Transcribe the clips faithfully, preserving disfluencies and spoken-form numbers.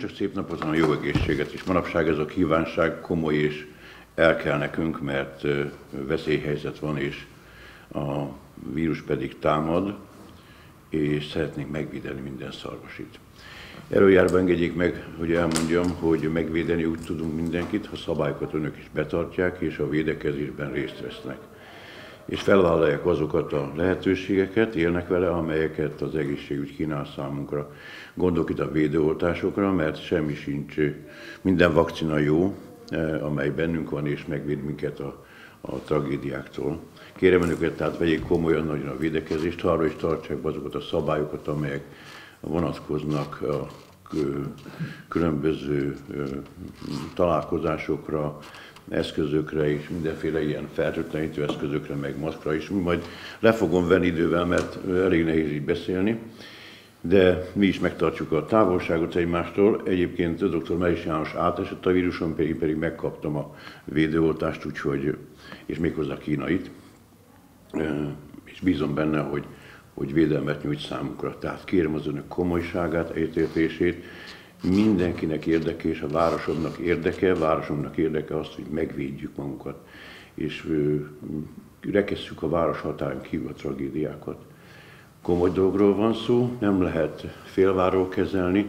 csak szép napot, hanem jó egészséget is. Manapság ez a kívánság komoly és el kell nekünk, mert veszélyhelyzet van, és a vírus pedig támad, és szeretnénk megvédeni minden szarvasit. Előjárva engedjék meg, hogy elmondjam, hogy megvédeni úgy tudunk mindenkit, ha szabályokat önök is betartják, és a védekezésben részt vesznek. És felvállalják azokat a lehetőségeket, élnek vele, amelyeket az egészségügy kínál számunkra. Gondolok itt a védőoltásokra, mert semmi sincs, minden vakcina jó, amely bennünk van, és megvéd minket a, a tragédiáktól. Kérem önöket, tehát vegyék komolyan nagyon a védekezést, arra is tartsák azokat a szabályokat, amelyek vonatkoznak a különböző találkozásokra, eszközökre és mindenféle ilyen fertőtlenítő eszközökre, meg maszkra is. Majd le fogom venni idővel, mert elég nehéz így beszélni, de mi is megtartjuk a távolságot egymástól. Egyébként dr. Melis János átesett a víruson, pedig, pedig megkaptam a védőoltást, úgyhogy, és méghozzá kínait, és bízom benne, hogy, hogy védelmet nyújt számunkra. Tehát kérem az önök komolyságát, egyetértését. Mindenkinek érdeke, és a városomnak érdeke, a városomnak érdeke azt, hogy megvédjük magunkat, és rekesszük a város határán kívül a tragédiákat. Komoly dologról van szó, nem lehet félváról kezelni,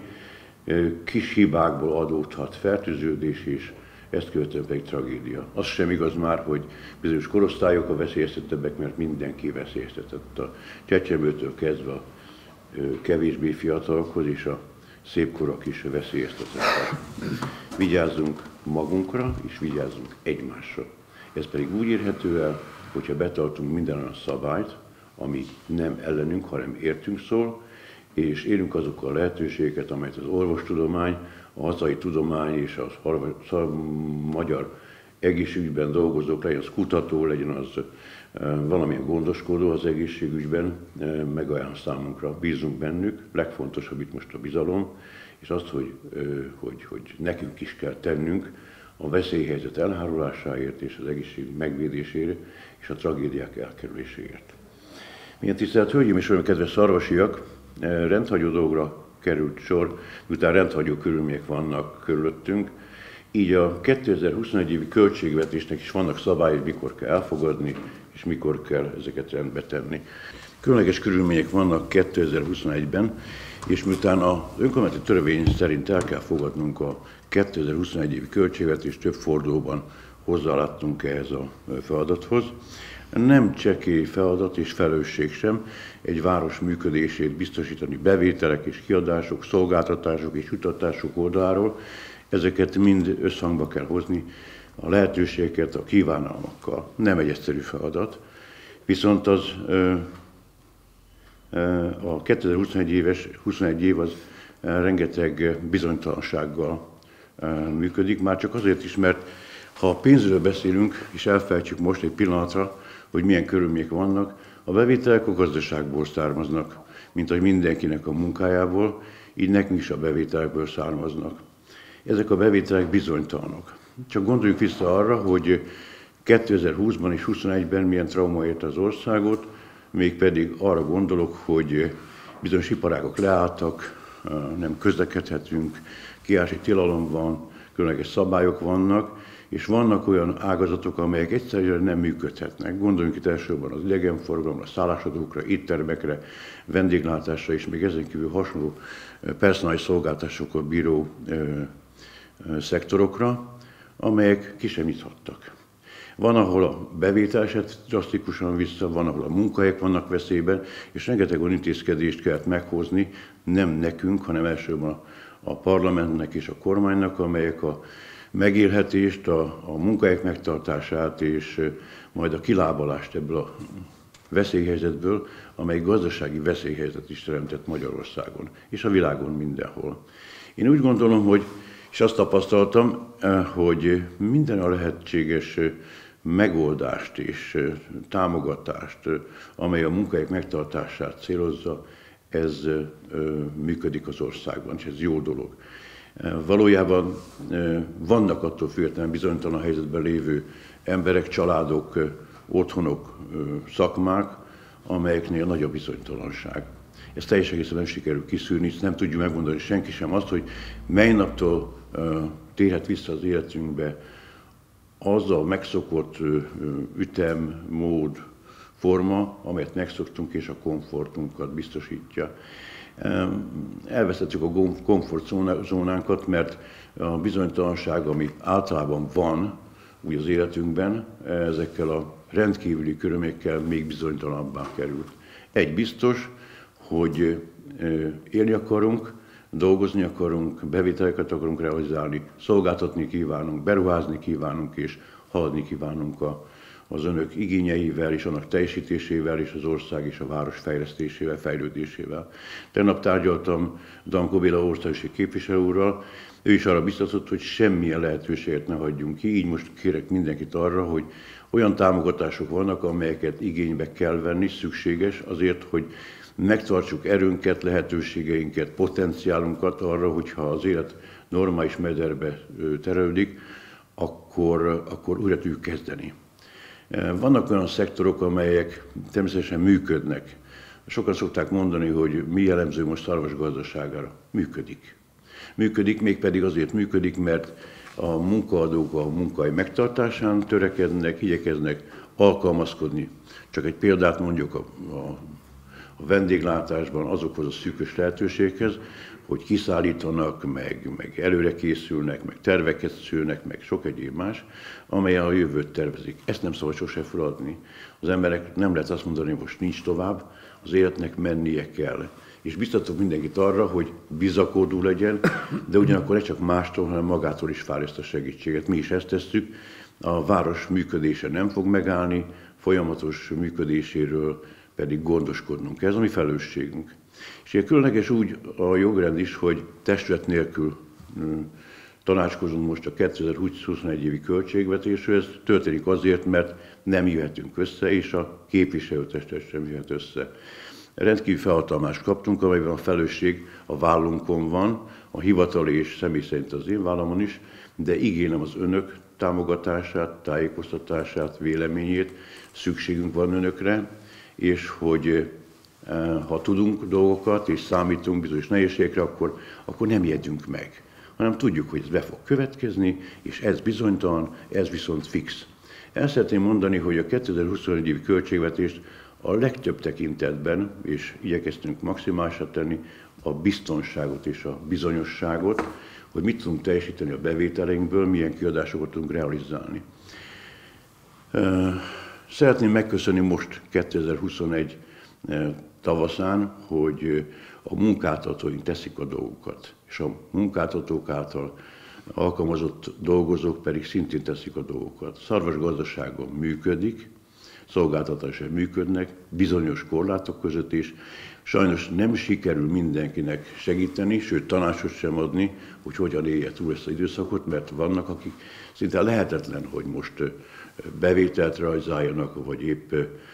kis hibákból adódhat fertőződés, és ezt követően pedig tragédia. Az sem igaz már, hogy bizonyos korosztályok a veszélyeztetebbek, mert mindenki veszélyeztetett, a csecsemőtől kezdve a kevésbé fiatalokhoz, és a szépkorak is veszélyeztetettek. Vigyázzunk magunkra, és vigyázzunk egymásra. Ez pedig úgy érhető el, hogyha betartunk minden olyan szabályt, ami nem ellenünk, hanem értünk szól, és élünk azokkal a lehetőségeket, amelyet az orvostudomány, a hazai tudomány és a, a, a magyar egészségügyben dolgozók, legyen az kutató, legyen az valamilyen gondoskodó az egészségügyben, megajánl számunkra, bízunk bennük, legfontosabb itt most a bizalom, és azt, hogy, hogy, hogy nekünk is kell tennünk a veszélyhelyzet elhárulásáért és az egészségügy megvédéséért és a tragédiák elkerüléséért. Milyen tisztelt Hölgyeim és Uraim, kedves szarvasiak, rendhagyó dolgra került sor, miután rendhagyó körülmények vannak körülöttünk, így a kétezer-huszonegy évi költségvetésnek is vannak szabályai, mikor kell elfogadni, és mikor kell ezeket rendbe tenni. Különleges körülmények vannak kétezer-huszonegyben, és miután az önkormányzati törvény szerint el kell fogadnunk a kétezer-huszonegy évi költségvetést, több fordulóban hozzáláttunk ehhez a feladathoz. Nem csekély feladat és felelősség sem egy város működését biztosítani bevételek és kiadások, szolgáltatások és jutatások oldaláról. Ezeket mind összhangba kell hozni, a lehetőségeket a kívánalmakkal. Nem egy egyszerű feladat, viszont az a kétezer-huszonegy éves, huszonegy év az rengeteg bizonytalansággal működik, már csak azért is, mert ha pénzről beszélünk, és elfelejtjük most egy pillanatra, hogy milyen körülmények vannak, a bevételek a gazdaságból származnak, mint ahogy mindenkinek a munkájából, így nekünk is a bevételekből származnak. Ezek a bevételek bizonytalanok. Csak gondoljunk vissza arra, hogy kétezer-húszban és huszonegyben milyen trauma ért az országot, mégpedig arra gondolok, hogy bizonyos iparágok leálltak, nem közlekedhetünk, kijárási tilalom van, különleges szabályok vannak, és vannak olyan ágazatok, amelyek egyszerűen nem működhetnek. Gondoljunk itt elsősorban az idegenforgalomra, a szállásadókra, éttermekre, vendéglátásra, és még ezen kívül hasonló personális szolgáltatásokkal bíró szektorokra, amelyek ki sem nyithattak. Van, ahol a bevétel esett drasztikusan vissza, van, ahol a munkahelyek vannak veszélyben, és rengeteg olyan intézkedést kellett meghozni, nem nekünk, hanem elsősorban a, a parlamentnek és a kormánynak, amelyek a megélhetést, a, a munkahelyek megtartását és majd a kilábalást ebből a veszélyhelyzetből, amely gazdasági veszélyhelyzet is teremtett Magyarországon és a világon mindenhol. Én úgy gondolom, hogy és azt tapasztaltam, hogy minden a lehetséges megoldást és támogatást, amely a munkahelyek megtartását célozza, ez működik az országban, és ez jó dolog. Valójában vannak attól függetlenül bizonytalan helyzetben lévő emberek, családok, otthonok, szakmák, amelyeknél nagy a bizonytalanság. Ezt teljesen egészen nem sikerül kiszűrni, nem tudjuk megmondani senki sem azt, hogy mely naptól uh, térhet vissza az életünkbe az a megszokott uh, ütem, mód, forma, amelyet megszoktunk és a komfortunkat biztosítja. Elvesztettük a komfortzónánkat, mert a bizonytalanság, ami általában van úgy az életünkben, ezekkel a rendkívüli körülményekkel még bizonytalanabbá került. Egy biztos, hogy élni akarunk, dolgozni akarunk, bevételeket akarunk realizálni, szolgáltatni kívánunk, beruházni kívánunk és haladni kívánunk a az önök igényeivel és annak teljesítésével és az ország és a város fejlesztésével, fejlődésével. Tegnap tárgyaltam Dankó Béla országosi képviselő úrral, ő is arra biztatott, hogy semmilyen lehetőséget ne hagyjunk ki, így most kérek mindenkit arra, hogy olyan támogatások vannak, amelyeket igénybe kell venni, szükséges azért, hogy megtartsuk erőnket, lehetőségeinket, potenciálunkat arra, hogyha az élet normális mederbe terelődik, akkor, akkor újra tudjuk kezdeni. Vannak olyan szektorok, amelyek természetesen működnek. Sokan szokták mondani, hogy mi jellemző most Szarvas gazdaságára. Működik. Működik, mégpedig azért működik, mert a munkaadók a munkahely megtartásán törekednek, igyekeznek alkalmazkodni. Csak egy példát mondjuk a, a, a vendéglátásban azokhoz a szűkös lehetőséghez, hogy kiszállítanak, meg, meg előre készülnek, meg terveket szülnek, meg sok egyéb más, amelyen a jövőt tervezik. Ezt nem szabad sose feladni. Az emberek nem lehet azt mondani, hogy most nincs tovább, az életnek mennie kell. És biztatok mindenkit arra, hogy bizakodó legyen, de ugyanakkor ne csak mástól, hanem magától is várja ezt a segítséget. Mi is ezt tesszük. A város működése nem fog megállni, folyamatos működéséről pedig gondoskodnunk. Ez a mi felelősségünk. És ilyen különleges úgy a jogrend is, hogy testület nélkül tanácskozunk most a kétezer-huszonegy évi költségvetésről. Ez történik azért, mert nem jöhetünk össze, és a képviselőtestület sem jöhet össze. Rendkívül felhatalmást kaptunk, amelyben a felelősség a vállunkon van, a hivatali és személy szerint az én vállamon is, de igénylem az önök támogatását, tájékoztatását, véleményét, szükségünk van önökre, és hogy ha tudunk dolgokat és számítunk bizonyos nehézségekre, akkor, akkor nem ijedünk meg, hanem tudjuk, hogy ez be fog következni, és ez bizonytalan, ez viszont fix. El szeretném mondani, hogy a kétezer-huszonegy évi költségvetést a legtöbb tekintetben, és igyekeztünk maximálisra tenni, a biztonságot és a bizonyosságot, hogy mit tudunk teljesíteni a bevételeinkből, milyen kiadásokat tudunk realizálni. Szeretném megköszönni most kétezer-huszonegy tavaszán, hogy a munkáltatóink teszik a dolgokat, és a munkáltatók által alkalmazott dolgozók pedig szintén teszik a dolgokat. Szarvas gazdaságon működik, szolgáltatások működnek, bizonyos korlátok között is. Sajnos nem sikerül mindenkinek segíteni, sőt tanácsot sem adni, hogy hogyan élje túl ezt az időszakot, mert vannak, akik szinte lehetetlen, hogy most bevételt rajzáljanak, vagy épp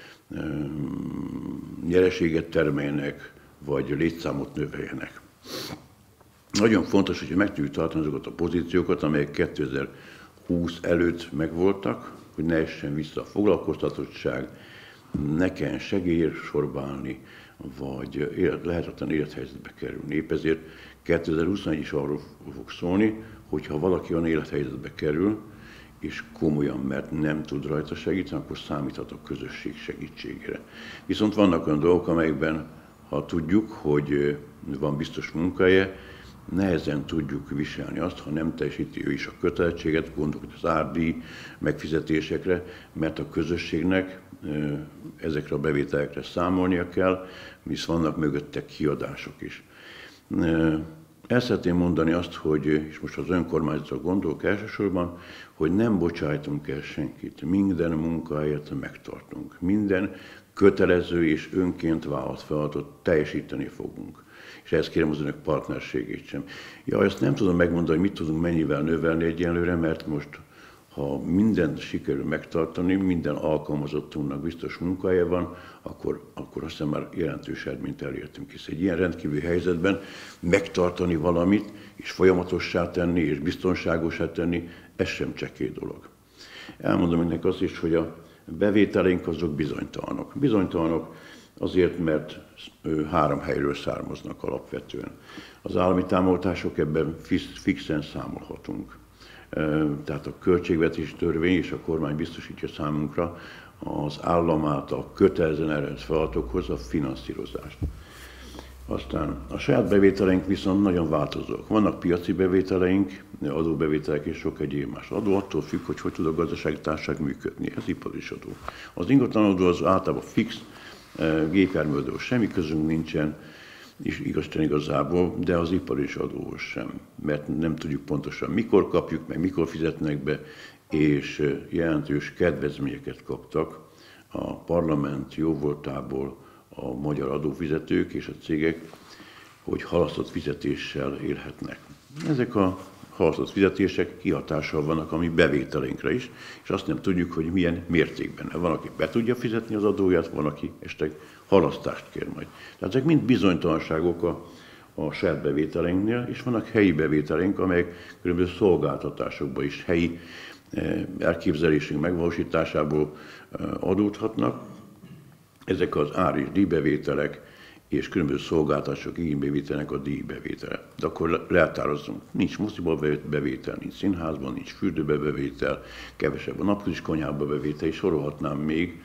nyereséget termeljenek, vagy létszámot növeljenek. Nagyon fontos, hogy meg tudjuk tartani azokat a pozíciókat, amelyek kétezer-húsz előtt megvoltak, hogy ne essen vissza a foglalkoztatottság, ne kelljen segélyért sorba állni, vagy lehetetlen élethelyzetbe kerülni. Épp ezért kétezer-huszonegy is arról fog szólni, hogyha valaki olyan élethelyzetbe kerül, és komolyan, mert nem tud rajta segíteni, akkor számíthat a közösség segítségére. Viszont vannak olyan dolgok, amelyekben, ha tudjuk, hogy van biztos munkahelye, nehezen tudjuk viselni azt, ha nem teljesíti ő is a kötelezettséget, gondolok az árdíj megfizetésekre, mert a közösségnek ezekre a bevételekre számolnia kell, hisz vannak mögötte kiadások is. El szeretném mondani azt, hogy, és most az önkormányzatra gondolok elsősorban, hogy nem bocsájtunk el senkit, minden munkahelyet megtartunk, minden kötelező és önként vállalt feladatot teljesíteni fogunk. És ehhez kérem az önök partnerségét sem. Ja, ezt nem tudom megmondani, hogy mit tudunk mennyivel növelni egyenlőre, mert most, ha mindent sikerül megtartani, minden alkalmazottunknak biztos munkahelye van, akkor, akkor azt hiszem már jelentős eredményt elértünk. Hisz egy ilyen rendkívüli helyzetben megtartani valamit, és folyamatossá tenni, és biztonságosá tenni, ez sem csekély dolog. Elmondom önnek azt is, hogy a bevételeink azok bizonytalanok. Bizonytalanok azért, mert három helyről származnak alapvetően. Az állami támogatások, ebben fixen számolhatunk. Tehát a költségvetési törvény és a kormány biztosítja számunkra az állam által kötelezően elrendt feladatokhoz a finanszírozást. Aztán a saját bevételeink viszont nagyon változók. Vannak piaci bevételeink, adóbevételek és sok egyéb más. Adó attól függ, hogy hogy tud a gazdasági társaság működni. Ez ipari adó. Az ingatlanadó az általában fix, gépjárműadó semmi közünk nincsen, és igazán igazából, de az ipari adóhoz sem. Mert nem tudjuk pontosan mikor kapjuk, meg mikor fizetnek be, és jelentős kedvezményeket kaptak a parlament jóvoltából a magyar adófizetők és a cégek, hogy halasztott fizetéssel élhetnek. Ezek a halasztott fizetések kihatással vannak a mi bevételeinkre is, és azt nem tudjuk, hogy milyen mértékben. Van, aki be tudja fizetni az adóját, van, aki esetleg halasztást kér majd. Tehát ezek mind bizonytalanságok a, a saját bevételeinknél, és vannak helyi bevételeink, amelyek különböző szolgáltatásokban is helyi elképzelésünk megvalósításából adódhatnak. Ezek az ár és díjbevételek és különböző szolgáltatások igénybevételnek a díjbevétele. De akkor lehatározzunk, nincs moziba bevétel, nincs színházban, nincs fürdőbe bevétel, kevesebb a napközis konyhába bevétel, és sorolhatnám még,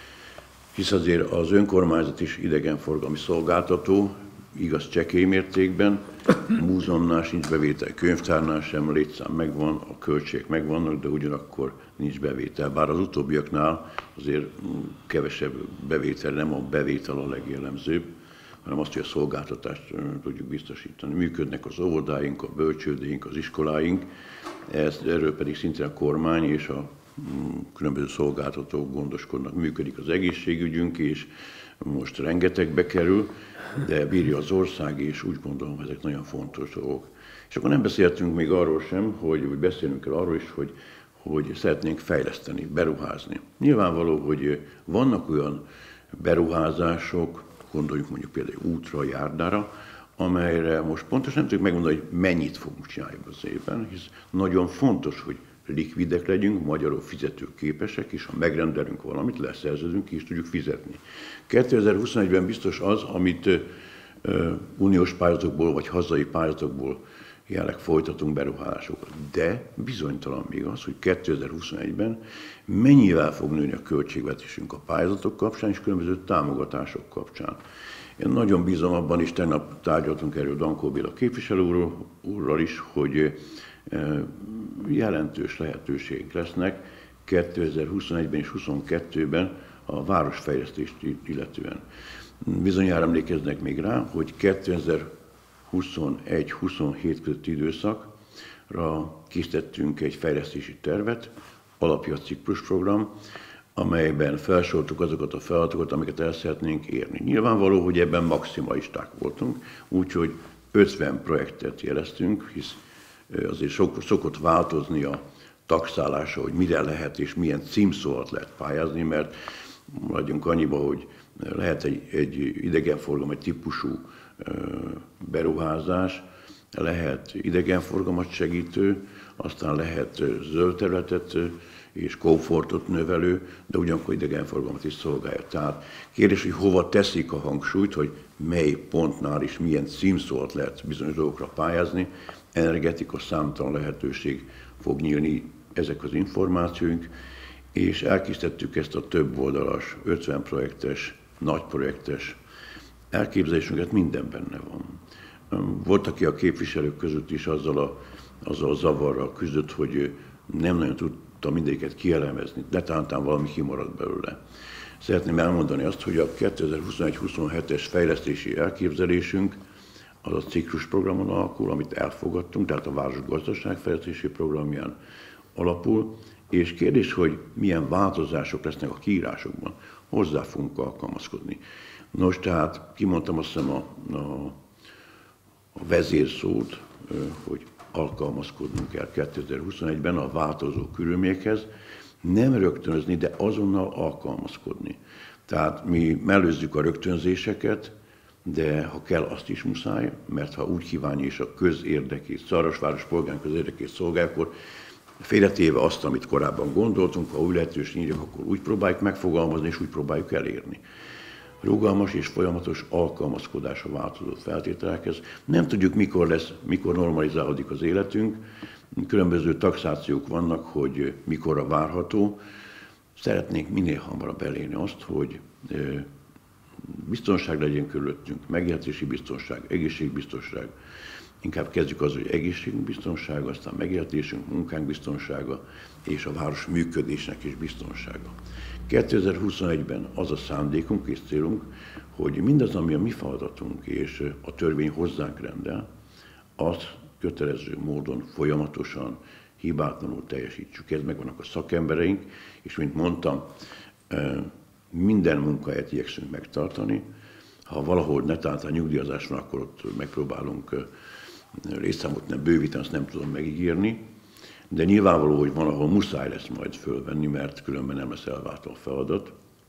hisz azért az önkormányzat is idegenforgalmi szolgáltató, igaz csekély mértékben, múzeumnál sincs bevétel, könyvtárnál sem, létszám megvan, a költségek megvannak, de ugyanakkor nincs bevétel. Bár az utóbbiaknál azért kevesebb bevétel, nem a bevétel a legjellemzőbb, hanem azt, hogy a szolgáltatást tudjuk biztosítani. Működnek az óvodáink, a bölcsődéink, az iskoláink, ez, erről pedig szintén a kormány és a különböző szolgáltatók gondoskodnak. Működik az egészségügyünk, és most rengetegbe kerül, de bírja az ország, és úgy gondolom, ezek nagyon fontos dolgok. És akkor nem beszéltünk még arról sem, hogy, vagy beszélünk kell arról is, hogy, hogy szeretnénk fejleszteni, beruházni. Nyilvánvaló, hogy vannak olyan beruházások, gondoljuk mondjuk például útra, járdára, amelyre most pontosan nem tudjuk megmondani, hogy mennyit fogunk csinálni az évben, hisz nagyon fontos, hogy likvidek legyünk, magyarul fizetőképesek, és ha megrendelünk valamit, leszerződünk, ki is tudjuk fizetni. kétezer-huszonegyben biztos az, amit uh, uniós pályázatokból vagy hazai pályázatokból jelenleg folytatunk beruházásokat. De bizonytalan még az, hogy kétezer-huszonegyben mennyivel fog nőni a költségvetésünk a pályázatok kapcsán és különböző támogatások kapcsán. Én nagyon bízom abban, és tegnap tárgyaltunk erről Dankó Béla képviselő úrral is, hogy jelentős lehetőségek lesznek kétezer-huszonegyben és huszonkettőben a városfejlesztést illetően. Bizonyára emlékeznek még rá, hogy kétezer-huszonegy huszonhét közötti időszakra készítettünk egy fejlesztési tervet, alapja a Ciprus program, amelyben felsoroltuk azokat a feladatokat, amiket el szeretnénk érni. Nyilvánvaló, hogy ebben maximalisták voltunk, úgyhogy ötven projektet jeleztünk, hisz azért sok, szokott változni a taxálása, hogy mire lehet és milyen címszó alatt lehet pályázni, mert maradjunk annyiba, hogy lehet egy, egy idegenforgalmi típusú beruházás, lehet idegenforgalmat segítő, aztán lehet zöld területet és komfortot növelő, de ugyanakkor idegenforgalmat is szolgálja. Tehát kérdés, hogy hova teszik a hangsúlyt, hogy mely pontnál is milyen címszó alatt lehet bizonyos dolgokra pályázni. Energetika számtalan lehetőség fog nyílni, ezek az információink, és elkészítettük ezt a több oldalas, ötven projektes, nagy projektes elképzelésünket, minden benne van. Volt, aki a képviselők között is azzal a, azzal a zavarral küzdött, hogy nem nagyon tudta mindegyiket kielemezni, de talán valami kimaradt belőle. Szeretném elmondani azt, hogy a kétezer-huszonegy huszonhetes fejlesztési elképzelésünk az a Ciprus programon alakul, amit elfogadtunk, tehát a város gazdaságfejlesztési programján alapul, és kérdés, hogy milyen változások lesznek a kiírásokban, hozzá fogunk alkalmazkodni. Nos, tehát kimondtam azt hiszem a, a, a vezérszót, hogy alkalmazkodnunk kell kétezer-huszonegyben a változó körülményekhez, nem rögtönözni, de azonnal alkalmazkodni. Tehát mi mellőzzük a rögtönzéseket, de ha kell, azt is muszáj, mert ha úgy kívánja és a közérdekét, Szarvasváros polgár közérdekét szolgál, akkor félretéve azt, amit korábban gondoltunk, ha új lehetőség nyílik, akkor úgy próbáljuk megfogalmazni, és úgy próbáljuk elérni. rugalmas és folyamatos alkalmazkodás a változó feltételekhez. Nem tudjuk, mikor lesz, mikor normalizálódik az életünk. Különböző taxációk vannak, hogy mikorra várható. Szeretnénk minél hamarabb elérni azt, hogy biztonság legyen körülöttünk, megélhetési biztonság, egészségbiztonság. Inkább kezdjük az, hogy egészségünk biztonsága, aztán megélhetésünk, munkánk biztonsága, és a város működésnek is biztonsága. kétezer-huszonegyben az a szándékunk és célunk, hogy mindaz, ami a mi feladatunk és a törvény hozzánk rendel, azt kötelező módon, folyamatosan, hibátlanul teljesítsük. Ez megvannak a szakembereink, és mint mondtam, minden munkahelyet igyekszünk megtartani. Ha valahol netán nyugdíjazás van, akkor ott megpróbálunk létszámot nem bővíteni, azt nem tudom megígérni. De nyilvánvaló, hogy van, ahol muszáj lesz majd fölvenni, mert különben nem lesz elváltva a feladat.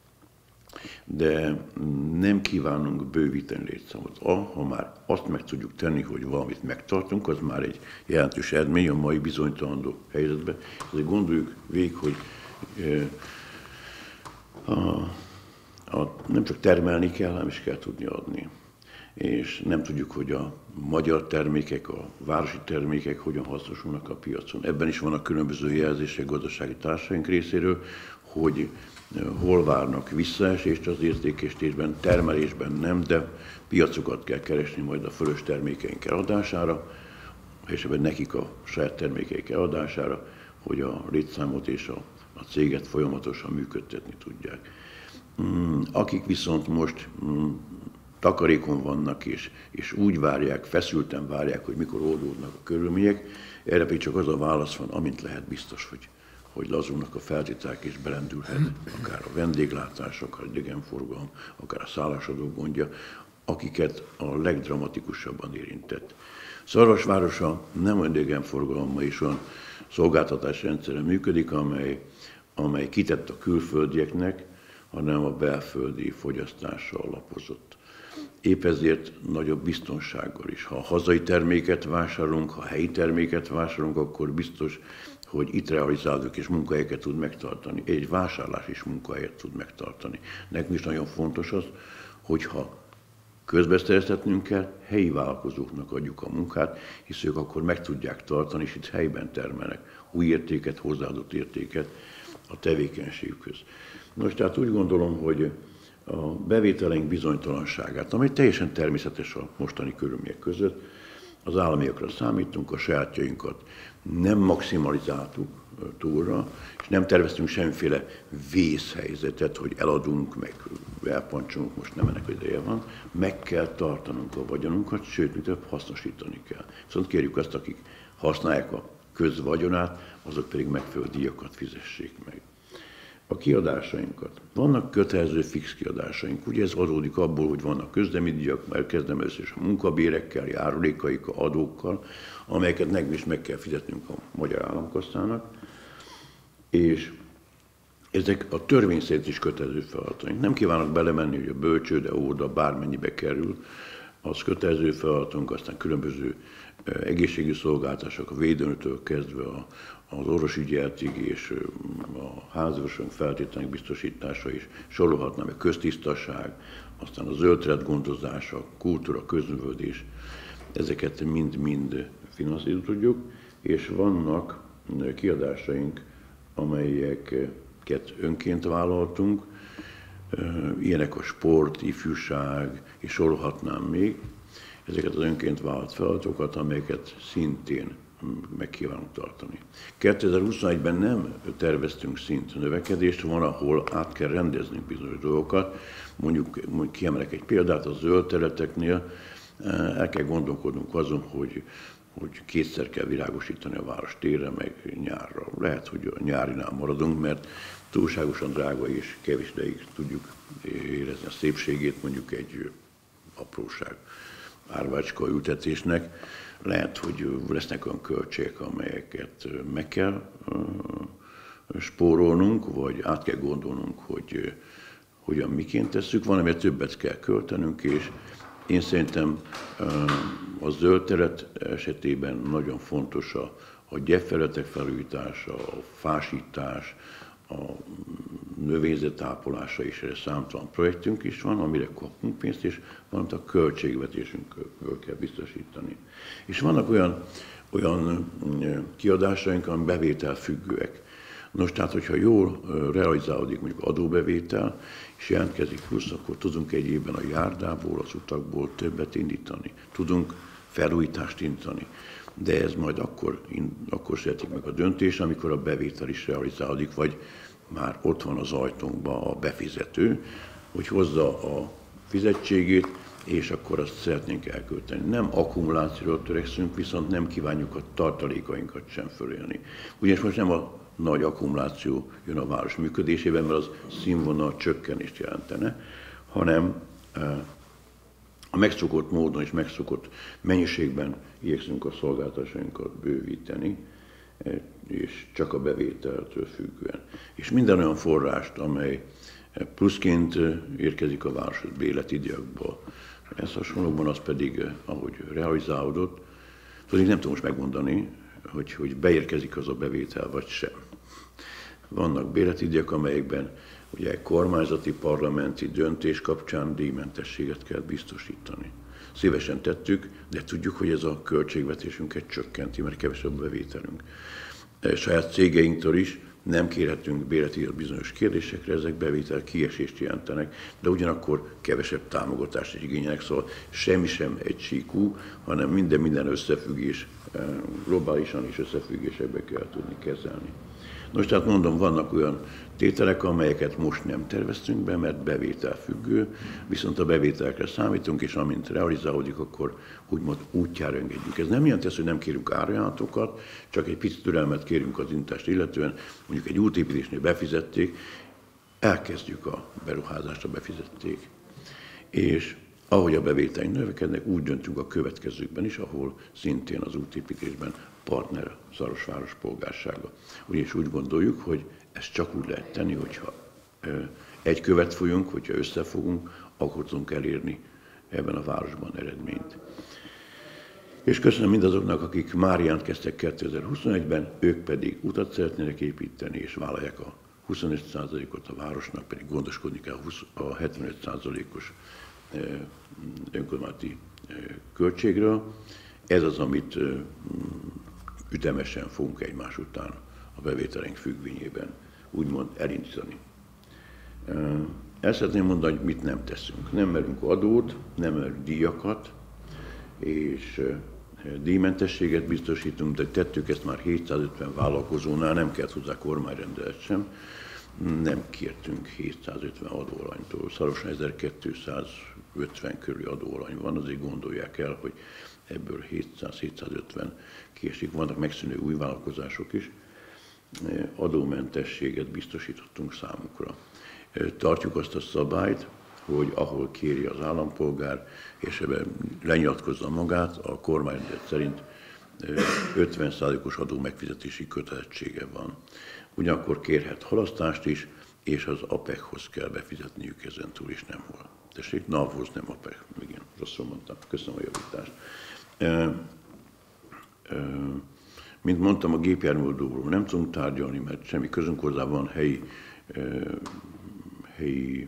De nem kívánunk bővíteni létszámot. Ha már azt meg tudjuk tenni, hogy valamit megtartunk, az már egy jelentős eredmény a mai bizonytalanodó helyzetben. Ezért gondoljuk végig, hogy a, a, nem csak termelni kell, hanem is kell tudni adni. És nem tudjuk, hogy a magyar termékek, a városi termékek hogyan hasznosulnak a piacon. Ebben is vannak különböző jelzések gazdasági társaink részéről, hogy hol várnak visszaesést az értékesítésben, termelésben nem, de piacokat kell keresni majd a fölös termékeink eladására, és ebben nekik a saját termékeik eladására, hogy a létszámot és a, a céget folyamatosan működtetni tudják. Akik viszont most takarékon vannak, és, és úgy várják, feszülten várják, hogy mikor oldódnak a körülmények, erre pedig csak az a válasz van, amint lehet biztos, hogy, hogy lazulnak a feltételek, és belendülhet akár a vendéglátás, akár a idegenforgalom, akár a szállásadók gondja, akiket a legdramatikusabban érintett. Szarvasvárosa nem olyan idegenforgalommal és olyan szolgáltatásrendszere működik, amely, amely kitett a külföldieknek, hanem a belföldi fogyasztásra alapozott. Épp ezért nagyobb biztonsággal is. Ha hazai terméket vásárolunk, ha helyi terméket vásárolunk, akkor biztos, hogy itt realizálódunk és munkahelyeket tud megtartani. Egy vásárlás is munkahelyet tud megtartani. Nekünk is nagyon fontos az, hogyha közbeszereztetnünk kell, helyi vállalkozóknak adjuk a munkát, hisz ők akkor meg tudják tartani, és itt helyben termelnek új értéket, hozzáadott értéket a tevékenységükhöz. Nos, tehát úgy gondolom, hogy a bevételeink bizonytalanságát, amely teljesen természetes a mostani körülmények között, az államiakra számítunk, a sajátjainkat nem maximalizáltuk túlra, és nem terveztünk semmiféle vészhelyzetet, hogy eladunk, meg elpancsolunk, most nem ennek ideje van, meg kell tartanunk a vagyonunkat, sőt, mi több hasznosítani kell. Viszont kérjük azt, akik használják a közvagyonát, azok pedig megfelelő díjakat fizessék meg. A kiadásainkat. Vannak kötelező fix kiadásaink. Ugye ez adódik abból, hogy vannak közleménydíjak, mert kezdem először is a munkabérekkel, járulékaikkal, adókkal, amelyeket nekünk is meg kell fizetnünk a magyar államkasszának, és ezek a törvény szerint is kötelező feladataink. Nem kívánok belemenni, hogy a bölcsőde, óvoda bármennyibe kerül, az kötelező feladatunk, aztán különböző egészségügyi szolgáltatások, a védőnőtől kezdve a, az orvosügyeletig és a házorvosok feltételenek biztosítása is, sorolhatnám, a köztisztaság, aztán a zöld terület gondozása, kultúra, közművelődés, ezeket mind-mind finanszírozni tudjuk, és vannak kiadásaink, amelyeket önként vállaltunk, ilyenek a sport, ifjúság, és sorolhatnám még, ezeket az önként vállalt feladatokat, amelyeket szintén meg kívánunk tartani. kétezer-huszonegyben nem terveztünk szint növekedést, van, ahol át kell rendezni bizonyos dolgokat. Mondjuk, mondjuk kiemelek egy példát, a zöld területeknél el kell gondolkodnunk azon, hogy, hogy kétszer kell virágosítani a város térre, meg nyárra. Lehet, hogy a nyárinál maradunk, mert túlságosan drága és kevés ideig tudjuk érezni a szépségét, mondjuk egy apróság árvácska ültetésnek. Lehet, hogy lesznek olyan költségek, amelyeket meg kell spórolnunk, vagy át kell gondolnunk, hogy hogyan miként tesszük. Van, amire többet kell költenünk, és én szerintem a zöld terület esetében nagyon fontos a, a gyepfelületek felújítása, a fásítás, a növényzet ápolása is, erre számtalan projektünk is van, amire kapunk pénzt, és valamint a költségvetésünkből kell biztosítani. És vannak olyan, olyan kiadásaink, ami bevételfüggőek. Nos, tehát, hogyha jól realizálódik mondjuk adóbevétel, és jelentkezik plusz, akkor tudunk egy évben a járdából, az utakból többet indítani. Tudunk felújítást indítani. De ez majd akkor, akkor születik meg a döntés, amikor a bevétel is realizálódik, vagy már ott van az ajtónkban a befizető, hogy hozza a fizetségét, és akkor azt szeretnénk elkölteni. Nem akkumulációra törekszünk, viszont nem kívánjuk a tartalékainkat sem fölélni. Ugyanis most nem a nagy akkumuláció jön a város működésében, mert az színvonal csökkenést jelentene, hanem a megszokott módon és megszokott mennyiségben igyekszünk a szolgáltatásainkat bővíteni, és csak a bevételtől függően. És minden olyan forrást, amely pluszként érkezik a városhoz bérletidőkből, ez hasonlóban az pedig, ahogy realizálódott, szóval nem tudom most megmondani, hogy, hogy beérkezik az a bevétel, vagy sem. Vannak bérletidők, amelyekben ugye kormányzati, parlamenti döntés kapcsán díjmentességet kell biztosítani. Szívesen tettük, de tudjuk, hogy ez a költségvetésünket csökkenti, mert kevesebb bevételünk. Saját cégeinktől is nem kérhetünk bérletidőt bizonyos kérdésekre, ezek bevétel kiesést jelentenek, de ugyanakkor kevesebb támogatást is igényelnek, szóval semmi sem egysíkú, hanem minden minden összefüggés, globálisan is összefüggésekbe kell tudni kezelni. Nos, tehát mondom, vannak olyan tételek, amelyeket most nem terveztünk be, mert bevétel függő, viszont a bevételekre számítunk, és amint realizálódik, akkor úgymond útjára engedjük. Ez nem jelenti azt, hogy nem kérünk árajánlatokat, csak egy picit türelmet kérünk az intást illetően, mondjuk egy útépítésnél befizették, elkezdjük a beruházást, a befizették. És ahogy a bevételünk növekednek, úgy döntünk a következőkben is, ahol szintén az útépítésben partner Szarvasváros polgársága. Ugyanis úgy gondoljuk, hogy ezt csak úgy lehet tenni, hogyha egy követ folyunk, hogyha összefogunk, akkor tudunk elérni ebben a városban eredményt. És köszönöm mindazoknak, akik már jelentkeztek kétezer-huszonegyben, ők pedig utat szeretnének építeni, és vállalják a huszonöt százalékot, a városnak pedig gondoskodni kell a hetvenöt százalékos önkormányzati költségről. Ez az, amit ütemesen fogunk egymás után a bevételeink függvényében úgymond elindítani. El szeretném mondani, hogy mit nem teszünk. Nem merünk adót, nem merünk díjakat, és díjmentességet biztosítunk, de tettük ezt már hétszázötven vállalkozónál, nem kellett hozzá kormányrendelet sem, nem kértünk hétszázötven adóalanytól. Szorosan ezerkétszázötven körül adóalany van, azért gondolják el, hogy ebből hétszáz-hétszázötven kiesik. Vannak megszűnő új vállalkozások is. Adómentességet biztosítottunk számukra. Tartjuk azt a szabályt, hogy ahol kéri az állampolgár, és ebben lenyilatkozza magát, a kormányzat szerint ötven százalékos adó megfizetési kötelezettsége van. Ugyanakkor kérhet halasztást is, és az á pé é cé-hoz kell befizetniük ezen túl, és nem hol. Tessék, NAV-hoz, nem á pé é cé. Igen, rosszul mondtam. Köszönöm a javítást. E, e, mint mondtam, a gépjárműadóról nem tudunk tárgyalni, mert semmi közünk hozzá, van helyi, e, helyi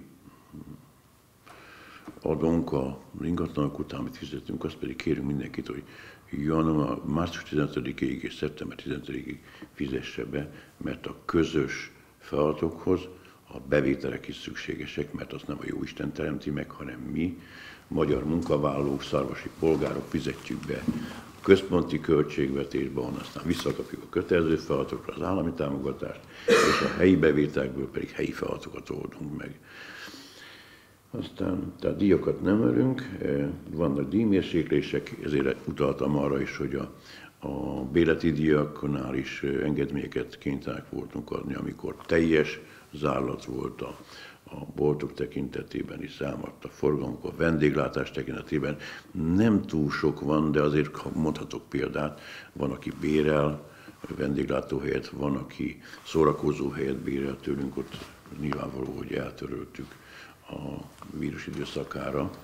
adónk a ingatlanok után, amit fizetünk, azt pedig kérünk mindenkit, hogy január, március tizenötödikéig és szeptember tizenötödikéig fizesse be, mert a közös feladatokhoz a bevételek is szükségesek, mert azt nem a Jóisten teremti meg, hanem mi, magyar munkavállalók, szarvasi polgárok fizetjük be a központi költségvetésbe, onnan aztán visszakapjuk a kötelező feladatokra az állami támogatást, és a helyi bevételekből pedig helyi feladatokat oldunk meg. Aztán, tehát díjakat nem ölünk, vannak díjmérséklések, ezért utaltam arra is, hogy a, a bérleti díjaknál is engedményeket kénytelenek voltunk adni, amikor teljes zárlat volt a, a boltok tekintetében is, számadt a forgalmuk, a vendéglátás tekintetében. Nem túl sok van, de azért mondhatok példát, van, aki bérel vendéglátóhelyet, van, aki szórakozóhelyet bérel tőlünk, ott nyilvánvaló, hogy eltöröltük a vírus időszakára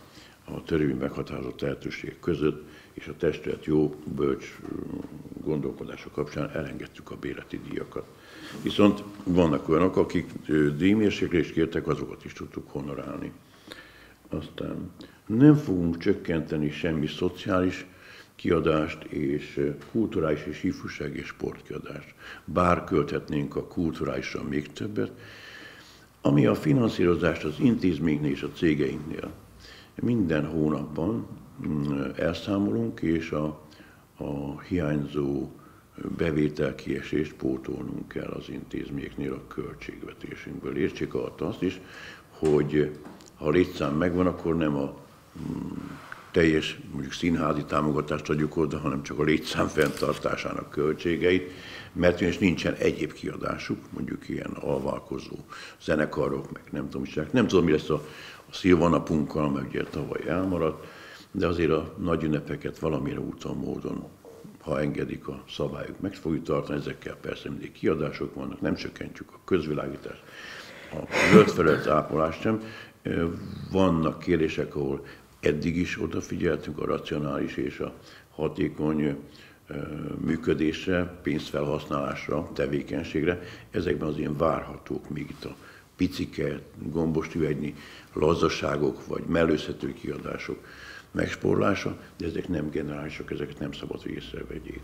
a törvény meghatározott lehetőségek között, és a testület jó, bölcs gondolkodása kapcsán elengedtük a bérleti díjakat. Viszont vannak olyanok, akik díjmérséklést kértek, azokat is tudtuk honorálni. Aztán nem fogunk csökkenteni semmi szociális kiadást és kulturális és ifjúsági és sportkiadást. Bár költhetnénk a kulturálisra még többet, ami a finanszírozást az intézménynél és a cégeinknél. Minden hónapban elszámolunk, és a, a hiányzó bevételkiesést pótolnunk kell az intézményeknél a költségvetésünkből. Értsék alatt azt is, hogy ha a létszám megvan, akkor nem a teljes mondjuk színházi támogatást adjuk oda, hanem csak a létszám fenntartásának költségeit, mert ugyanis nincsen egyéb kiadásuk, mondjuk ilyen alválkozó zenekarok, meg nem tudom, is, nem tudom, mi lesz a, a szilvanapunkkal, meg ugye tavaly elmaradt, de azért a nagy ünnepeket valamilyen úton, módon, ha engedik a szabályok, meg fogjuk tartani, ezekkel persze mindig kiadások vannak, nem csökkentjük a közvilágítást, a zöld felület ápolást sem. Vannak kérdések, ahol eddig is odafigyeltünk a racionális és a hatékony működésre, pénzfelhasználásra, tevékenységre. Ezekben az ilyen várhatók még itt a picike, gombos üvegnyi lazzaságok vagy mellőzhető kiadások megspórlása, de ezek nem generálisak, ezeket nem szabad, hogy észrevegyék.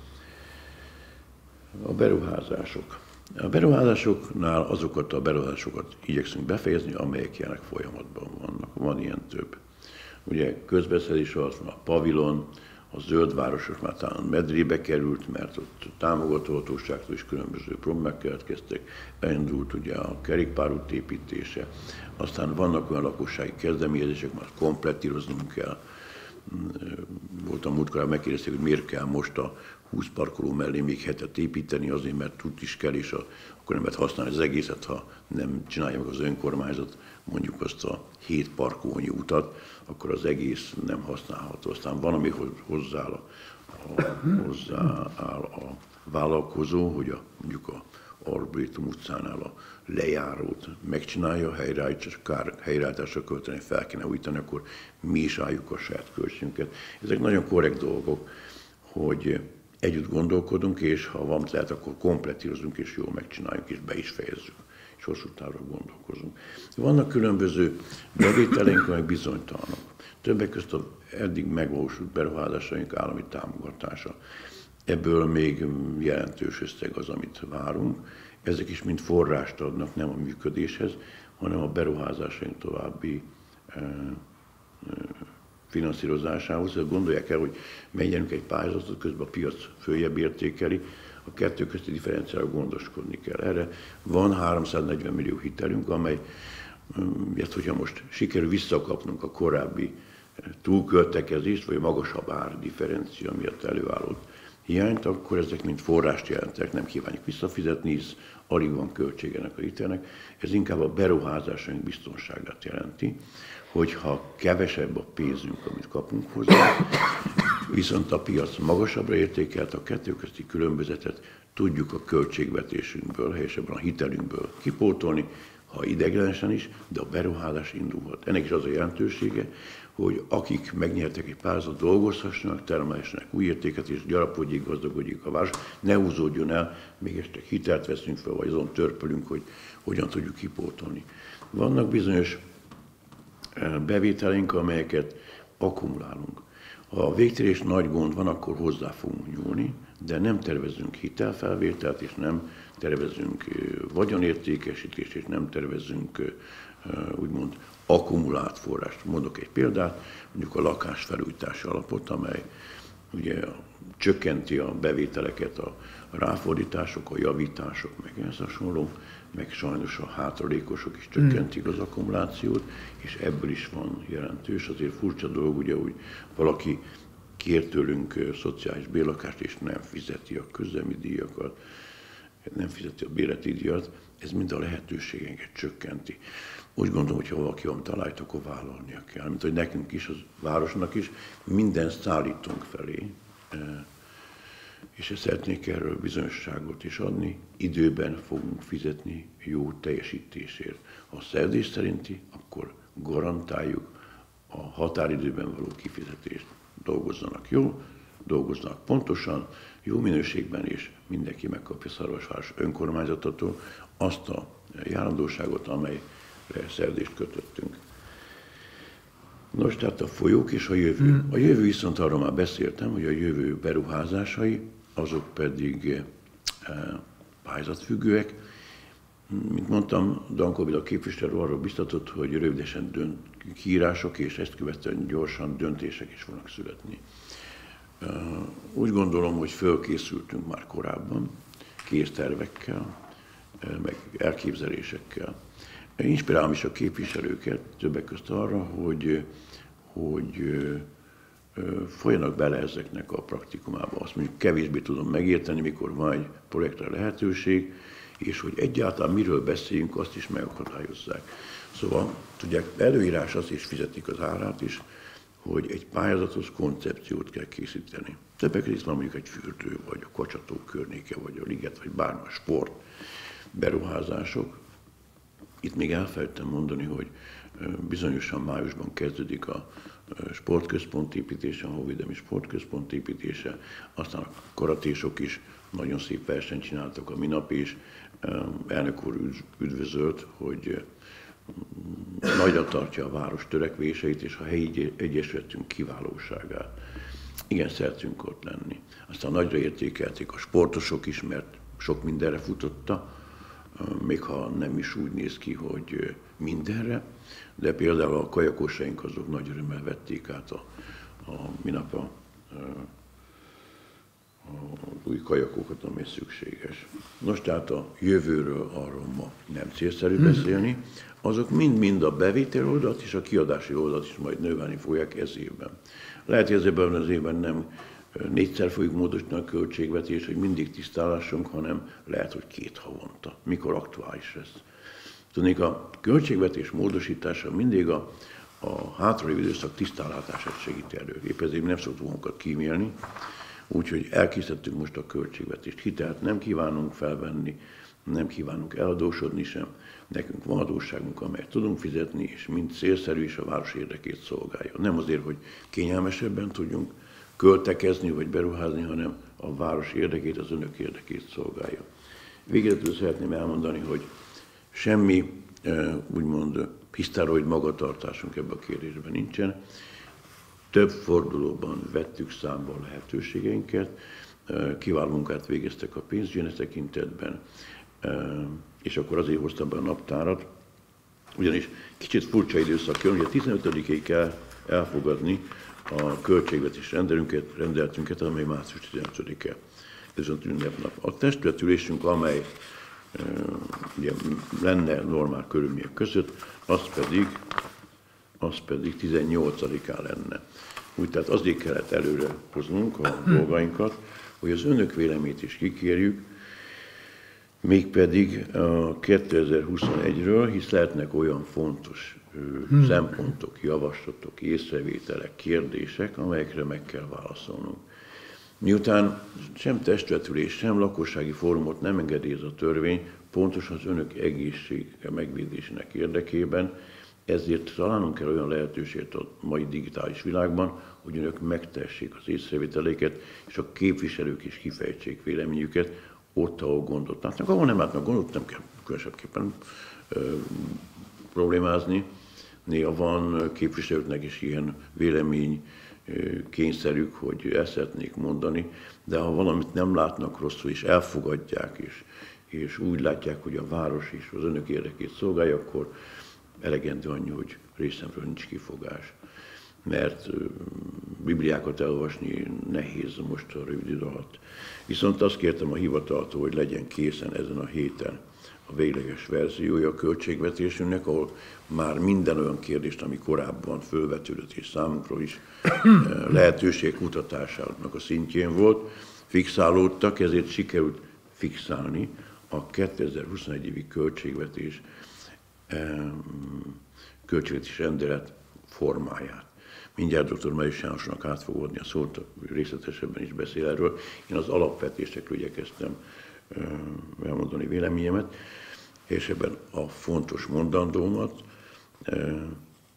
A beruházások. A beruházásoknál azokat a beruházásokat igyekszünk befejezni, amelyek jelenleg folyamatban vannak. Van ilyen több. Ugye közbeszerzés alatt van a pavilon, a zöld városos már talán medrébe került, mert ott támogatóhatóságtól is különböző problémák keletkeztek. Elindult ugye a kerékpárút építése, aztán vannak olyan lakossági kezdeményezések, már komplettíroznunk kell. Volt a múltkor, megkérdezték, hogy miért kell most a húsz parkoló mellé még hetet építeni, azért, mert tud is kell, és a, akkor nem lehet használni az egészet, ha nem csinálja meg az önkormányzat mondjuk azt a hét parkolónyi utat, akkor az egész nem használható. Aztán van, ami hozzááll a, a, hozzááll a vállalkozó, hogy a, mondjuk a Arborétum utcánál a lejárót megcsinálja, helyreállításra költeni, fel kéne újítani, akkor mi is álljuk a saját költségünket. Ezek nagyon korrekt dolgok, hogy együtt gondolkodunk, és ha van lehet, akkor komplettírozunk, és jól megcsináljuk, és be is fejezzük, és hosszú távra gondolkozunk. Vannak különböző bevételeink, amelyek bizonytalanok. Többek között az eddig megvalósult beruházásaink állami támogatása. Ebből még jelentős összeg az, amit várunk. Ezek is mind forrást adnak, nem a működéshez, hanem a beruházásaink további e, e, finanszírozásához. Gondolják el, hogy megnyerünk egy pályázatot, közben a piac följebb értékeli, a kettő közti differenciára gondoskodni kell. Erre van háromszáznegyven millió hitelünk, amely, hogyha most sikerül visszakapnunk a korábbi túlköltekezést, vagy magasabb árdifferencia miatt előálló hiányt, akkor ezek mind forrást jelentek, nem kívánjuk visszafizetni, hisz alig van költségenek a hitelnek. Ez inkább a beruházásaink biztonságát jelenti, hogyha kevesebb a pénzünk, amit kapunk hozzá, viszont a piac magasabbra értékelt, a kettő közti különbözetet tudjuk a költségvetésünkből, helyesebben a hitelünkből kipótolni, ha ideiglenesen is, de a beruházás indulhat. Ennek is az a jelentősége, hogy akik megnyertek egy pályázatot, dolgozhassanak, termelhessenek új értéket, és gyarapodjék, gazdagodjék a város, ne húzódjon el, még esetleg hitelt veszünk fel, vagy azon törpölünk, hogy hogyan tudjuk kipótolni. Vannak bizonyos bevételeink, amelyeket akkumulálunk. Ha végtérés nagy gond van, akkor hozzá fogunk nyúlni, de nem tervezünk hitelfelvételt, és nem tervezünk vagyonértékesítést, és nem tervezünk úgymond akkumulált forrást. Mondok egy példát, mondjuk a lakásfelújítási alapot, amely ugye csökkenti a bevételeket, a ráfordítások, a javítások, meg ez hasonló, meg sajnos a hátralékosok is csökkentik az akkumulációt, és ebből is van jelentős. Azért furcsa dolog, ugye, hogy valaki kér tőlünk szociális bérlakást, és nem fizeti a közemi díjakat, nem fizeti a bérleti díjat, ez mind a lehetőségeket csökkenti. Úgy gondolom, hogy ha valaki valamit találja, akkor vállalnia kell. Mint hogy nekünk is, az városnak is, mindent szállítunk felé, és ezt szeretnék erről bizonyosságot is adni, időben fogunk fizetni jó teljesítésért. Ha a szerződés szerinti, akkor garantáljuk a határidőben való kifizetést. Dolgozzanak jól, dolgoznak pontosan, jó minőségben, és mindenki megkapja Szarvasváros önkormányzatától azt a járandóságot, amelyre szerződést kötöttünk. Nos, tehát a folyók és a jövő. A jövő viszont arról már beszéltem, hogy a jövő beruházásai, azok pedig e, pályázatfüggőek. Mint mondtam, Danko Béla képviselő arról biztatott, hogy rövidesen dönt, kiírások, és ezt követően gyorsan döntések is fognak születni. E, úgy gondolom, hogy fölkészültünk már korábban, kész tervekkel, e, meg elképzelésekkel. Inspirálom is a képviselőket többek közt arra, hogy, hogy folyanak bele ezeknek a praktikumába. Azt mondjuk kevésbé tudom megérteni, mikor van egy projektre lehetőség, és hogy egyáltalán miről beszéljünk, azt is megakadályozzák. Szóval, tudják, előírás az is fizetik az árát is, hogy egy pályázatos koncepciót kell készíteni. Többek között van mondjuk egy fürdő, vagy a Kocsató környéke, vagy a liget, vagy bármi sport beruházások. Itt még elfelejtettem mondani, hogy bizonyosan májusban kezdődik a sportközpont építése, a honvédelmi sportközpont építése, aztán a karatésok is nagyon szép versenyt csináltak a minap is. Elnök úr üdvözölt, hogy nagyra tartja a város törekvéseit és a helyi egyesületünk kiválóságát. Igen, szeretünk ott lenni. Aztán nagyra értékelték a sportosok is, mert sok mindenre futotta, még ha nem is úgy néz ki, hogy mindenre, de például a kajakosaink azok nagy örömmel vették át a, a minap a, a új kajakokat, ami szükséges. Nos, tehát a jövőről arról ma nem célszerű beszélni, azok mind-mind a bevétel oldalt és a kiadási oldalt is majd növelni fogják ez évben. Lehet, hogy ebben az évben nem négyszer fogjuk módosítani a költségvetést, hogy mindig tisztálásunk, hanem lehet, hogy két havonta, mikor aktuális lesz. Tudnék, a költségvetés módosítása mindig a, a hátralévő időszak tisztánlátását segíti elő. Épp ezért nem szoktuk magunkat kímélni, úgyhogy elkészítettük most a költségvetést. Hitelt nem kívánunk felvenni, nem kívánunk eladósodni sem. Nekünk van adósságunk, amelyet tudunk fizetni, és mind célszerű is a város érdekét szolgálja. Nem azért, hogy kényelmesebben tudjunk költekezni vagy beruházni, hanem a város érdekét, az önök érdekét szolgálja. Végezetül szeretném elmondani, hogy semmi úgymond hisztároid magatartásunk ebben a kérdésben nincsen. Több fordulóban vettük számba a lehetőségeinket, kiváló munkát végeztek a pénzügyi tekintetben, és akkor azért hoztam be a naptárat, ugyanis kicsit furcsa időszak jön, hogy a tizenötödikéig kell elfogadni a költségvetés rendelünket, rendeltünket, amely március tizenötödike. Ez a ünnepnap. A testületülésünk, amely e, ugye, lenne normál körülmények között, az pedig, az pedig tizennyolcadikán lenne. Úgy tehát azért kellett előre hoznunk a dolgainkat, hogy az önök véleményét is kikérjük, mégpedig a kétezer-huszonegyről, hisz lehetnek olyan fontos hmm. szempontok, javaslatok, észrevételek, kérdések, amelyekre meg kell válaszolnunk. Miután sem testületülés, sem lakossági fórumot nem engedélyez a törvény, pontosan az önök egészsége megvédésének érdekében, ezért találnunk kell olyan lehetőséget a mai digitális világban, hogy önök megtessék az észrevételeiket, és a képviselők is kifejtsék véleményüket, ott, ahol gondot látnak. Ahol nem látnak gondot, nem kell különösebben ö, problémázni. Néha van képviselőknek is ilyen vélemény ö, kényszerük, hogy ezt szeretnék mondani, de ha valamit nem látnak rosszul, és elfogadják, és, és úgy látják, hogy a város is az önök érdekét szolgálja, akkor elegendő annyi, hogy részemről nincs kifogás. Mert ö, bibliákat elolvasni nehéz most a rövid idő alatt. Viszont azt kértem a hivataltól, hogy legyen készen ezen a héten a végleges verziója a költségvetésünknek, ahol már minden olyan kérdést, ami korábban fölvetődött és számunkra is lehetőség kutatásának a szintjén volt, fixálódtak, ezért sikerült fixálni a kétezer-huszonegy évi költségvetés költségvetés rendelet formáját. Mindjárt dr. Melyus Jánosnak át fog adni a szót, részletesebben is beszél erről. Én az alapvetésekről igyekeztem elmondani véleményemet, és ebben a fontos mondandómat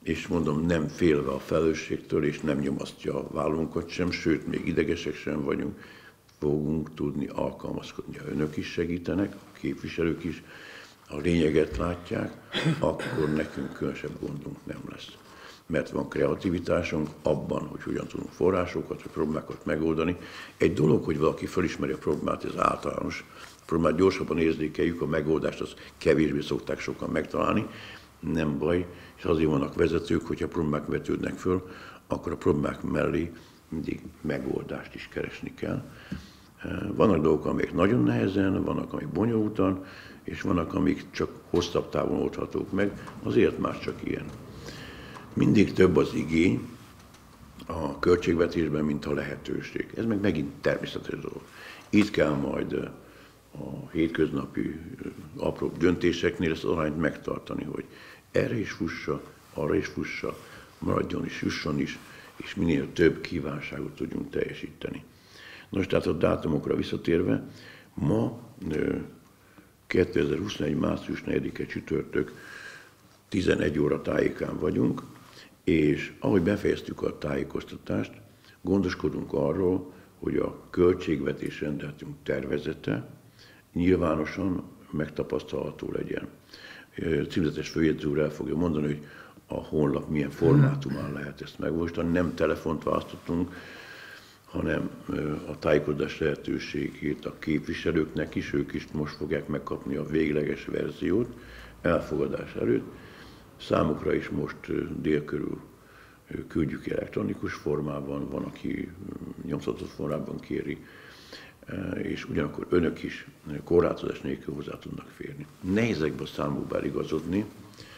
és mondom, nem félve a felelősségtől, és nem nyomasztja a vállunkat sem, sőt, még idegesek sem vagyunk, fogunk tudni alkalmazkodni. Ha önök is segítenek, a képviselők is a lényeget látják, akkor nekünk különösebb gondunk nem lesz. Mert van kreativitásunk abban, hogy hogyan tudunk forrásokat, vagy problémákat megoldani. Egy dolog, hogy valaki felismeri a problémát, ez általános. A problémát gyorsabban érzékeljük, a megoldást az kevésbé szokták sokan megtalálni, nem baj, és azért vannak vezetők, hogyha problémák vetődnek föl, akkor a problémák mellé mindig megoldást is keresni kell. Vannak dolgok, amik nagyon nehezen, vannak, amik bonyolultan, és vannak, amik csak hosszabb távon oldhatók meg, azért már csak ilyen. Mindig több az igény a költségvetésben, mint a lehetőség. Ez meg megint természetes dolog. Itt kell majd a hétköznapi apró döntéseknél ezt az arányt megtartani, hogy erre is fussa, arra is fussa, maradjon is, jusson is, és minél több kívánságot tudjunk teljesíteni. Nos, tehát a dátumokra visszatérve, ma kétezer-huszonegy. március negyedike csütörtök tizenegy óra tájékán vagyunk, és ahogy befejeztük a tájékoztatást, gondoskodunk arról, hogy a költségvetés rendeltünk tervezete nyilvánosan megtapasztalható legyen. Címzetes főjegyző úr el fogja mondani, hogy a honlap milyen formátumán lehet ezt megvalósítani. Nem telefont választottunk, hanem a tájékozás lehetőségét a képviselőknek is, ők is most fogják megkapni a végleges verziót elfogadás előtt. Számukra is most dél körül küldjük elektronikus formában, van, aki nyomtatott formában kéri, és ugyanakkor önök is korlátozás nélkül hozzá tudnak férni. Nehéz ezekbe a számokba eligazodni,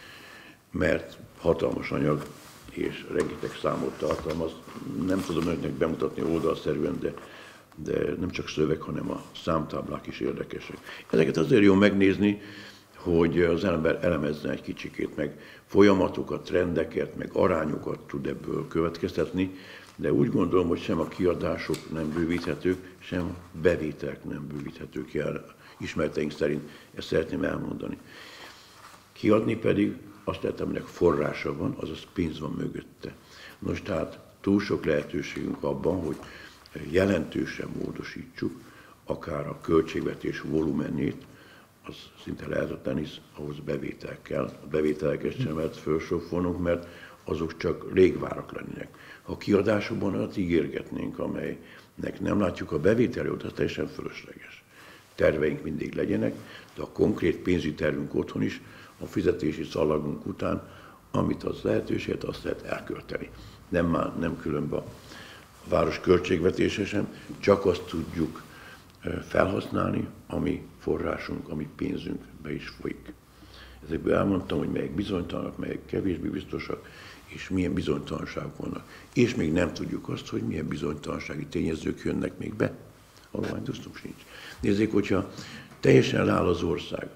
mert hatalmas anyag és rengeteg számot tartalmaz. Nem tudom önöknek bemutatni oldalszerűen, de, de nem csak szöveg, hanem a számtáblák is érdekesek. Ezeket azért jó megnézni, hogy az ember elemezzen egy kicsikét, meg folyamatokat, trendeket, meg arányokat tud ebből következtetni, de úgy gondolom, hogy sem a kiadások nem bővíthetők, sem a bevételek nem bővíthetők el. Ismereteink szerint ezt szeretném elmondani. Kiadni pedig azt lehet, aminek forrása van, azaz pénz van mögötte. Nos, tehát túl sok lehetőségünk abban, hogy jelentősen módosítsuk akár a költségvetés volumenét, az szinte lehetetlen, hisz ahhoz bevétel kell. A bevételeket sem lehet felsófolnunk, mert azok csak légvárak lennének. Ha kiadásokban olyat ígérgetnénk, amelynek nem látjuk a bevételét, az teljesen fölösleges. Terveink mindig legyenek, de a konkrét pénzügyi tervünk otthon is, a fizetési szalagunk után, amit az lehetőséget, azt lehet elkölteni. Nem, már, nem különben a város költségvetése sem, csak azt tudjuk felhasználni, ami forrásunk, ami pénzünk be is folyik. Ezekből elmondtam, hogy melyek bizonytalanak, melyek kevésbé biztosak, és milyen bizonytalanságok vannak. És még nem tudjuk azt, hogy milyen bizonytalansági tényezők jönnek még be. Halománytusztunk sincs. Nézzék, hogyha teljesen leáll az ország,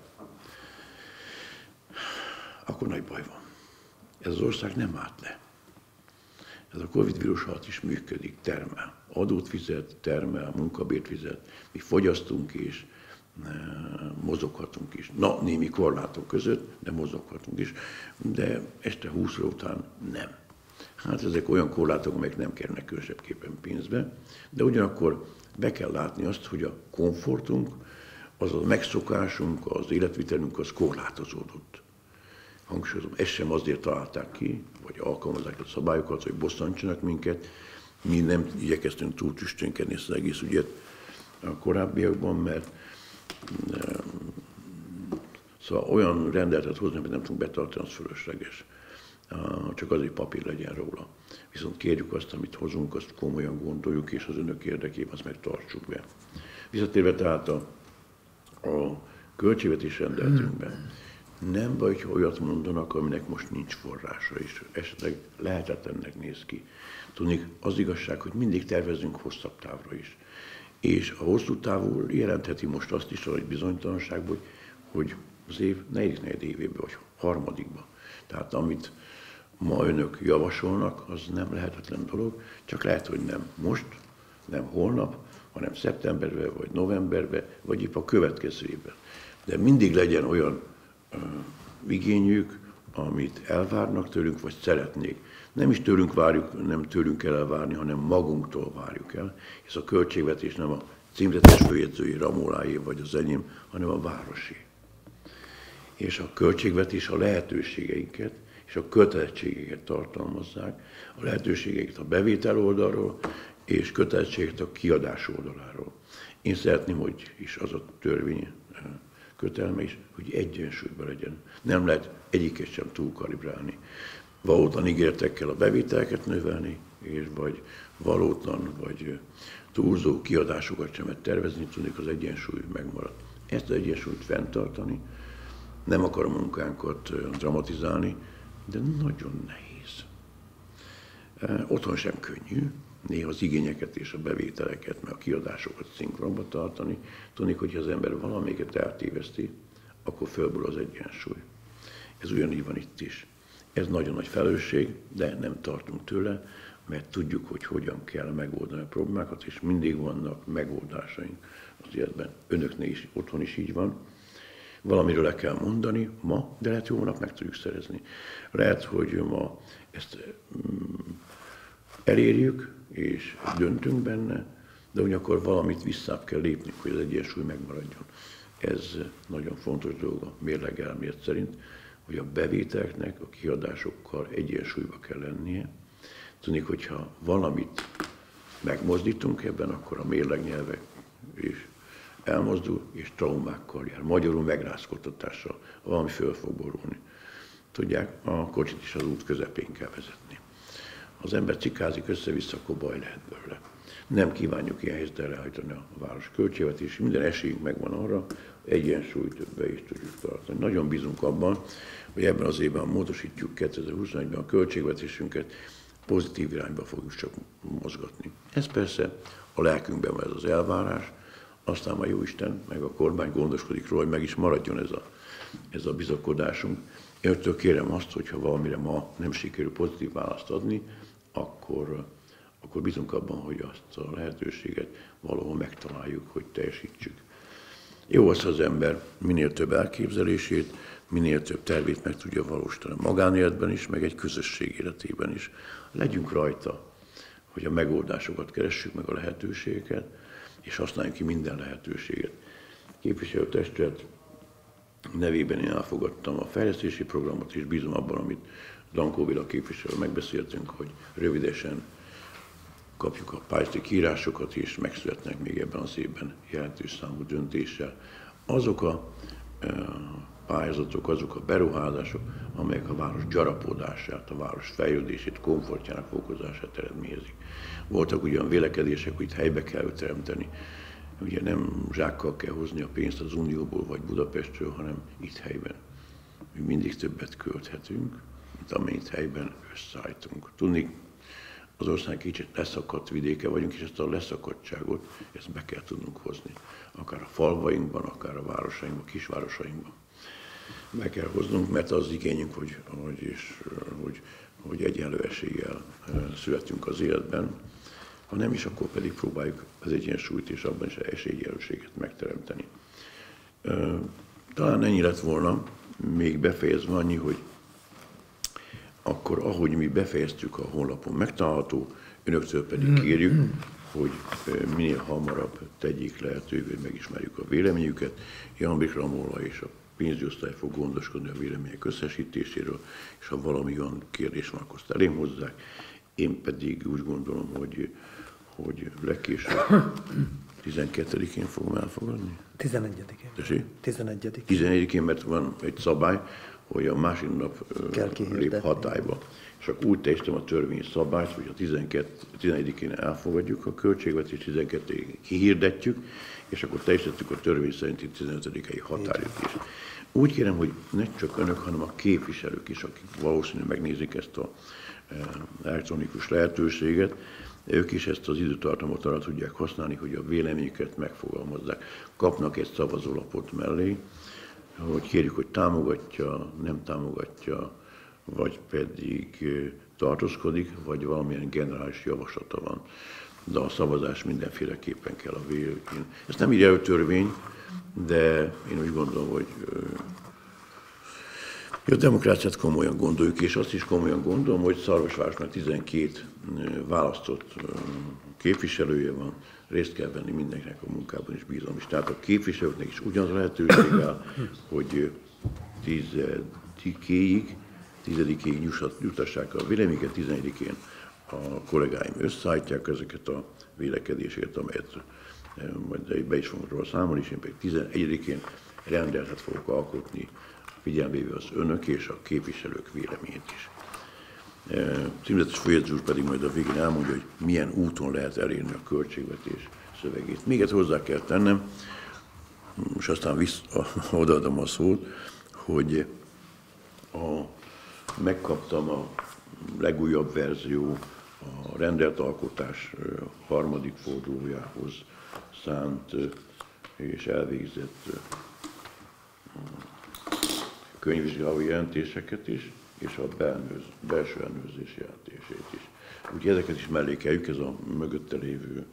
akkor nagy baj van. Ez az ország nem állt le. Ez a Covid vírus alatt is működik, termel. Adót fizet, termel, munkabért fizet, mi fogyasztunk és mozoghatunk is. Na, némi korlátok között, de mozoghatunk is, de este húsz óra után nem. Hát ezek olyan korlátok, amelyek nem kerülnek különösebbképpen pénzbe, de ugyanakkor be kell látni azt, hogy a komfortunk, az a megszokásunk, az életvitelünk az korlátozódott. Hangsúlyozom, ezt sem azért találták ki, vagy alkalmazzák a szabályokat, hogy bosszantsanak minket. Mi nem igyekeztünk túl tüstönkedni ezt az egész ügyet a korábbiakban, mert szóval olyan rendeletet hozni, amit nem tudunk betartani, az fölösleges. Csak azért papír legyen róla. Viszont kérjük azt, amit hozunk, azt komolyan gondoljuk, és az önök érdekében azt megtartsuk be. Visszatérve tehát a, a költségvetés rendeletünkben, nem baj, ha olyat mondanak, aminek most nincs forrása, és esetleg lehetetlennek néz ki. Tudni, az igazság, hogy mindig tervezünk hosszabb távra is. És a hosszú távú jelentheti most azt is, hogy bizonytalanságban, hogy, hogy az év negyedik negyed évében, vagy harmadikban. Tehát amit ma önök javasolnak, az nem lehetetlen dolog, csak lehet, hogy nem most, nem holnap, hanem szeptemberben, vagy novemberben, vagy épp a következő évben. De mindig legyen olyan uh, igényük, amit elvárnak tőlünk, vagy szeretnék. Nem is tőlünk várjuk, nem tőlünk kell elvárni, hanem magunktól várjuk el. És a költségvetés nem a címzetes főjegyzői, Ramoláé vagy az enyém, hanem a városi. És a költségvetés a lehetőségeinket és a kötelezettségeket tartalmazzák, a lehetőségeket a bevétel oldalról, és kötelezettségeket a kiadás oldaláról. Én szeretném, hogy is az a törvény kötelme is, hogy egyensúlyban legyen. Nem lehet egyiket sem túlkalibrálni. Valótlan ígéretekkel a bevételeket növelni, és vagy valótlan, vagy túlzó kiadásokat sem tervezni, tudjuk, az egyensúly megmarad. Ezt az egyensúlyt fenntartani, nem akar a munkánkat dramatizálni, de nagyon nehéz. Otthon sem könnyű, néha az igényeket és a bevételeket, meg a kiadásokat szinkronba tartani. Tudni, hogy az ember valamelyiket eltéveszti, akkor fölből az egyensúly. Ez ugyanígy van itt is. Ez nagyon nagy felelősség, de nem tartunk tőle, mert tudjuk, hogy hogyan kell megoldani a problémákat, és mindig vannak megoldásaink az életben. Önöknél is, otthon is így van. Valamiről le kell mondani ma, de lehet, hogy holnap meg tudjuk szerezni. Lehet, hogy ma ezt elérjük, és döntünk benne, de ugyanakkor valamit visszább kell lépni, hogy az egyensúly megmaradjon. Ez nagyon fontos dolog a mérleg elmélet szerint, hogy a bevételeknek a kiadásokkal egyensúlyba kell lennie. Tudni, hogyha valamit megmozdítunk ebben, akkor a mérlegnyelvek is elmozdul, és traumákkal jár. Magyarul megrázkodtatással, valami föl fog borulni. Tudják, a kocsit is az út közepén kell vezetni. Ha az ember cikázik össze-vissza, akkor baj lehet belőle. Nem kívánjuk ilyen helyzetre elhajtani a város költségvetését, minden esélyünk megvan arra, hogy egyensúlyt be is tudjuk tartani. Nagyon bízunk abban, hogy ebben az évben módosítjuk kétezer-huszonegyben a költségvetésünket, pozitív irányba fogjuk csak mozgatni. Ez persze a lelkünkben van ez az elvárás, aztán a Jóisten, meg a kormány gondoskodik róla, hogy meg is maradjon ez a, ez a bizakodásunk. Én öntől kérem azt, hogyha valamire ma nem sikerül pozitív választ adni, akkor, akkor bízunk abban, hogy azt a lehetőséget valahol megtaláljuk, hogy teljesítsük. Jó az az ember minél több elképzelését, minél több tervét meg tudja valósítani a magánéletben is, meg egy közösség életében is. Legyünk rajta, hogy a megoldásokat keressük, meg a lehetőségeket, és használjunk ki minden lehetőséget. Képviselőtestület nevében én elfogadtam a fejlesztési programot, és bízom abban, amit Dankó Béla képviselő megbeszéltünk, hogy rövidesen kapjuk a pályázati kiírásokat, és megszületnek még ebben az évben jelentős számú döntéssel. Azok a pályázatok, azok a beruházások, amelyek a város gyarapodását, a város fejlődését, komfortjának fokozását eredményezik. Voltak ugyan vélekedések, hogy itt helybe kell teremteni. Ugye nem zsákkal kell hozni a pénzt az Unióból vagy Budapestről, hanem itt helyben. Mi mindig többet költhetünk, mint amennyit helyben összeállítunk. Tudni, az ország kicsit leszakadt vidéke vagyunk, és ezt a leszakadtságot, ezt be kell tudnunk hozni. Akár a falvainkban, akár a városainkban, kisvárosainkban. Be kell hoznunk, mert az igényünk, hogy, hogy, és, hogy, hogy egyenlő eséllyel születünk az életben. Ha nem is, akkor pedig próbáljuk az egyensúlyt és abban is esélyegyenlőséget megteremteni. Talán ennyi lett volna, még befejezve annyi, hogy akkor, ahogy mi befejeztük, a honlapon megtalálható, önöktől pedig kérjük, hogy minél hamarabb tegyék lehetővé, hogy megismerjük a véleményüket. Jambik Ramola és a pénzügyi osztály fog gondoskodni a vélemények összesítéséről, és ha valami olyan kérdés van, akkor azt elém hozzák. Én pedig úgy gondolom, hogy, hogy legkésőbb tizenkettedikén fogom elfogadni. tizenegyedikén. Tessék? tizenegyedikén. tizenegyedikén, mert van egy szabály, hogy a másik nap lép hatályba. És akkor úgy teljesítem a törvény szabályt, hogy a tizenegyedikén elfogadjuk a költségvetést, tizenkettedikén kihirdetjük, és akkor teljesítettük a törvény szerinti tizenötödikei határidőt is. Úgy kérem, hogy ne csak önök, hanem a képviselők is, akik valószínűleg megnézik ezt a elektronikus lehetőséget, ők is ezt az időtartamot arra tudják használni, hogy a véleményüket megfogalmazzák. Kapnak egy szavazólapot mellé, hogy kérjük, hogy támogatja, nem támogatja, vagy pedig tartózkodik, vagy valamilyen generális javaslata van. De a szavazás mindenféleképpen kell a vélemény. Ezt nem írja a törvény, de én úgy gondolom, hogy A demokráciát komolyan gondoljuk, és azt is komolyan gondolom, hogy Szarvasvárosnak tizenkét választott képviselője van, részt kell venni mindenkinek a munkában is, bízom is. Tehát a képviselőknek is ugyanaz a lehetőség áll, hogy tizedikéig, tizedikéig jutassák a véleményeket, tizenegyedikén a kollégáim összeállítják ezeket a vélekedéseket, amelyet majd be is fogunk róla számolni, és én pedig tizenegyedikén rendeletet fogok alkotni, figyelembe az önök és a képviselők véleményét is. Címzetes főjegyző úr pedig majd a végén elmondja, hogy milyen úton lehet elérni a költségvetés szövegét. Még ezt hozzá kell tennem, és aztán vissza, odaadom a szót, hogy a, megkaptam a legújabb verzió a rendeletalkotás harmadik fordulójához szánt és elvégzett könyvvizsgálói jelentéseket is, és a belnőz, belső ellenőrzés jelentését is. Úgyhogy ezeket is mellékeljük, ez a mögötte lévő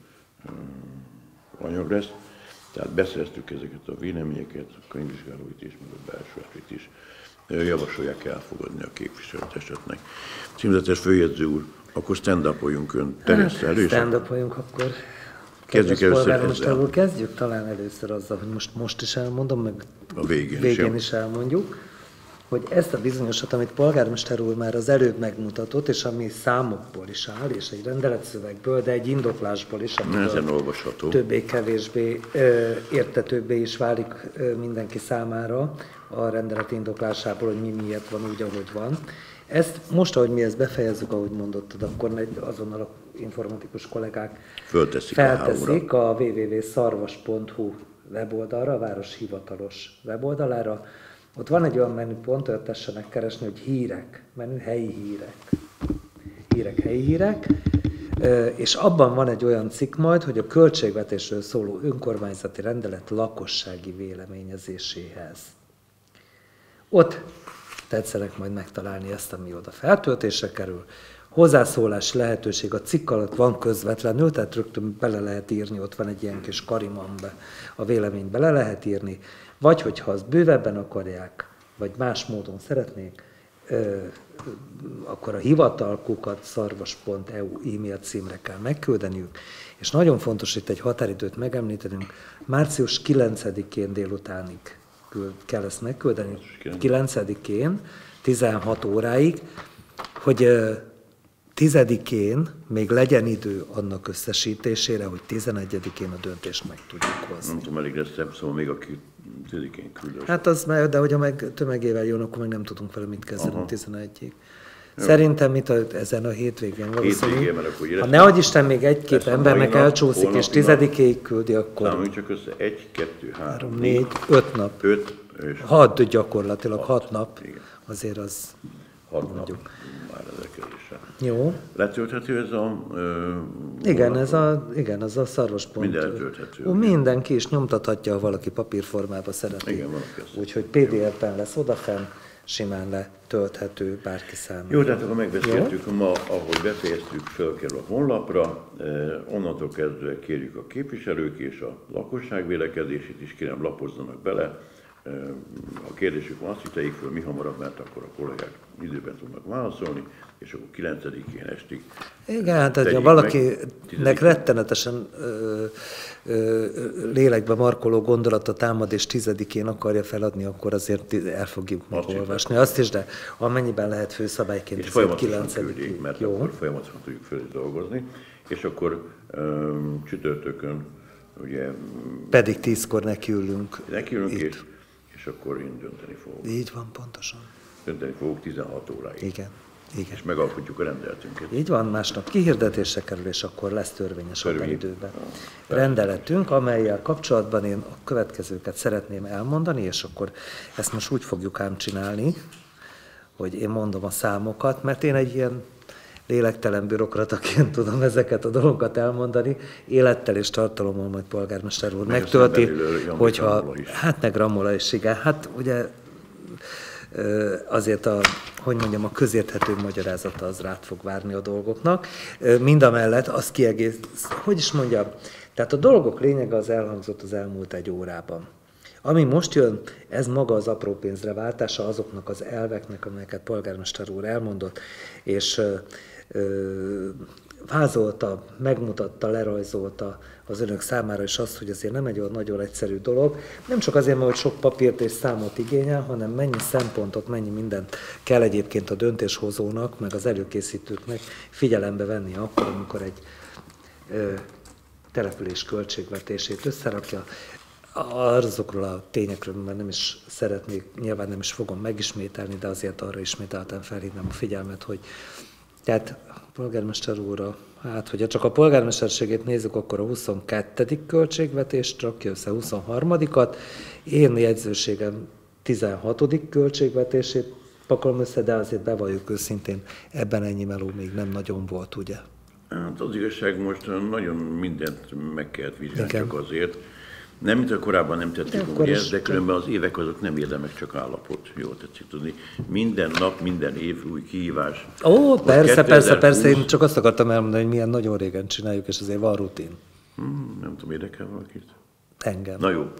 anyag lesz. Tehát beszereztük ezeket a véleményeket, a könyvvizsgálóit is, meg a belsőt is. Javasolják elfogadni a képviselőtestületnek. Címzetes főjegyző úr, akkor stand-upoljunk ön terjessze elő. Stand-upoljunk akkor. Kezdjük először ezzel. Kezdjük talán először azzal, hogy most, most is elmondom, meg a végén, végén is elmondjuk, hogy ezt a bizonyosat, amit polgármester úr már az előbb megmutatott, és ami számokból is áll, és egy rendeletszövegből, de egy indoklásból is, ezen olvasható. Többé-kevésbé értetőbbé is válik ö, mindenki számára a rendelet indoklásából, hogy mi miért van úgy, ahogy van. Ezt most, ahogy mi ezt befejezzük, ahogy mondottad, akkor azonnal a informatikus kollégák Fölteszik felteszik a, a double-u double-u double-u pont szarvas pont hu weboldalra, a város hivatalos weboldalára. Ott van egy olyan menüpont, ott tessenek keresni, hogy hírek, menü helyi hírek. Hírek, helyi hírek. És abban van egy olyan cikk majd, hogy a költségvetésről szóló önkormányzati rendelet lakossági véleményezéséhez. Ott tetszenek majd megtalálni ezt, ami oda feltöltésre kerül. Hozzászólás lehetőség a cikk alatt van közvetlenül, tehát rögtön bele lehet írni, ott van egy ilyen kis karimambe, a véleményt bele lehet írni, vagy hogyha azt bővebben akarják, vagy más módon szeretnék, akkor a hivatalkukat szarvas pont e u e-mail címre kell megküldeniük, és nagyon fontos itt egy határidőt megemlítenünk, március kilencedikén délutánig kell ezt megküldeni, kilencedikén, tizenhat óráig, hogy tizedikén még legyen idő annak összesítésére, hogy tizenegyedikén a döntést meg tudjuk hozni. Nem tudom, elég lesz szebb, szóval még aki tizedikén küldös. Hát az, de hogyha meg tömegével jön, akkor meg nem tudunk vele mit kezdeni tizenegyig. Szerintem itt a, ezen a hétvégén valószínűleg. Ha nehogy Isten még egy-két embernek elcsúszik, és tizedikéig küldi, akkor... Számoljunk csak össze, egy, kettő, három, négy, öt nap. Öt, és hat gyakorlatilag, hat, hat nap. Igen. Azért az... Hat nap már rendelkezésre. Jó. Letölthető ez a... Ö, igen, ez a, igen, az a szarvas pont. Minden letölthető. Ó, mindenki is nyomtathatja, ha valaki papírformába szeretné. Igen, van a úgyhogy pé dé ef-ben lesz odafenn, simán letölthető bárki számára. Jó, tehát akkor megbeszéltük, Jó? ma, ahogy befejeztük, felkerül a honlapra, eh, onnantól kezdve kérjük a képviselők és a lakosság vélekedését is, kérem lapozzanak bele. Eh, a kérdésük van, azt hogy tegyék föl mi hamarabb, mert akkor a kollégák időben tudnak válaszolni, és akkor kilencedikén estig. Igen, tehát ha valakinek rettenetesen ö, ö, lélekbe markoló gondolata támad, és tizedikén akarja feladni, akkor azért el fogjuk olvasni azt is, de amennyiben lehet főszabályként. És folyamatosan küldjék, mert Jó. akkor folyamatosan tudjuk föl dolgozni, és akkor ö, csütörtökön ugye... Pedig tízkor nekiülünk. Nekiülünk, és, és akkor én dönteni fogok. Így van, pontosan. Dönteni fogok tizenhat óráig. Igen. Igen. És megalkotjuk a rendeletünket. Így van, másnap kihirdetésre kerül, és akkor lesz törvényes határidőben rendeletünk, amellyel kapcsolatban én a következőket szeretném elmondani, és akkor ezt most úgy fogjuk ám csinálni, hogy én mondom a számokat, mert én egy ilyen lélektelen bürokrataként tudom ezeket a dolgokat elmondani, élettel és tartalommal majd polgármester úr meg megtölti, hogyha, hát meg Ramola is, igen, hát ugye azért a, hogy mondjam, a közérthető magyarázata az rá fog várni a dolgoknak. Mindamellett az kiegész, hogy is mondjam, tehát a dolgok lényege az elhangzott az elmúlt egy órában. Ami most jön, ez maga az apró pénzre váltása azoknak az elveknek, amelyeket polgármester úr elmondott, és ö, ö, vázolta, megmutatta, lerajzolta az önök számára is azt, hogy azért nem egy olyan nagyon egyszerű dolog. Nem csak azért, mert sok papírt és számot igényel, hanem mennyi szempontot, mennyi mindent kell egyébként a döntéshozónak, meg az előkészítőknek figyelembe venni akkor, amikor egy ö, település költségvetését összerakja. Azokról a tényekről, mert nem is szeretnék, nyilván nem is fogom megismételni, de azért arra ismételten felhívnám a figyelmet, hogy tehát a polgármester úrra, hát hogyha csak a polgármesterségét nézzük, akkor a huszonkettedik költségvetést rakja össze, huszonharmadikat Én jegyzőségem tizenhatodik költségvetését pakolom össze, de azért bevalljuk őszintén, ebben ennyi meló még nem nagyon volt, ugye? Hát az igazság, most nagyon mindent meg kellett vizsgálni, Igen. csak azért. Nem, mint a korábban nem tettük úgy ezt, de különben az évek azok nem érdemek csak állapot, jól tetszik tudni. Minden nap, minden év új kihívás. Ó, persze, persze, persze, én húsz csak azt akartam elmondani, hogy milyen nagyon régen csináljuk, és azért van rutin. Hmm, nem tudom, érdekel valakit? Engem. Na jó.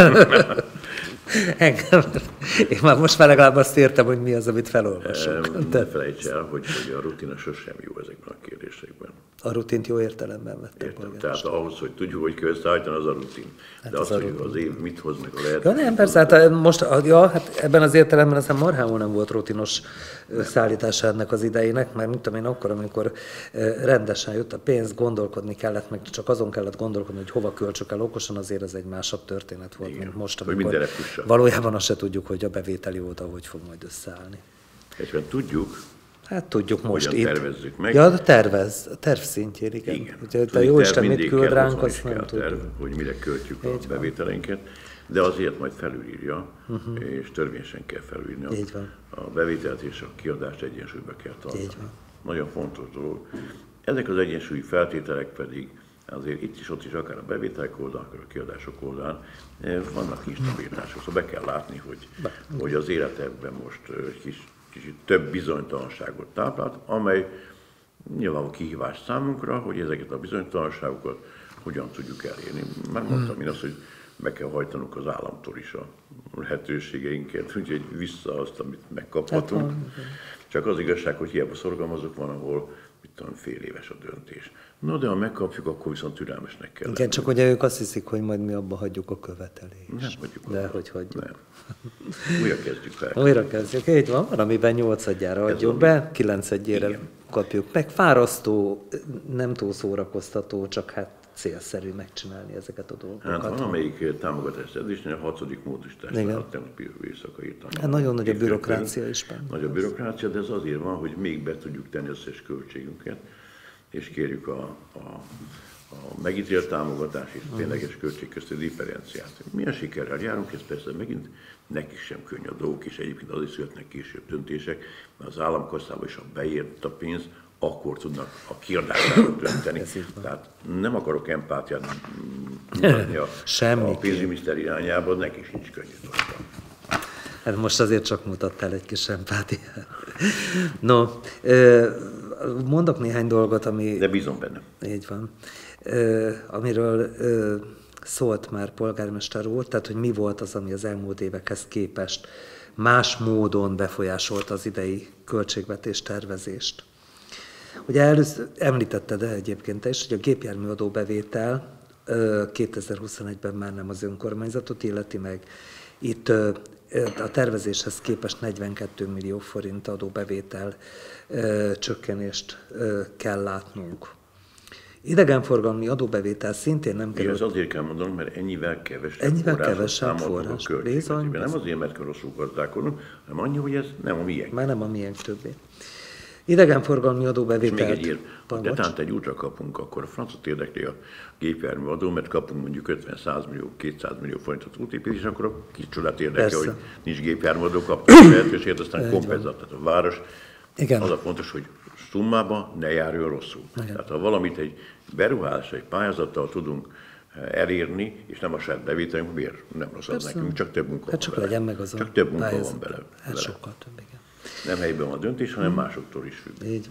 Engem. Én már most már legalább azt értem, hogy mi az, amit felolvasok. Ne felejts el, hogy, hogy a rutina sosem jó ezekben a kérdésekben. A rutint jó értelemben vettem. Értem, tehát ahhoz, hogy tudjuk, hogy kell összeállítani, az a rutin. Hát de az az, a hogy rutin. az év mit hoz meg a lehet. Ja nem, persze, hát most, ja, hát ebben az értelemben aztán marhául nem volt rutinos szállítása ennek az idejének, mert mint tudom én akkor, amikor rendesen jött a pénz, gondolkodni kellett, meg csak azon kellett gondolkodni, hogy hova költsök el okosan, azért ez egy másabb történet volt, Igen, mint most, hogy amikor mindenre fusson. valójában azt se tudjuk, hogy a bevételi oldal hogy fog majd összeállni. Egyben tudjuk, Hát tudjuk most hogyan itt. tervezzük meg. Ja, de tervez, a terv szintjén, igen. Igen. Ugye, a Tudni, jó terv Isten mit mindig küld kell, ránk, otthon azt is nem kell terv, tudjuk. hogy mire költjük Így a van. bevételeinket, de azért majd felülírja, uh-huh. és törvényesen kell felülírni. Így van. A bevételt és a kiadást egyensúlyba kell tartani. Így van. Nagyon fontos dolog. Ezek az egyensúlyi feltételek pedig azért itt is, ott is, akár a bevételek oldalán, akár a kiadások oldalán eh, vannak instabilitások. Szóval be kell látni, hogy, hogy az életekben most eh, kis, kicsit több bizonytalanságot táplált, amely nyilvánvaló kihívás számunkra, hogy ezeket a bizonytalanságokat hogyan tudjuk elérni. Már mondtam én azt, hogy meg kell hajtanunk az államtól is a lehetőségeinket, úgyhogy vissza azt, amit megkaphatunk. Csak az igazság, hogy hiába szorgalmazok, van, ahol mit tudom, fél éves a döntés. No, de ha megkapjuk, akkor viszont türelmesnek kell Igen, lenni. csak ugye ők azt hiszik, hogy majd mi abba hagyjuk a követelést. Nem hagyjuk De abba. hogy hagyjuk. Nem. Újra kezdjük fel. Újra kezdjük. Így van, van, amiben nyolcadjára adjuk van. be, kilencedjére Igen. kapjuk meg. Fárasztó, nem túl szórakoztató, csak hát célszerű megcsinálni ezeket a dolgokat. Hát van, amelyik támogatás edzésnél a hatodik módosításra Igen. a tegnapi éjszaka írtam. Hát nagyon nagy a Évféltől. bürokrácia is benne. Nagy a bürokrácia, de ez azért van, hogy még be tudjuk tenni összes költségünket, és kérjük a, a, a megítélt támogatás és tényleges költség közti differenciát. Milyen sikerrel járunk, ez persze megint nekik sem könnyű a dolgok, és egyébként azért születnek később döntések, mert az államkasszában is, ha beért a pénz, akkor tudnak a kiadásáról dönteni. Tehát nem akarok empátiát mutatni a, a pénzügyminiszter irányába, neki sincs könnyű dolga. Hát most azért csak mutattál egy kis empátiát. No, mondok néhány dolgot, ami... De bízom benne. Így van. Amiről szólt már polgármester úr, tehát hogy mi volt az, ami az elmúlt évekhez képest más módon befolyásolta az idei költségvetés tervezést. Ugye először említetted egyébként te is, hogy a gépjárműadó bevétel kétezer-huszonegyben már nem az önkormányzatot illeti meg. Itt a tervezéshez képest negyvenkét millió forint adóbevétel csökkenést kell látnunk. Idegenforgalmi adóbevétel szintén nem kerül. Ez azért kell mondanom, mert ennyivel kevesebb ennyivel forrásot kevesebb számoltunk forrás. a költségvetésben. Bizony, Nem azért, mert rosszul gazdálkodunk, hanem annyi, hogy ez nem a miénk. Már nem a miénk többé. Idegenforgalmi És adóbevételt... még egy ír, ha detánt egy útra kapunk, akkor a francot érdekli a gépjármű adó, mert kapunk mondjuk ötven-száz millió, kétszáz millió forintot útépítés, akkor a kis csodát érdekel, Persze. hogy nincs gépjármű adó, kaptunk lehetőséget, aztán kompenzál. Tehát a város, Igen. az a fontos, hogy szummában ne járjon rosszul. Igen. Tehát ha valamit egy beruházás, egy pályázattal tudunk elérni, és nem a saját bevételünk, miért nem rossz az nekünk, csak több munka Hát van csak bele. legyen meg az a Csak több munka pályázat. van bele. Hát bele. sokkal több, igen. Nem helyben van a döntés, hanem másoktól is függ. Így van.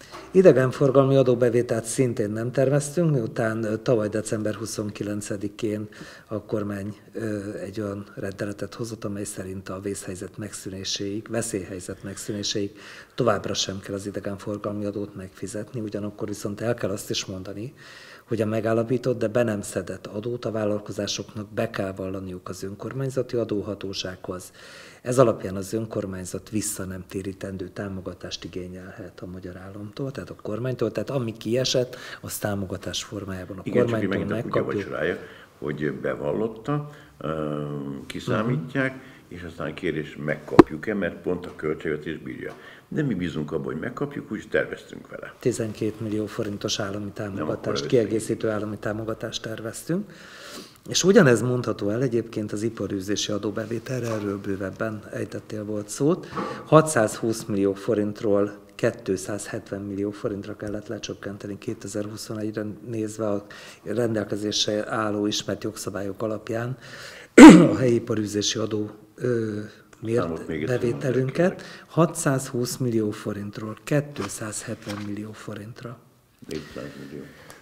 Idegenforgalmi adóbevételt szintén nem terveztünk, miután tavaly december huszonkilencedikén a kormány egy olyan rendeletet hozott, amely szerint a vészhelyzet megszűnéséig, veszélyhelyzet megszűnéséig továbbra sem kell az idegenforgalmi adót megfizetni, ugyanakkor viszont el kell azt is mondani, hogy a megállapított, de be nem szedett adót a vállalkozásoknak be kell vallaniuk az önkormányzati adóhatósághoz. Ez alapján az önkormányzat vissza nem térítendő támogatást igényelhet a magyar államtól, tehát a kormánytól, tehát ami kiesett, az támogatás formájában a igen, kormánytól megkapjuk. Igen, csak rája, hogy bevallotta, kiszámítják, uh-huh. és aztán kérés megkapjuk-e, mert pont a költségvetés bírja. De mi bízunk abban, hogy megkapjuk, úgy terveztünk vele. tizenkét millió forintos állami támogatást, kiegészítő állami támogatást terveztünk. És ugyanez mondható el egyébként az iparűzési adóbevételre, erről bővebben ejtettél volt szót. hatszázhúsz millió forintról kétszázhetven millió forintra kellett lecsökkenteni kétezer-huszonegyre nézve a rendelkezésre álló ismert jogszabályok alapján a helyi iparűzési adó ö, mért bevételünket hatszázhúsz millió forintról kétszázhetven millió forintra. négyszáz millió.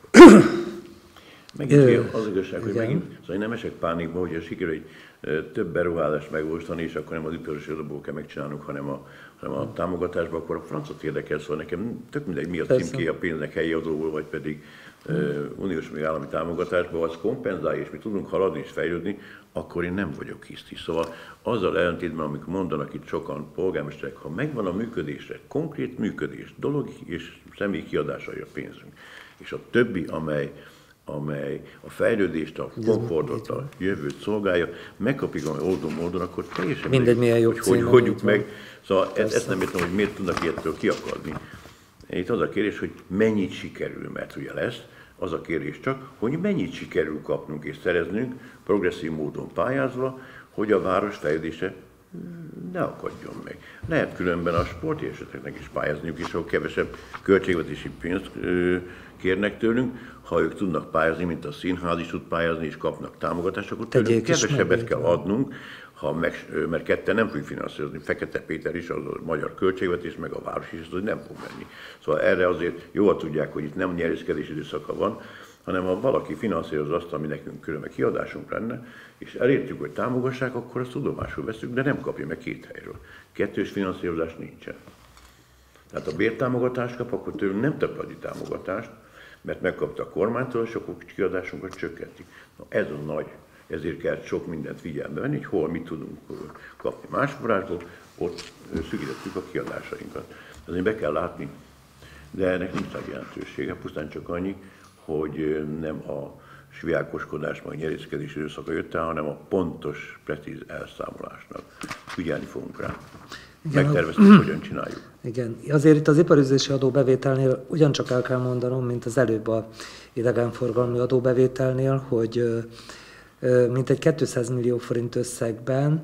Megint Ö, az igazság, hogy igen. megint, szóval nem esek pánikba, hogyha sikerül egy több beruházást megvalósítani, és akkor nem az iparosi adóból kell megcsinálnunk, hanem a, hanem a támogatásba, akkor a francot érdekel, szóval nekem tök mindegy, mi a címké a pénznek, helyi adóból, vagy pedig uh, uniós még állami támogatásba, az kompenzálja, és mi tudunk haladni és fejlődni, akkor én nem vagyok hiszti. Szóval azzal ellentétben, amikor mondanak itt sokan polgármesterek, ha megvan a működésre, konkrét működés, dolog és személyi kiadásai a pénzünk, és a többi, amely amely a fejlődést, a komfortot, a jövőt szolgálja, megkapjuk a oldon módon, akkor teljesen mindegy, milyen jobb hogy, hogy hagyjuk meg. Szóval ezt, ezt nem értem, hogy miért tudnak ilyettől kiakadni. Itt az a kérdés, hogy mennyit sikerül, mert ugye lesz, az a kérdés csak, hogy mennyit sikerül kapnunk és szereznünk, progresszív módon pályázva, hogy a város fejlődése ne akadjon meg. Lehet különben a sporti eseteknek is pályázniuk, és ahol kevesebb költségvetési pénzt kérnek tőlünk, ha ők tudnak pályázni, mint a színház is tud pályázni, és kapnak támogatást, akkor tőlük kevesebbet kell adnunk, ha meg, mert ketten nem fogjuk finanszírozni. Fekete Péter is, az a magyar költségvetés, meg a város is, az, hogy nem fog menni. Szóval erre azért jól tudják, hogy itt nem nyerészkedés időszaka van, hanem ha valaki finanszíroz azt, ami nekünk különben kiadásunk lenne, és elértük, hogy támogassák, akkor azt tudomásul veszünk, de nem kapja meg két helyről. Kettős finanszírozás nincsen. Tehát a bértámogatást kap, akkor tőlünk nem kap annyi támogatást, mert megkapta a kormánytól, és akkor kiadásunkat csökkentik. Na, ez a nagy, ezért kell sok mindent figyelembe venni, hogy hol mit tudunk kapni más forrásból, ott szűkítettük a kiadásainkat. Azért be kell látni, de ennek nincs nagy jelentősége, pusztán csak annyi, hogy nem a sviákoskodás, majd nyerészkedés időszaka jött el, hanem a pontos, precíz elszámolásnak. Figyelni fogunk rá. Megterveztük, hogyan csináljuk. Igen, azért itt az iparűzési adóbevételnél ugyancsak el kell mondanom, mint az előbb a idegenforgalmi adóbevételnél, hogy mintegy kétszáz millió forint összegben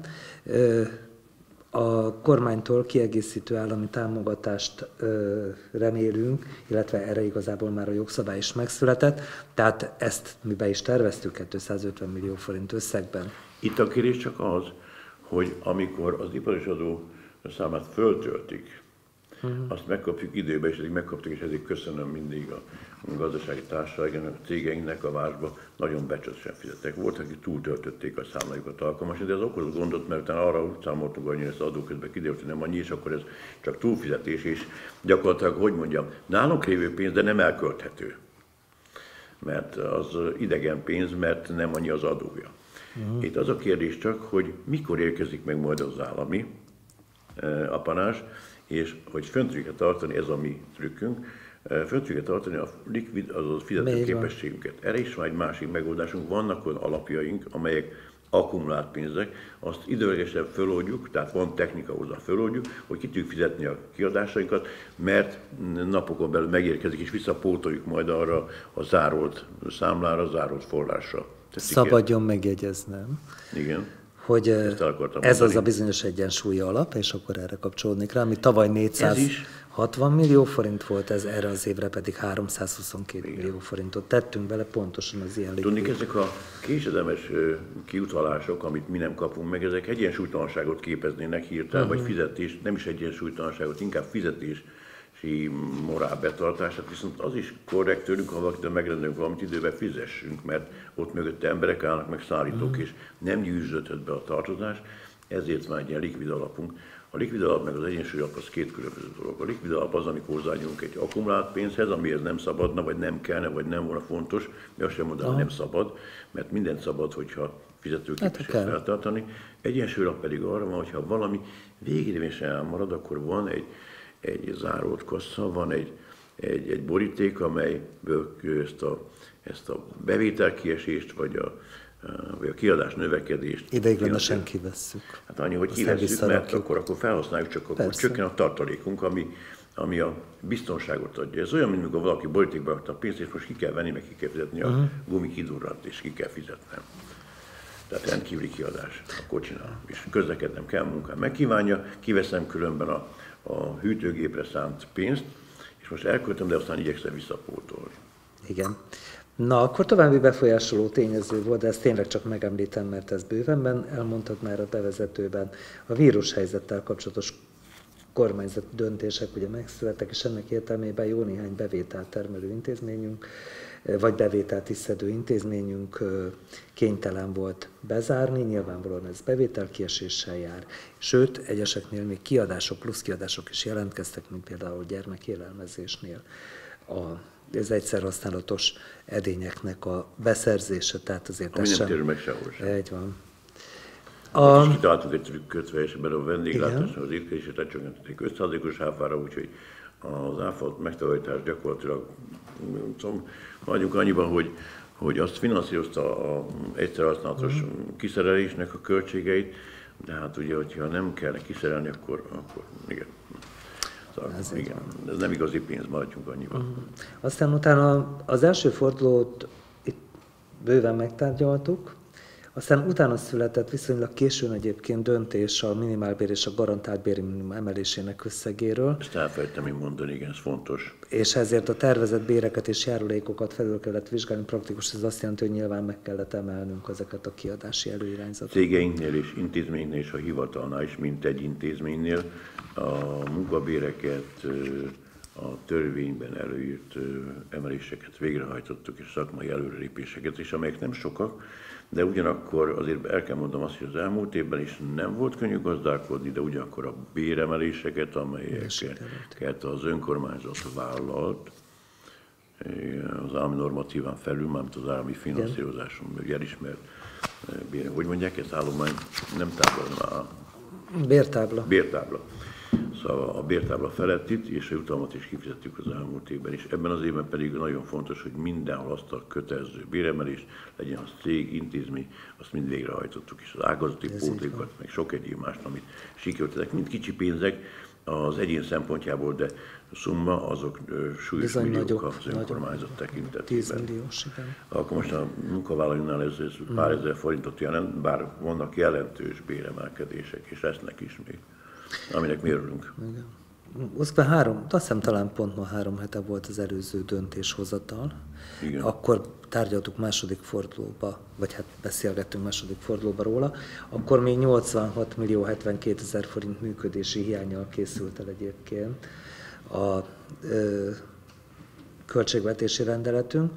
a kormánytól kiegészítő állami támogatást remélünk, illetve erre igazából már a jogszabály is megszületett, tehát ezt mi be is terveztük kétszázötven millió forint összegben. Itt a kérdés csak az, hogy amikor az iparos adó számát föltöltik, uh-huh. azt megkapjuk időben, és eddig megkaptuk, és ezért köszönöm mindig a gazdasági társaságnak, a cégeinknek a városba, nagyon becsösen fizettek. Volt, akik túltöltötték a számlájukat alkalmasan, de ez okozott gondot, mert utána arra számoltunk, hogy ezt az adó közben kiderült, hogy nem annyi, és akkor ez csak túlfizetés, és gyakorlatilag, hogy mondjam, nálunk lévő pénz, de nem elkölthető. Mert az idegen pénz, mert nem annyi az adója. Uh-huh. Itt az a kérdés csak, hogy mikor érkezik meg majd az állami apanás, és hogy fönt tudjuk tartani, ez a mi trükkünk, fönt tudjuk tartani a likvid, azaz fizetőképességünket. Erre is van egy másik megoldásunk, vannak olyan alapjaink, amelyek akkumulált pénzek, azt időlegesen föloldjuk, tehát van technika hozzá föloldjuk, hogy ki tudjuk fizetni a kiadásainkat, mert napokon belül megérkezik, és visszapótoljuk majd arra a zárolt számlára, zárolt forrásra. Szabadjon megjegyeznem. Igen. Hogy ez mondani. Az a bizonyos egyensúlyi alap, és akkor erre kapcsolódnék rá, ami tavaly négyszázhatvan millió forint volt, ez erre az évre pedig háromszázhuszonkét igen. millió forintot tettünk bele pontosan az ilyen likvid. Tudni, ezek a késedelmes kiutalások, amit mi nem kapunk meg, ezek egyensúlytalanságot képeznének hirtelen, uh-huh. vagy fizetés, nem is egyensúlytalanságot, inkább fizetés morál betartását, viszont az is korrekt tőlünk, ha valakitől megrendelünk valamit, időben fizessünk, mert ott mögötte emberek állnak, meg szállítók, mm. és nem gyűződhet be a tartozás, ezért van egy ilyen likvid alapunk. A likvid alap meg az egyensúly alap az két különböző dolog. A likvid alap az, amikor hozzányúlunk egy akkumulált pénzhez, amihez nem szabadna, vagy nem kellene, vagy nem volna fontos, mi azt sem mondom, hogy nem szabad, mert mindent szabad, hogyha fizetőképes hát, feltartani. Egyensúly alap pedig arra van, hogyha valami végigérdemesen elmarad, akkor van egy egy zárót kassa, van egy, egy, egy boríték, amelyből ezt a, ezt a bevételkiesést, vagy a, vagy a kiadás növekedést. Ideiglenesen kivesszük. Hát annyi, hogy kivesszük, mert akkor, akkor felhasználjuk, csak akkor Persze. csökken a tartalékunk, ami, ami a biztonságot adja. Ez olyan, mint amikor valaki borítékba adta a pénzt, és most ki kell venni, meg ki kell fizetni uh-huh. a gumikidurrant, és ki kell fizetnem. Tehát rendkívüli kiadás a kocsinál. És közlekednem kell, munkám megkívánja, kiveszem különben a a hűtőgépre szánt pénzt, és most elköltöm, de aztán igyekszem visszapótolni. Igen. Na, akkor további befolyásoló tényező volt, de ezt tényleg csak megemlítem, mert ez bővenben elmondtad már a bevezetőben. A vírushelyzettel kapcsolatos kormányzati döntések ugye megszülettek, és ennek értelmében jó néhány bevételtermelő intézményünk, vagy bevételt is szedő intézményünk kénytelen volt bezárni, nyilvánvalóan ez bevételkieséssel jár. Sőt, egyeseknél még kiadások, plusz kiadások is jelentkeztek, mint például gyermekélelmezésnél a, az egyszer használatos edényeknek a beszerzése, tehát azért Ami nem térül meg sehol sem. Egy van. A... És kitaláltuk egy trükköt, fejesebben a vendéglátásnak az étkezését lecsökkentették öt százalékos áfára, úgyhogy az áfa megtakarítás gyakorlatilag, szóval mondjuk annyiban, hogy, hogy azt finanszírozta az egyszer használatos uh-huh. kiszerelésnek a költségeit, de hát ugye, hogyha nem kell kiszerelni, akkor, akkor igen. Szóval, ez, igen. ez nem igazi pénz, maradjunk annyiban. Uh-huh. Aztán utána az első fordulót itt bőven megtárgyaltuk, aztán utána született viszonylag későn egyébként döntés a minimálbér és a garantált bérminimum emelésének összegéről. Ezt elfelejtem én mondani, igen, ez fontos. És ezért a tervezett béreket és járulékokat felül kellett vizsgálni, praktikus ez azt jelenti, hogy nyilván meg kellett emelnünk ezeket a kiadási előirányzatokat. Cégeinknél és intézménynél és a hivatalnál is, mint egy intézménynél a munkabéreket, a törvényben előírt emeléseket végrehajtottuk, és szakmai előrelépéseket is, amelyek nem sokak, de ugyanakkor azért el kell mondanom azt, hogy az elmúlt évben is nem volt könnyű gazdálkodni, de ugyanakkor a béremeléseket, amelyeket az önkormányzat vállalt, az állami normatíván felül, mármint az állami finanszírozáson belül elismert bére. Hogy mondják ezt? Állomány, nem tábla, hanem a... Bértábla. Bértábla. Szóval a bértábla felett itt, és a jutalmat is kifizettük az elmúlt évben is. Ebben az évben pedig nagyon fontos, hogy mindenhol azt a kötelező béremelést, legyen az cég, intézmény, azt mind végrehajtottuk, és az ágazati pótlékat, meg sok egyéb mást, amit sikerült. Ezek mind kicsi pénzek az egyén szempontjából, de a szumma azok súlyos Bizony milliók nagyok, az önkormányzat tekintetében. tíz milliós, igen. Akkor most a munkavállalónál ez, ez pár mm. ezer forintot jelent, bár vannak jelentős béremelkedések, és lesznek is még, aminek mi örülünk. Igen. Aztán három, azt hiszem talán pont ma három hete volt az előző döntéshozatal. Igen. Akkor tárgyaltuk második fordulóba, vagy hát beszélgettünk második fordulóba róla, akkor még nyolcvanhat millió hetvenkétezer forint működési hiánnyal készült el egyébként a ö, költségvetési rendeletünk.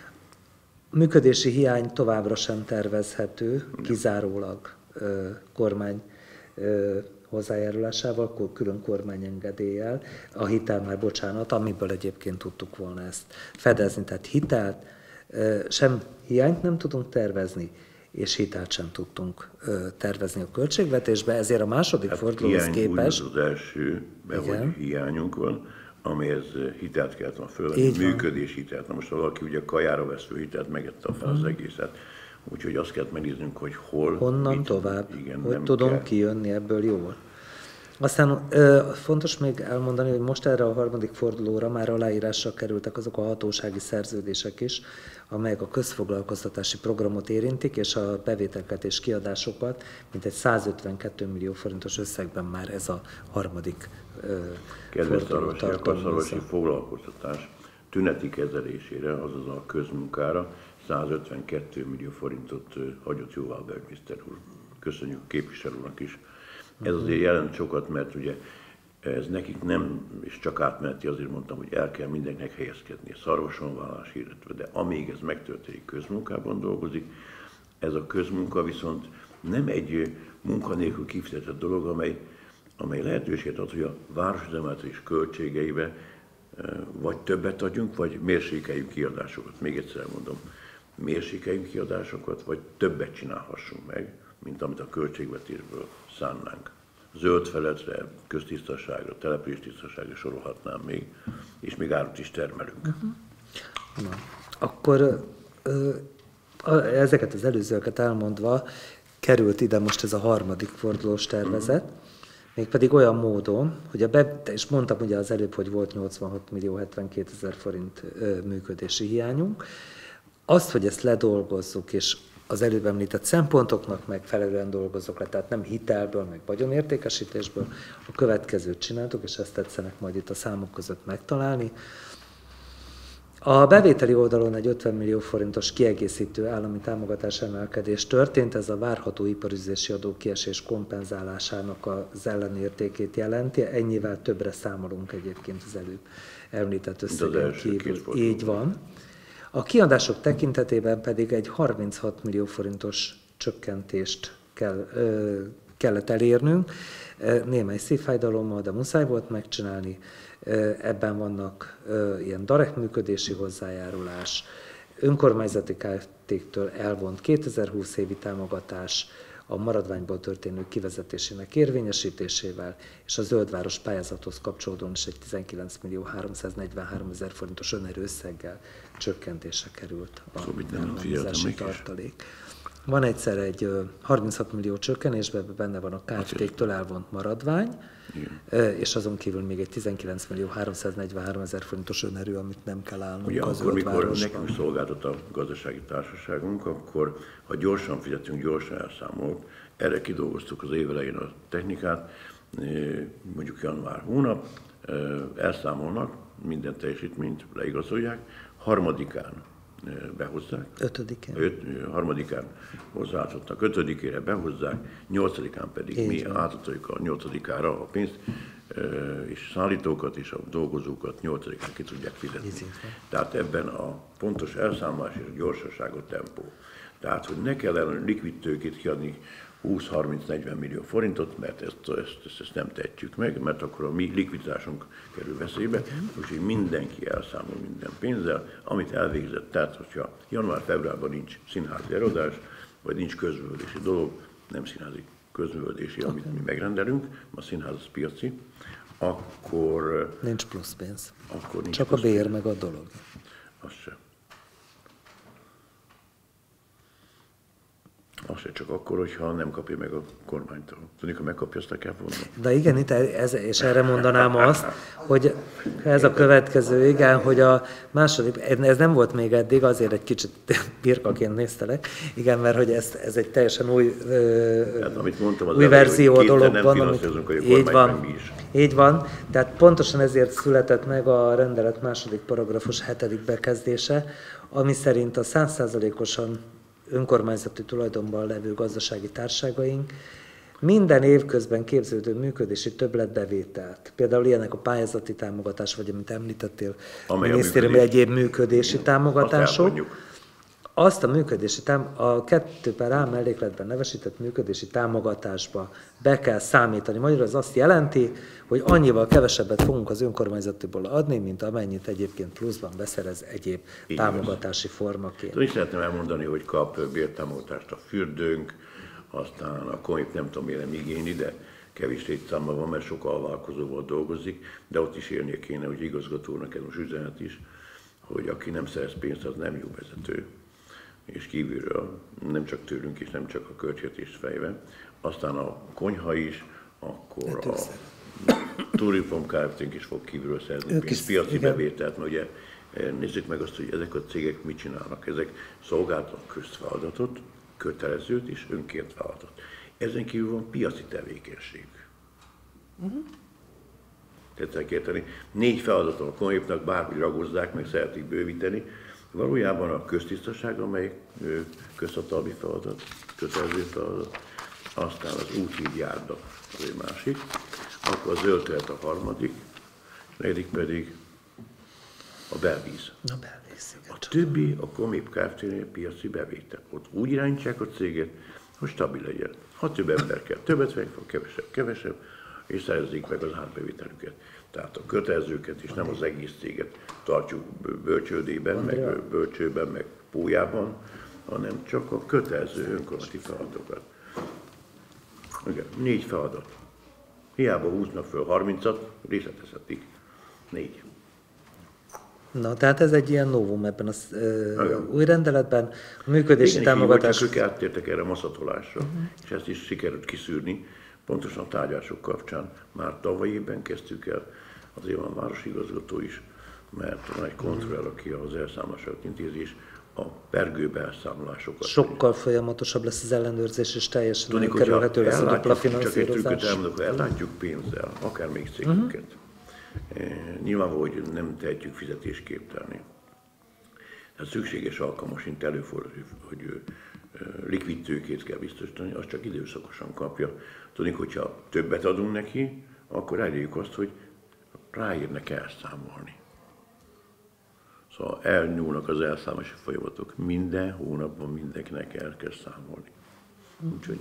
Működési hiány továbbra sem tervezhető, kizárólag ö, kormány ö, hozzájárulásával, külön kormányengedéllyel, a hitel már bocsánat, amiből egyébként tudtuk volna ezt fedezni, tehát hitelt, sem hiányt nem tudunk tervezni, és hitelt sem tudtunk tervezni a költségvetésbe, ezért a második hát fordulóhoz képest... az első, hogy hiányunk van, amihez hitelt kellett volna fölvenni, működés hitelt. Na most valaki ugye kajára vesz föl hitelt, megette fel az egészet. Úgyhogy azt kellett megnéznünk, hogy hol... Honnan mit, tovább, igen, hogy tudunk kell. kijönni ebből jól. Aztán ö, fontos még elmondani, hogy most erre a harmadik fordulóra már aláírásra kerültek azok a hatósági szerződések is, amelyek a közfoglalkoztatási programot érintik, és a bevételeket és kiadásokat, mint egy százötvenkettő millió forintos összegben már ez a harmadik ö, forduló tartalmazza. A szarvasi foglalkoztatás tüneti kezelésére, azaz a közmunkára százötvenkettő millió forintot hagyott jóvá a belügyminiszter úr. Köszönjük a képviselő úrnak is. Ez azért jelent sokat, mert ugye Ez nekik nem, és csak átmeneti, azért mondtam, hogy el kell mindenkinek helyezkedni, szarvasonvállás, illetve, de amíg ez megtörténik, közmunkában dolgozik, ez a közmunka viszont nem egy munkanélkül kifizetett dolog, amely, amely lehetőséget ad, hogy a városüzemeltetés költségeibe vagy többet adjunk, vagy mérsékeljünk kiadásokat. Még egyszer mondom, mérsékeljünk kiadásokat, vagy többet csinálhassunk meg, mint amit a költségvetésből szánnánk. Zöld felületre, köztisztaságra, településtisztaságra sorolhatnám még, és még árut is termelünk. Uh-huh. Na, akkor ö, ezeket az előzőket elmondva került ide most ez a harmadik fordulós tervezet, uh-huh. mégpedig olyan módon, hogy a be, és mondtam ugye az előbb, hogy volt nyolcvanhat millió hetvenkétezer forint ö, működési hiányunk, azt, hogy ezt ledolgozzuk, és az előbb említett szempontoknak megfelelően dolgozok le, tehát nem hitelből, meg vagyonértékesítésből, a következőt csináltuk, és ezt tetszenek majd itt a számok között megtalálni. A bevételi oldalon egy ötven millió forintos kiegészítő állami támogatás emelkedés történt, ez a várható iparüzési adó kiesés kompenzálásának az ellenértékét jelenti, ennyivel többre számolunk egyébként az előbb említett összegen kívül. Így van. A kiadások tekintetében pedig egy harminchat millió forintos csökkentést kell, ö, kellett elérnünk, némely szívfájdalommal, de muszáj volt megcsinálni. Ebben vannak ö, ilyen direkt működési hozzájárulás, önkormányzati kártéktől elvont kétezer-húsz évi támogatás, a maradványból történő kivezetésének érvényesítésével, és a Zöldváros pályázathoz kapcsolódóan is egy tizenkilenc millió háromszáznegyvenhárom ezer forintos önerő összeggel csökkentése került a ellenőrzési tartalék. Van egyszer egy harminchat millió csökkenésben, benne van a kártéktől elvont maradvány, igen. És azon kívül még egy tizenkilenc millió háromszáznegyvenhárom ezer forintos önerő, amit nem kell állnunk ugye, az akkor, mikor városban. nekünk szolgáltat a gazdasági társaságunk, akkor ha gyorsan fizetünk, gyorsan elszámolt, erre kidolgoztuk az év elején a technikát, mondjuk január hónap, elszámolnak, minden teljesítményt leigazolják, harmadikán behozzák. Ötödikén. Öt, harmadikán hozzáadhatnak, ötödikére behozzák, nyolcadikán pedig Én mi átadjuk a nyolcadikára a pénzt, és szállítókat és a dolgozókat nyolcadikán ki tudják fizetni. Tehát ebben a pontos elszámolás és a gyorsaság a tempó. Tehát, hogy ne kell likvid tőkét kiadni húsz-harminc-negyven millió forintot, mert ezt, ezt, ezt, ezt nem tehetjük meg, mert akkor a mi likviditásunk kerül veszélybe, úgyhogy mindenki elszámol minden pénzzel, amit elvégzett. Tehát, hogyha január-februárban nincs színházi eladás, vagy nincs közművelési dolog, nem színházi közművelési, okay. amit mi megrendelünk, a színház az piaci, akkor... Nincs plusz pénz. Akkor nincs Csak plusz a bér pénz. meg a dolog. Az sem. Azt se csak akkor, hogyha nem kapja meg a kormánytól. Tudjuk, ha megkapja, azt kell volna. De igen, itt ez, és erre mondanám azt, hogy ez a következő, igen, hogy a második, ez nem volt még eddig, azért egy kicsit birkaként néztelek, igen, mert hogy ez, ez egy teljesen új, hát, amit mondtam, az új elég, verzió a dologban. Amit, így van, így van, tehát pontosan ezért született meg a rendelet második paragrafus hetedik bekezdése, ami szerint a száz százalékosan önkormányzati tulajdonban levő gazdasági társaságaink minden év közben képződő működési többletbevételt, például ilyenek a pályázati támogatás, vagy amit említettél, a minisztériumi egyéb működési támogatások, azt a működési tám- a kettő per A mellékletben nevesített működési támogatásba be kell számítani. Magyarul ez azt jelenti, hogy annyival kevesebbet fogunk az önkormányzatiból adni, mint amennyit egyébként pluszban beszerez egyéb így támogatási az formaként. Is lehetne elmondani, hogy kap bértámogatást a fürdőnk, aztán a komip nem tudom, miért nem igényli, de kevés létszámban van, mert sok alvállalkozóval dolgozik, de ott is élnie kéne, hogy igazgatónak ez most üzenet is, hogy aki nem szerez pénzt, az nem jó vezető. És kívülről, nem csak tőlünk és nem csak a költségvetést fejve. Aztán a konyha is, akkor a Turifom Kft-nk is fog kívülről szerzni pénzt, piaci bevételt, mert ugye nézzük meg azt, hogy ezek a cégek mit csinálnak. Ezek szolgáltatnak közfeladatot, kötelezőt és önkért feladatot. Ezen kívül van piaci tevékenység. Uh-huh. Tetszik érteni? Négy feladaton a konjépnak bárhogy ragozzák, meg szeretik bővíteni. Valójában a köztisztaság, amely közhatalmi feladat, kötelező feladat, aztán az úthíd járda, az egy másik, akkor a zöld lehet a harmadik, negyedik pedig a belvíz. A belvíz, igen. A többi a Comép Kft-nél piaci bevétel. Ott úgy irányítják a céget, hogy stabil legyen. Ha több ember kell, többet vegyek, ha kevesebb, kevesebb, és szerezzék meg az árbevételüket. Tehát a kötelezőket és nem az egész céget tartjuk bölcsődében, meg bölcsőben, meg pólyában, hanem csak a kötelező önkormányzati feladatokat. Igen, négy feladat. Hiába húznak föl harmincat, részletezhetik. Négy. Na, tehát ez egy ilyen novum ebben az ö, új rendeletben. A működési igen, támogatás... Igen, ők áttértek erre a maszatolásra, uh-huh. és ezt is sikerült kiszűrni. Pontosan a tárgyalások kapcsán már tavaly évben kezdtük el, azért van városi igazgató is, mert van egy kontroll, aki az elszámolásokat intézi, és a pergőbe elszámolásokat. Sokkal folyamatosabb lesz az ellenőrzés, és teljesen elkerülhető lesz a dupla finanszírozás. Csak egy trükköt elmondok, ha ellátjuk pénzzel, akár még cégünket, uh-huh. e, nyilvánvaló, hogy nem tehetjük fizetésképtelni. Tehát szükséges alkalmasint előfordul, hogy likvid tőkét kell biztosítani, azt csak időszakosan kapja. Tudjuk, hogyha többet adunk neki, akkor elérjük azt, hogy ráérnek elszámolni. Szóval elnyúlnak az elszámolási folyamatok. Minden hónapban mindenkinek el kell számolni. Úgyhogy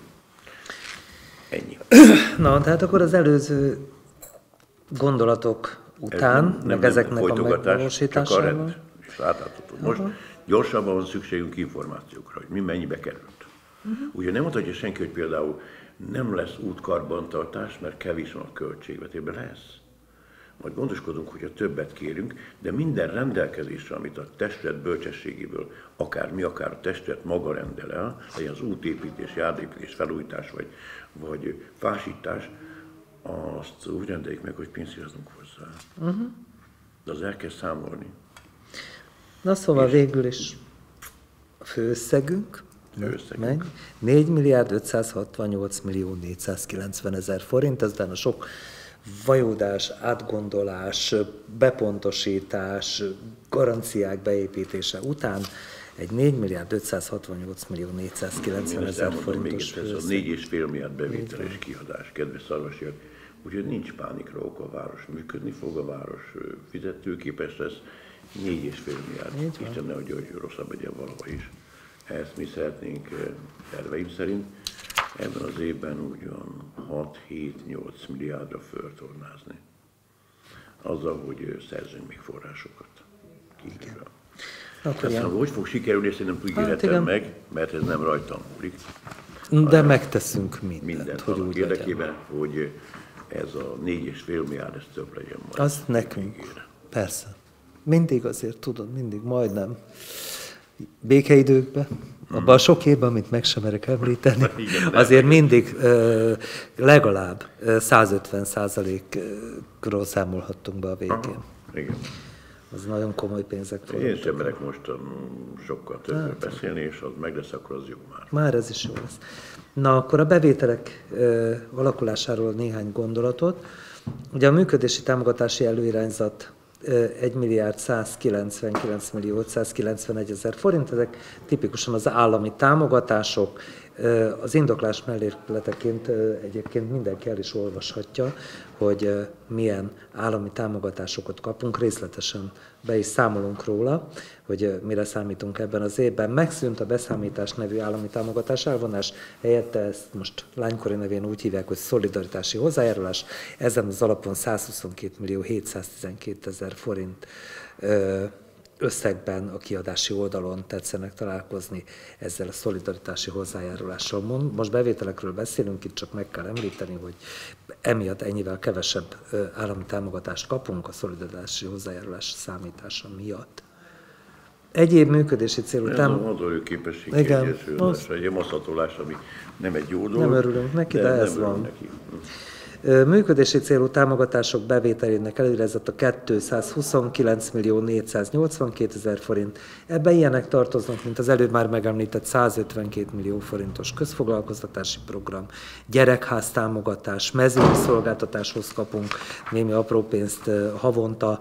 ennyi. Na, tehát akkor az előző gondolatok után, nem, meg nem, ezeknek nem, a megvalósításával. És átlátható. Most uh-huh. gyorsabban van szükségünk információkra, hogy mi mennyibe került. Uh-huh. Ugye nem mondhatja senki, hogy például nem lesz útkarbantartás, mert kevés van a költségvetésben, lesz. Majd gondoskodunk, hogyha többet kérünk, de minden rendelkezésre, amit a testület bölcsességéből, akár mi, akár a testület maga rendel el, legyen az útépítés, járdaépítés, felújítás vagy, vagy fásítás, azt úgy rendeljük meg, hogy pénzírozunk hozzá. Uh-huh. De az el kell számolni. Na szóval és végül is a főösszegünk megy. négy milliárd ötszázhatvannyolc millió négyszázkilencven ezer forint, ezben a sok vajudás, átgondolás, bepontosítás, garanciák beépítése után egy négy milliárd ötszázhatvannyolc millió négyszázkilencven ezer forintos főösszeg. Ez a négy és fél milliárd bevétel és kiadás, kedves szarvasiak. Úgyhogy nincs pánikra ok, a város működni fog, a város fizetőképes lesz, négy és fél milliárd. Isten ne adja, hogy rosszabb legyen valahol is. Ezt mi szeretnénk terveim szerint ebben az évben úgy van hat-hét-nyolc milliárdra föltornázni. Azzal, hogy szerzünk még forrásokat. Kívülről. Aztán, hogy fog sikerülni, ezt én nem ígéretem hát, meg, mert ez nem rajtam múlik. De megteszünk mindent, mindent hogy úgy érdekében, legyen. Hogy ez a négy és fél milliárd, ez több legyen majd. Az nekünk, ígére. Persze. Mindig azért, tudod, mindig majdnem békeidőkben, abban a sok évben, amit meg sem merek említeni, igen, azért mindig uh, legalább százötven százalékról számolhattunk be a végén. Aha, igen. Az nagyon komoly pénzek voltak. Én sem merek most sokkal többet beszélni, és az meg lesz, akkor az jó már. Már ez is jó lesz. Na, akkor a bevételek uh, alakulásáról néhány gondolatot. Ugye a működési támogatási előirányzat egy milliárd százkilencvenkilenc millió ötszázkilencvenegy ezer forint, ezek tipikusan az állami támogatások. Az indoklás mellékleteként egyébként mindenki el is olvashatja, hogy milyen állami támogatásokat kapunk, részletesen be is számolunk róla, hogy mire számítunk ebben az évben. Megszűnt a beszámítás nevű állami támogatás elvonás, helyette ezt most lánykori nevén úgy hívják, hogy szolidaritási hozzájárulás. Ezen az alapon százhuszonkettő millió hétszáztizenkét ezer forint összegben a kiadási oldalon tetszenek találkozni ezzel a szolidaritási hozzájárulással. Most bevételekről beszélünk, itt csak meg kell említeni, hogy emiatt ennyivel kevesebb állami támogatást kapunk a szolidaritási hozzájárulás számítása miatt. Egyéb működési célú támogatás. Ez a adóképesség kiegyensúlyozása, egy maszatolás, ami nem egy jó dolog. Nem örülünk neki, de, de ez van. Neki. Működési célú támogatások bevételének előirányzata kétszázhuszonkilenc millió négyszáznyolcvankét ezer forint. Ebben ilyenek tartoznak, mint az előbb már megemlített százötvenkét millió forintos közfoglalkoztatási program, gyerekház támogatás, mezői szolgáltatáshoz kapunk némi apró pénzt havonta.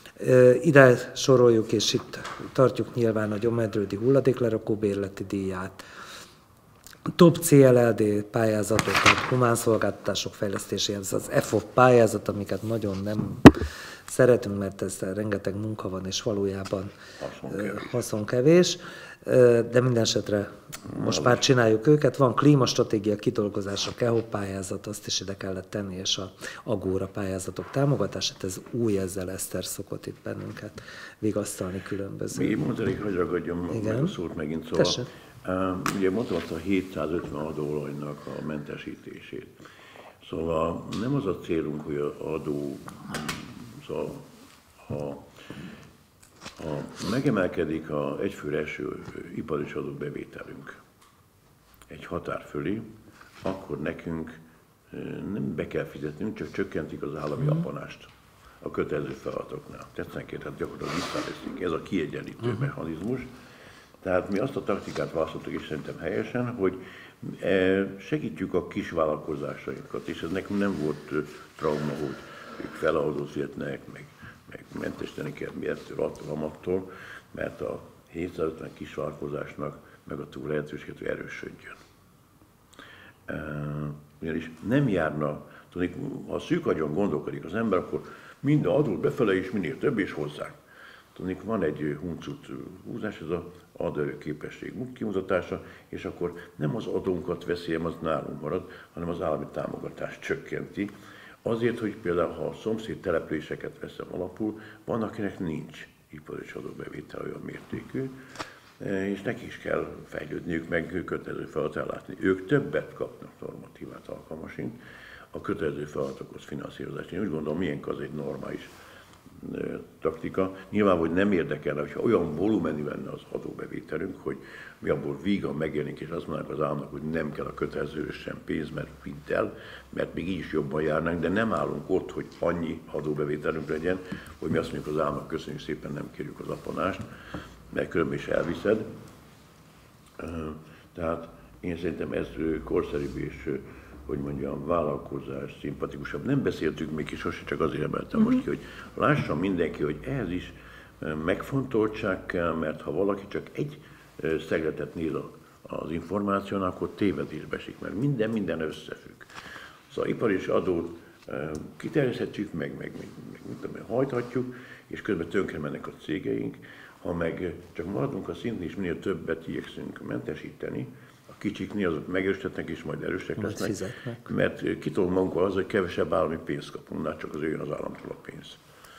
Ide soroljuk, és itt tartjuk nyilván a Gyomedrődi hulladéklerakó bérleti díját, Top cé el el dé pályázatok, tehát humán szolgáltatások fejlesztéséhez, az ef o pé pályázat, amiket nagyon nem szeretünk, mert ezzel rengeteg munka van, és valójában haszonkevés, de minden esetre most már csináljuk őket. Van klímastratégia kidolgozása, ká e o pályázat, azt is ide kellett tenni, és a Agóra pályázatok támogatását, ez új, ezzel Eszter szokott itt bennünket vigasztalni különböző. Még mondanék, hogy ragadjam meg a szót megint, szóval. Tessék. Uh, ugye mondtam azt a hétszázötven adóolajnak a mentesítését. Szóval nem az a célunk, hogy az adó, szóval ha, ha megemelkedik a egyfőre eső ipari adóbevételünk egy határ fölé, akkor nekünk nem be kell fizetnünk, csak csökkentik az állami mm. apanást a kötelező feladatoknál. Tetszenkért, tehát gyakorlatilag visszaveszik. Ez a kiegyenlítő mm. mechanizmus. Tehát mi azt a taktikát választottuk, és szerintem helyesen, hogy segítjük a kis vállalkozásainkat, és ez nekünk nem volt trauma, hogy ők feladót fizetnek, meg, meg mentesíteni kell ettől, attól, amattól, mert a hétszázötven kis vállalkozásnak meg a túl lehetőséget, hogy erősödjön. Ugyanis nem járna, tudni, ha szűk agyon gondolkodik az ember, akkor minden adót befele is, minél több és hozzánk. Tudni, van egy huncut húzás, ez az adóképesség kimutatása, és akkor nem az adónkat veszélyem, az nálunk marad, hanem az állami támogatást csökkenti. Azért, hogy például, ha a szomszéd településeket veszem alapul, van, akinek nincs ipari adóbevétel olyan mértékű, és nekik is kell fejlődniük, meg kötelező feladatot ellátni. Ők többet kapnak normatívát alkalmasint a kötelező feladatokhoz finanszírozást. Én úgy gondolom, milyen az egy normális taktika. Nyilván, hogy nem érdekelne, hogyha olyan volumenű lenne az adóbevételünk, hogy mi abból vígan megjelenik, és azt mondanánk az államnak, hogy nem kell a kötelező sem pénz, mert vidd el, mert még így is jobban járnánk, de nem állunk ott, hogy annyi adóbevételünk legyen, hogy mi azt mondjuk az államnak, köszönjük szépen, nem kérjük az apanást, mert különben is elviszed. Tehát én szerintem ez korszerűbb és, hogy mondjam, vállalkozás, szimpatikusabb. Nem beszéltük még is, sose csak azért emeltem uh-huh. most ki, hogy lássa mindenki, hogy ehhez is megfontoltság kell, mert ha valaki csak egy szegletet néz az információn, akkor tévedésbe esik, mert minden minden összefügg. Szóval ipari és adót kiterjeszthetjük, meg, meg, meg, meg mit tudom, hajthatjuk, és közben tönkre mennek a cégeink. Ha meg csak maradunk a szinten, és minél többet igyekszünk mentesíteni, a kicsiknél azok megerősödnek és majd erősek majd lesznek, fizetnek. Mert kitolunk magunkról az, hogy kevesebb állami pénzt kapunk, hát csak az jön az államtól a pénz.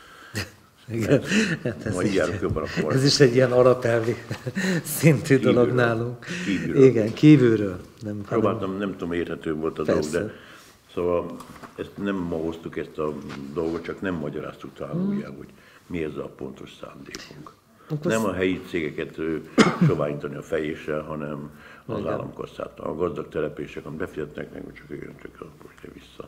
Igen, hát ez, így, a ez is egy ilyen alapelvi szintű kívülről, dolog nálunk. Kívülről. Igen, kívülről. Nem, Próbáltam, hanem... nem tudom, érthető volt a Persze. dolog, de szóval ezt nem ma hoztuk ezt a dolgot, csak nem magyaráztuk talán hmm. újjá, hogy mi ez a pontos szándékunk. Akkor nem a helyi cégeket soványítani a fejéssel, hanem az államkasszát. A gazdag települések, amit befizetnek, meg csak jön, csak most vissza.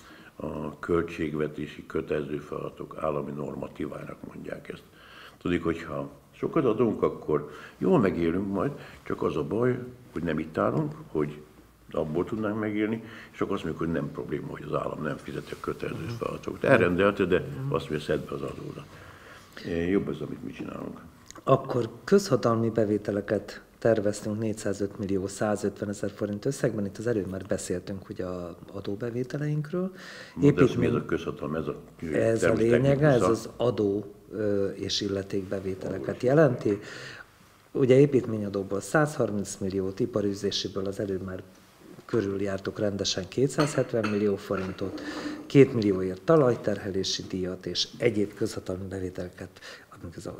A költségvetési kötelező feladatok állami normatívának mondják ezt. Tudjuk, hogyha sokat adunk, akkor jól megélünk majd, csak az a baj, hogy nem itt állunk, hogy abból tudnánk megélni, és akkor azt mondjuk, hogy nem probléma, hogy az állam nem fizeti a kötelező feladatokat. Elrendelte, de azt mondja, szedd be az adóra. Jobb ez, amit mi csinálunk. Akkor közhatalmi bevételeket terveztünk négyszázöt millió százötven ezer forint összegben, itt az előbb már beszéltünk ugye az adóbevételeinkről. Építmény... Ez mi ez a közhatalom? Ez a, ez a lényege, ez az adó és illetékbevételeket jelenti. Ugye építményadóból százharminc milliót, iparűzésiből az előbb már körüljártuk rendesen kétszázhetven millió forintot, két millióért talajterhelési díjat és egyéb közhatalmi bevételeket, amik az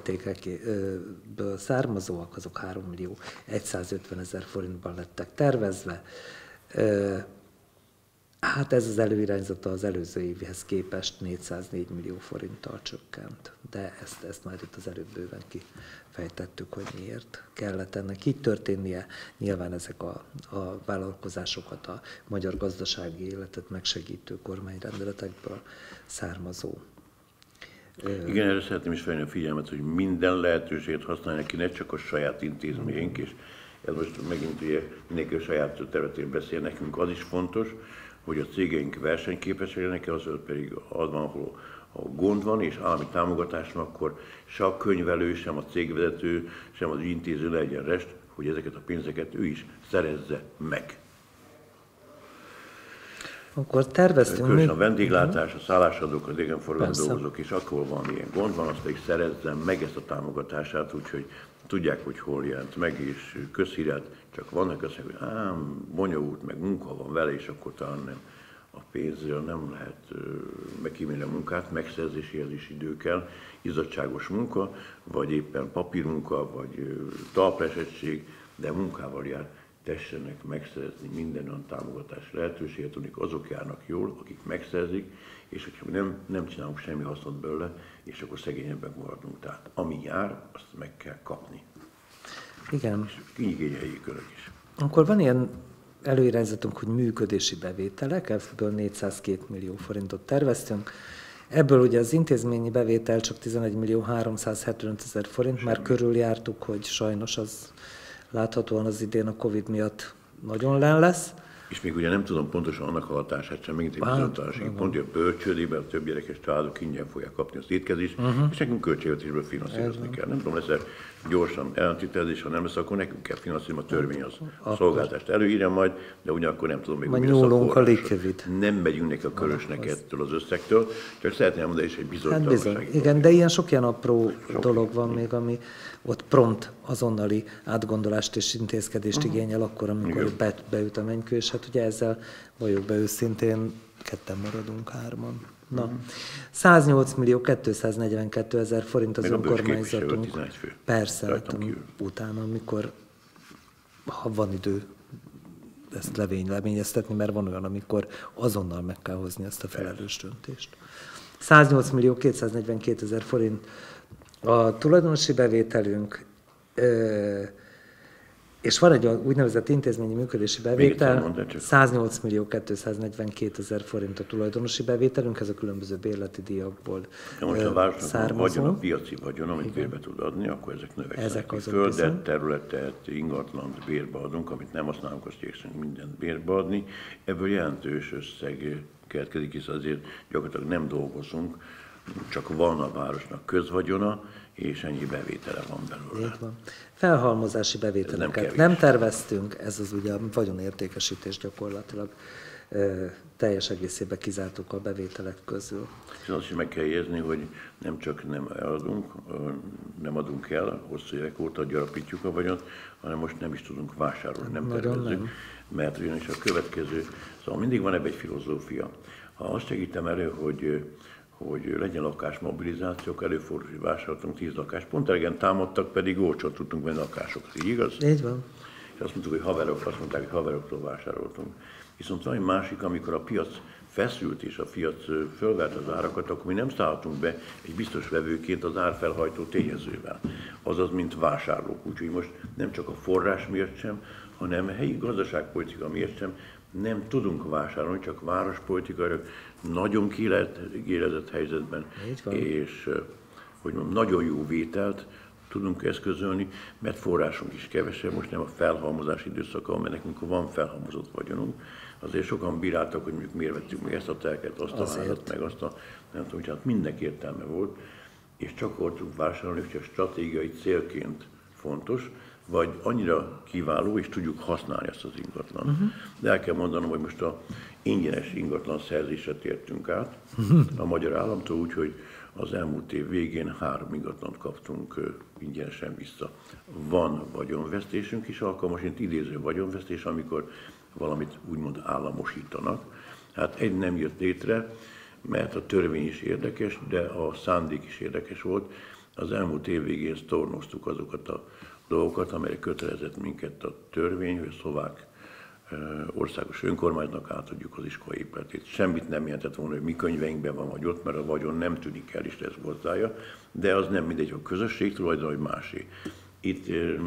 illetékekből származóak, azok három millió százötven ezer forintban lettek tervezve. Hát ez az előirányzata az előző évhez képest négyszáznégy millió forinttal csökkent, de ezt, ezt már itt az előbb bőven kifejtettük, hogy miért kellett ennek így történnie. Nyilván ezek a, a vállalkozásokat a magyar gazdasági életet megsegítő kormányrendeletekből származó. Igen, erre szeretném is felhívni a figyelmet, hogy minden lehetőséget használják ki, ne csak a saját intézményünk, és ez most megint ugye mindenki a saját területén beszél, nekünk az is fontos, hogy a cégeink versenyképesek legyenek, az pedig az van, ahol ha gond van és állami támogatás van, akkor se a könyvelő, sem a cégvezető, sem az intéző legyen rest, hogy ezeket a pénzeket ő is szerezze meg. Akkor terveztünk Különösen még... a vendéglátás, a szállásadók, az idegenforgalmi Persze. dolgozók, és akkor van ilyen gond van, azt pedig szerezzem meg ezt a támogatását, úgyhogy tudják, hogy hol jelent meg, és közhíret, csak vannak azt mondják, hogy ám, bonyolult, meg munka van vele, és akkor talán nem. A pénzzel nem lehet megkímélni a munkát, megszerzéséhez is idő kell, izzadságos munka, vagy éppen papírmunka, vagy talpresettség, de munkával jár. Tessenek megszerezni minden olyan támogatás lehetőséget, amik azok járnak jól, akik megszerzik, és hogyha nem, nem csinálunk semmi hasznot belőle, és akkor szegényebbek maradunk. Tehát ami jár, azt meg kell kapni. Igen. És igényelhelyi körök is. Akkor van ilyen előirányzatunk, hogy működési bevételek, ebből négyszázkettő millió forintot terveztünk. Ebből ugye az intézményi bevétel csak tizenegy millió háromszázhetvenöt ezer forint, már körüljártuk, hogy sajnos az láthatóan az idén a Covid miatt nagyon len lesz. És még ugye nem tudom pontosan annak a hatását sem, megint egy bizonytalanság. Pont a bölcsődében a több gyerekes családok ingyen fogják kapni az étkezést, uh-huh. és nekünk költségvetésből finanszírozni kell. Nem tudom, lesz gyorsan ellentételezés, ha nem lesz, akkor nekünk kell finanszírozni, a törvény az a szolgáltást előírja majd, de ugyanakkor nem tudom még, hogy nyúlunk a likvid. Nem megyünk neki a körösnek ettől az összegtől, csak szeretném mondani, is egy bizonytalanság. Hát bizony. Igen, de ilyen sok ilyen apró sok dolog van még, ami ott prompt azonnali átgondolást és intézkedést uh-huh. igényel akkor, amikor be, beüt a mennykő, és hát ugye ezzel vagyok be őszintén, ketten maradunk hárman. Na, uh-huh. száznyolc millió kétszáznegyvenkét ezer forint az még önkormányzatunk. Fő. Persze, hát, utána, amikor, ha van idő ezt levény, leményeztetni, mert van olyan, amikor azonnal meg kell hozni ezt a felelős döntést. száznyolc millió kétszáznegyvenkét ezer forint a tulajdonosi bevételünk, és van egy úgynevezett intézményi működési bevétel, száznyolc millió kétszáznegyvenkét ezer forint a tulajdonosi bevételünk, ez a különböző bérleti díjakból ja, most a városnak vagyon, a piaci vagyon, amit igen. bérbe tud adni, akkor ezek növekszenek. Ezek azok földet, viszont. területet, ingatlant bérbe adunk, amit nem használunk, azt igyekszünk mindent bérbe adni. Ebből jelentős összeg keletkezik, hisz azért gyakorlatilag nem dolgozunk, csak van a városnak közvagyona, és ennyi bevétele van belőle. Így van. Felhalmozási bevételeket nem, nem terveztünk, ez az ugye a vagyonértékesítés gyakorlatilag e, teljes egészében kizártuk a bevételek közül. És azt is meg kell jegyezni, hogy nem csak nem eladunk, nem adunk el, hosszú évek óta gyarapítjuk a vagyont, hanem most nem is tudunk vásárolni, nem Nagyon tervezzük, nem. mert ugyanis a következő, szóval mindig van ebben egy filozófia. Ha azt segítem elő, hogy hogy legyen lakásmobilizációk, előfordul, hogy vásároltunk tíz lakást. Pont elegen támadtak, pedig olcsón tudtunk venni lakásokat, így igaz? Így van. És azt mondtuk, hogy haverok, azt mondták, hogy haveroktól vásároltunk. Viszont van egy másik, amikor a piac feszült és a piac fölvert az árakat, akkor mi nem szállhatunk be egy biztos vevőként az árfelhajtó tényezővel. Azaz, mint vásárlók. Úgyhogy most nem csak a forrás miatt sem, hanem a helyi gazdaságpolitika miatt sem nem tudunk vásárolni, csak várospolitikai nagyon kiélezett helyzetben, és hogy mondjam, nagyon jó vételt tudunk eszközölni, mert forrásunk is kevesebb, most nem a felhalmozás időszaka, mert nekünk van felhalmozott vagyonunk. Azért sokan bíráltak, hogy mondjuk miért vettük meg ezt a telket, azt a házat, meg azt a, nem tudom, hogy hát mindenki értelme volt, és csak akkor tudunk vásárolni, hogyha stratégiai célként fontos, vagy annyira kiváló, és tudjuk használni ezt az ingatlan. Uh-huh. De el kell mondanom, hogy most a ingyenes ingatlan szerzésre tértünk át uh-huh. a magyar államtól, úgyhogy az elmúlt év végén három ingatlant kaptunk ingyenesen vissza. Van vagyonvesztésünk is, alkalmasint idéző vagyonvesztés, amikor valamit úgymond államosítanak. Hát egy nem jött létre, mert a törvény is érdekes, de a szándék is érdekes volt. Az elmúlt év végén sztornoztuk azokat a dolgokat, amelyek kötelezett minket a törvény, hogy a szlovák e, országos önkormányzatnak átadjuk az iskola épületét. Semmit nem jelentett volna, hogy mi könyveinkben van vagy ott, mert a vagyon nem tűnik el, és ez hozzája, de az nem mindegy, hogy a közösség tulajdon, vagy másé. Itt e,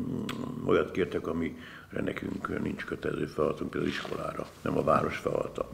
olyat kértek, amire nekünk nincs kötelező feladatunk, például iskolára, nem a város feladata,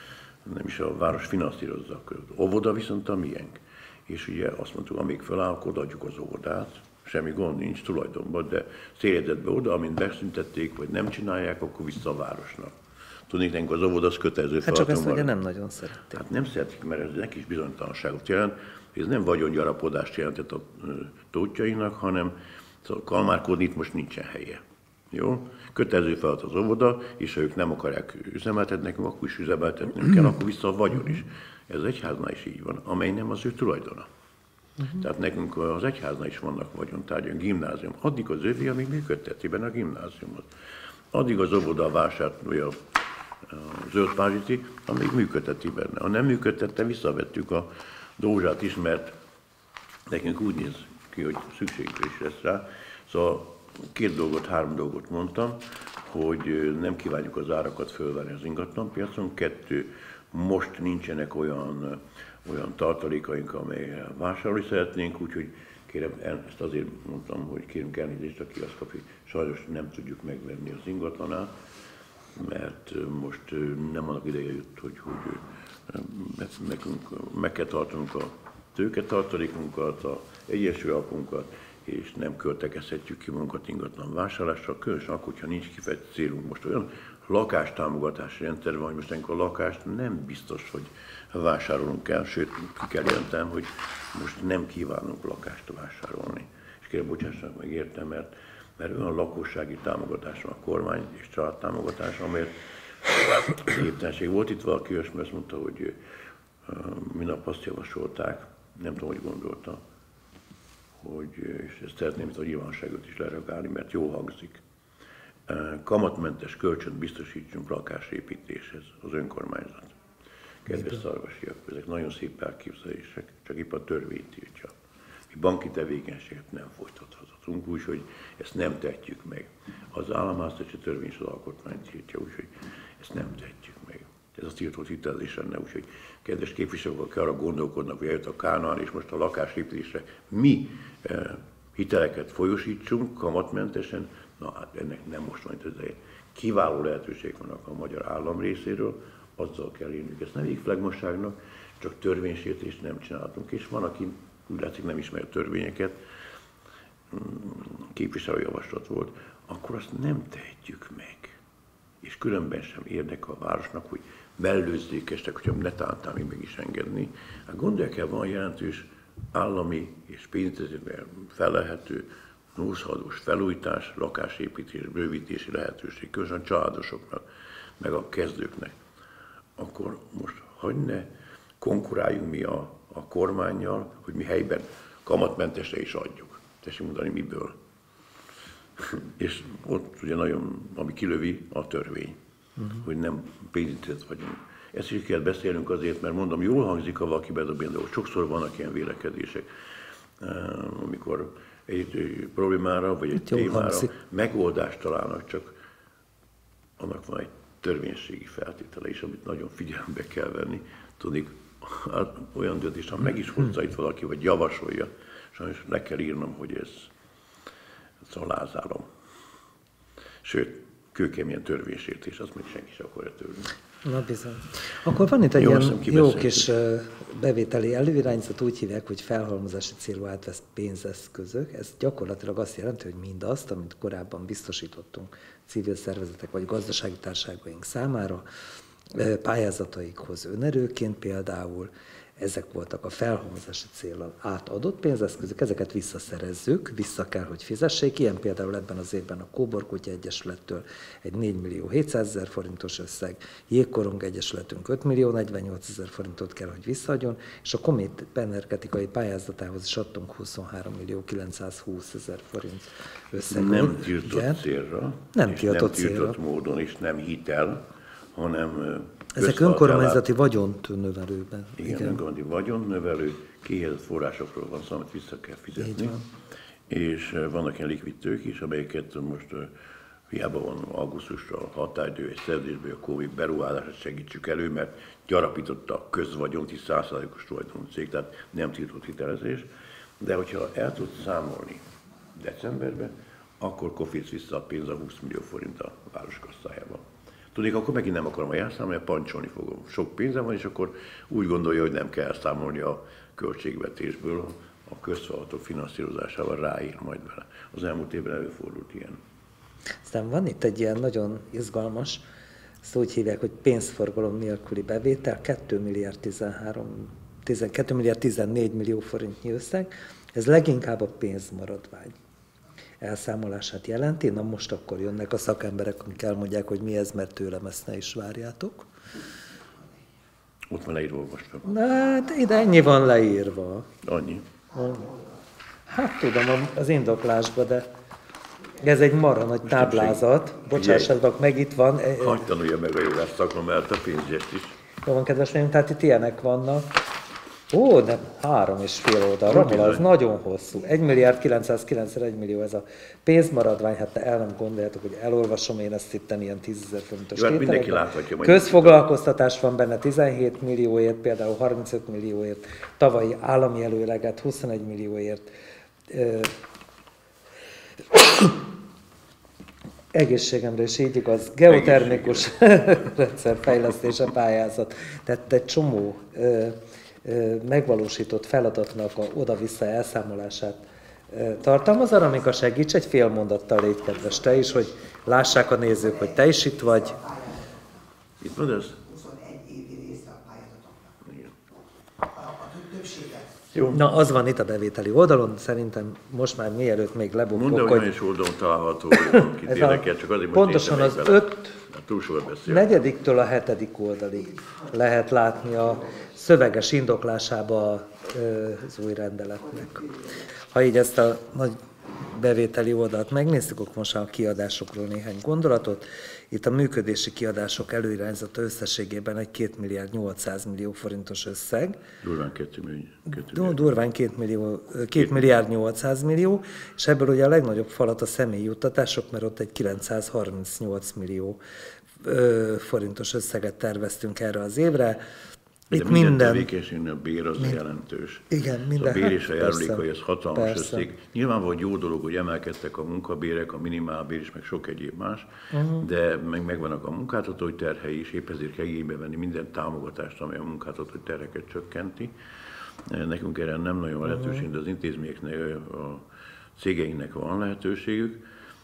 nem is a város finanszírozza. Óvoda viszont a miénk. És ugye azt mondtuk, amíg feláll, akkor adjuk az óvodát, semmi gond nincs tulajdonban, de széljegyzetbe oda, amint beszüntették, vagy nem csinálják, akkor vissza a városnak. Tudnék, nekünk az óvoda az kötelező hát csak ezt ugye nem nagyon szerették. Hát nem szeretik, mert ez neki is bizonytalanságot jelent. Ez nem vagyongyarapodást jelentett a tótjainak, hanem szóval kalmárkodni itt most nincsen helye. Jó? Kötelező feladat az óvoda, és ha ők nem akarják üzemeltetni nekünk, akkor is üzemeltetnünk kell, akkor vissza a vagyon is. Ez az egyháznál is így van, amely nem az ő tulajdona. Uh-huh. Tehát nekünk az egyháznál is vannak vagyontárgyak, gimnázium. Addig az övé, amíg működteti benne a gimnáziumot. Addig az óvoda a vásárolja a Zöldpázsiti, amíg működteti benne. Ha nem működtette, visszavettük a dózsát is, mert nekünk úgy néz ki, hogy szükségünk is lesz rá. Szóval két dolgot, három dolgot mondtam, hogy nem kívánjuk az árakat fölvenni az ingatlanpiacon. Kettő, most nincsenek olyan, olyan tartalékaink, amelyel vásárolni szeretnénk, úgyhogy kérem, ezt azért mondtam, hogy kérünk elnézést, aki azt kapja, sajnos nem tudjuk megvenni az ingatlanát, mert most nem annak ideje jött, hogy, hogy nekünk meg kell tartanunk a tőketartalékunkat, a egyeső alapunkat, és nem költekezhetjük ki magunkat ingatlan vásárlásra, különösen akkor, hogyha nincs kifejezett célunk. Most olyan lakástámogatási rendszer van, hogy most a lakást nem biztos, hogy vásárolunk el, sőt, ki kell jelentem, hogy most nem kívánunk lakást vásárolni. És kérem, bocsássanak meg értem, mert, mert olyan lakossági támogatás van a kormány és családtámogatás, amelyet képtelenség volt. Itt valaki olyasmi azt mondta, hogy uh, minap azt javasolták, nem tudom, hogy gondolta, hogy, és ezt szeretném itt a nyilvánosságot is lereagálni, mert jól hangzik. Kamatmentes kölcsönt biztosítsunk lakásépítéshez az önkormányzat. Kedves szarvasiak, ezek nagyon szép elképzelések, csak épp a törvény tiltja. Mi banki tevékenységet nem folytathatunk, úgyhogy ezt nem tehetjük meg. Az államháztartási törvény és az alkotmány tiltja, úgyhogy ezt nem tehetjük meg. Ez a tiltott hitelezés lenne, úgyhogy kedves képviselők, akik arra gondolkodnak, hogy eljött a Kánaán, és most a lakásépítésre mi eh, hiteleket folyosítsunk kamatmentesen, na hát ennek nem most van itt az ideje. Kiváló lehetőség vannak a magyar állam részéről, azzal kell élnünk. Ezt nem végflegmosságnak, csak törvénysértést nem csináltunk. És van, aki úgy látszik nem ismer törvényeket, képviselőjavaslat volt, akkor azt nem tehetjük meg. És különben sem érdekel a városnak, hogy mellőzzék estek, hogyha netántán még meg is engedni. Hát gondolják el, van jelentős állami és pénzügyben felelhető nószhaladós felújítás, lakásépítés, bővítési lehetőség, különösen a családosoknak, meg a kezdőknek. Akkor most hagyj ne konkuráljunk mi a, a kormánnyal, hogy mi helyben kamatmentesre is adjuk. Tessék mondani, miből. És ott ugye nagyon, ami kilövi, a törvény, uh-huh. hogy nem pénzintézet vagyunk. Ezt is kell beszélnünk azért, mert mondom, jól hangzik, ha valaki bedobja, de sokszor vannak ilyen vélekedések, amikor egy problémára vagy egy Itt témára megoldást találnak, csak annak van egy törvénységi feltétele is, amit nagyon figyelembe kell venni. Tudni, olyan döntést, ha meg is hozza itt valaki, vagy javasolja, sajnos le kell írnom, hogy ez szalázálom. Sőt, kőkeményen törvénysértés, azt még senki sem akarja törni. Na bizony. Akkor van itt egy jó, ilyen jó kis bevételi előirányzat, úgy hívják, hogy felhalmozási célú átvesz pénzeszközök. Ez gyakorlatilag azt jelenti, hogy mindazt, amit korábban biztosítottunk civil szervezetek vagy gazdasági társaságaink számára, pályázataikhoz önerőként például, ezek voltak a felhalmozási céllal átadott pénzeszközök, ezeket visszaszerezzük, vissza kell, hogy fizessék. Ilyen például ebben az évben a Kóborkutya Egyesülettől egy négymillió hétszázezer forintos összeg, Jégkorong Egyesületünk öt millió negyvennyolcezer forintot kell, hogy visszaadjon, és a Komét energetikai pályázatához is adtunk huszonhárom millió kilencszázhúszezer forint összeget. Nem tiltott igen. célra, nem és tiltott, nem tiltott célra. módon, és nem hitel, hanem ezek önkormányzati vagyont növelőben. Igen, igen. önkormányzati vagyont növelő, kihelyezett forrásokról van szó, amit vissza kell fizetni. És vannak ilyen likvid tők is, amelyeket most hiába van augusztusra határidő, egy szerződésből a Covid beruházását segítsük elő, mert gyarapította a közvagyont, is száz százalékos tulajdonú cég, tehát nem tiltott hitelezés. De hogyha el tud számolni decemberben, akkor kofiz vissza a pénz a húsz millió forint a városkasszájába. Tudnék, akkor megint nem akarom elszámolni, pancsolni fogom. Sok pénzem van, és akkor úgy gondolja, hogy nem kell számolni a költségvetésből, a közszolgálatok finanszírozásával ráír majd bele. Az elmúlt évben előfordult ilyen. Aztán van itt egy ilyen nagyon izgalmas, ezt úgy hívják, hogy pénzforgalom nélküli bevétel, két milliárd tizenhárom, két milliárd tizennégy millió forintnyi összeg, ez leginkább a pénzmaradvány. elszámolását jelenti. Na most akkor jönnek a szakemberek, akik elmondják, hogy mi ez, mert tőlem ezt ne is várjátok. Ott van leírva, olvastam. Na, hát ide ennyi van leírva. Annyi. Hát tudom, az indoklásban, de ez egy marha nagy táblázat. Bocsássatok, meg itt van. Hagy tanulja meg a jogás szakmát, a pénzgyest is. Jó van, kedves mérünk, tehát itt ilyenek vannak. Ó, de három és fél oldal. Romola, az nagyon hosszú. egy milliárd kilencszázkilencenegy millió ez a pénzmaradvány. Hát te el nem gondoljátok, hogy elolvasom én ezt itten ilyen tízezer forintos Jó, hát mindenki tételekben. láthatja majd. Közfoglalkoztatás van benne tizenhét millióért, például harmincöt millióért, tavalyi állami előleget huszonegy millióért. Egészségemre is így igaz, geotermikus rendszerfejlesztése pályázat. Tehát egy csomó ö, ö, megvalósított feladatnak a oda-vissza elszámolását ö, tartalmaz. Aramika, segíts egy fél mondattal, légy kedves te is, hogy lássák a nézők, hogy te is itt vagy. Itt van ez? huszonegy évi része a pályázatoknak. Igen. A, a többséget. Jó. Na, az van itt a bevételi oldalon, szerintem most már mielőtt még lebukok, Mondd, hogy hogy nagyon is oldalon található, akit ez érdekel, a, csak azért most pontosan néztem az meg vele. öt Hát túl sokat beszél. negyediktől a hetedik oldalig lehet látni a szöveges indoklásába az új rendeletnek. Ha így ezt a nagy bevételi oldalt megnézzük, akkor most a kiadásokról néhány gondolatot. Itt a működési kiadások előirányzata összességében egy két milliárd nyolcszáz millió forintos összeg. Durván kettő millió. Du- Durván két millió, két milliárd nyolcszáz millió, és ebből ugye a legnagyobb falat a személyi juttatások, mert ott egy kilencszázharmincnyolc millió ö, forintos összeget terveztünk erre az évre. De Itt minden, minden, tevékenységnél a bér az mind, jelentős. igen, minden. A bér és a hát járulékai, persze, ez hatalmas persze. összeg. Nyilvánvalóan jó dolog, hogy emelkedtek a munkabérek, a minimálbér is, meg sok egyéb más, uh-huh. de meg megvannak a munkáltatói terhei is, épp ezért kell igénybe venni minden támogatást, amely a munkáltatói terheket csökkenti. Nekünk erre nem nagyon van lehetőség, de az intézményeknek, a cégeinknek van lehetőségük.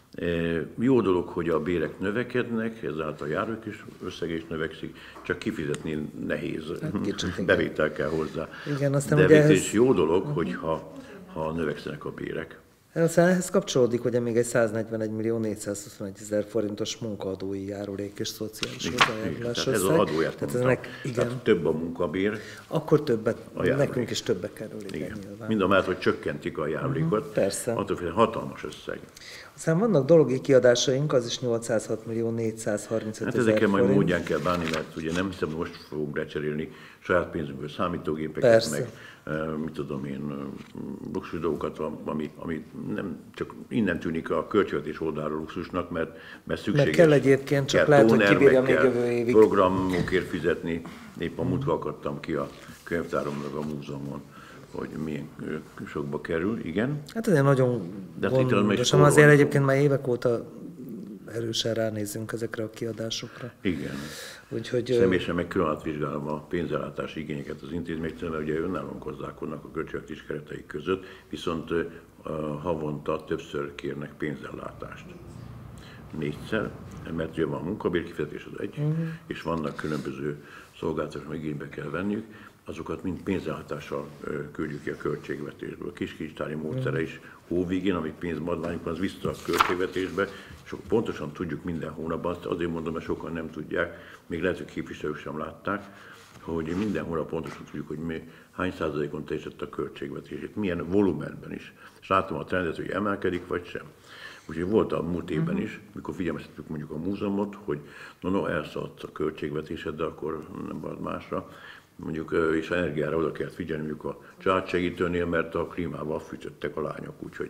Jó dolog, hogy a bérek növekednek, ezáltal a járulék is összege is növekszik, csak kifizetni nehéz, kicsit, bevétel kell hozzá. Igen, aztán De ugye végül ez- is jó dolog, hogyha ha növekszenek a bérek. Aztán ehhez kapcsolódik, hogy még egy száznegyvenegy millió négyszázhuszonegy ezer forintos munkaadói járulék és szociális Igen, hozzájárulás tehát ez az összeg. adóját Tehát mondtam. eznek, igen, Tehát több a munkabér, akkor többet, a járulék. nekünk is többet kerül, igen, igen. nyilván. Mind a mellett, hogy csökkentik a járulékot, Mhm, persze. attól fél hatalmas összeg. Aztán vannak dologi kiadásaink, az is nyolcszázhat millió négyszázharmincöt Hát ezer ezekkel majd forint. módján kell bánni, mert ugye nem hiszem, most fogunk lecserélni saját pénzünkből számítógépeket, Persze. meg eh, mit tudom én, eh, luxus dolgokat, ami, ami nem csak innen tűnik a költségvetés oldalról luxusnak, mert, mert szükséges. Mert kell egyébként, csak Kell lehet, hogy tóner, kibírja meg még kell jövő évig. programokért fizetni. Épp a múltkor akartam ki a könyvtáromnak a múzeumon, hogy milyen eh, sokba kerül, igen. Hát azért nagyon De hát itt az már is gondosan, forró. azért egyébként már évek óta erősen ránézünk ezekre a kiadásokra. Igen. Úgyhogy ö, Személyesen meg külön átvizsgálom a pénzellátási igényeket az intézményektől, mert ugye önállóan gazdálkodnak a költségvetés kereteik között, viszont uh, havonta többször kérnek pénzellátást. Négyszer, mert ugye van a munkabérkifizetés az egy, uh-huh. és vannak különböző szolgáltatások, meg igénybe kell venniük, azokat mind pénzellátással uh, küldjük ki a költségvetésből. A kis-kincstári módszere is hóvégén, amik pénzmadványunk van, az vissza a költségvetésbe, és akkor pontosan tudjuk minden hónapban, azt azért mondom, mert sokan nem tudják, még lehet, hogy képviselők sem látták, hogy minden hónap pontosan tudjuk, hogy mi, hány százalékon teljesített a költségvetését, milyen volumenben is. És látom a trendet, hogy emelkedik, vagy sem. Úgyhogy volt a múlt évben is, mikor figyelmeztettük mondjuk a múzeumot, hogy no, no, elszaladt a költségvetésed, de akkor nem volt másra. Mondjuk, és energiára oda kellett figyelni mondjuk a családsegítőnél, mert a klímával fűtöttek a lányok, úgyhogy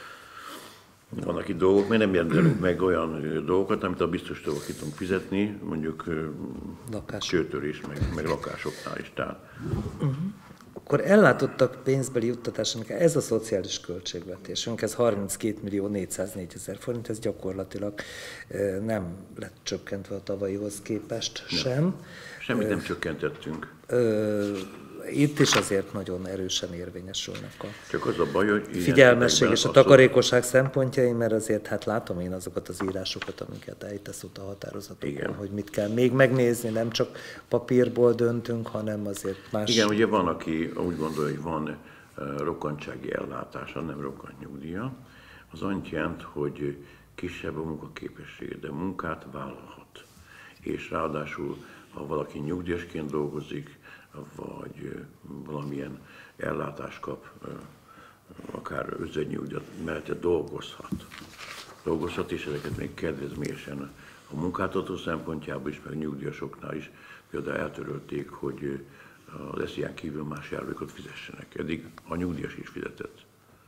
vannak itt dolgok, mert nem rendelünk meg olyan dolgokat, amit a biztostól ki tudunk fizetni, mondjuk Lakás. csőtörés, meg, meg lakásoknál is. Tehát. akkor ellátottak pénzbeli juttatásának, ez a szociális költségvetésünk, ez harminckét millió négyszáznégy ezer forint, ez gyakorlatilag ö, nem lett csökkentve a tavalyihoz képest sem. Semmit nem csökkentettünk. Ö, Itt is azért nagyon erősen érvényesülnek a Csak az a baj, hogy ilyen figyelmesség és a esetekben takarékosság szempontjai, mert azért hát látom én azokat az írásokat, amiket ejtesz ott a határozatokon, Igen. hogy mit kell még megnézni, nem csak papírból döntünk, hanem azért más... Igen, ugye van, aki úgy gondolja, hogy van uh, rokkantsági ellátása, nem rokkantnyugdíja. az annyit jelent, hogy kisebb a munkaképessége, de munkát vállalhat. És ráadásul, ha valaki nyugdíjasként dolgozik, vagy valamilyen ellátást kap, akár özvegynyugdíjat, mellette dolgozhat. Dolgozhat, és ezeket még kedvezményesen a munkáltató szempontjából is, meg nyugdíjasoknál is például eltörölték, hogy az es zé á-n kívül más járulékot fizessenek. Eddig a nyugdíjas is fizetett,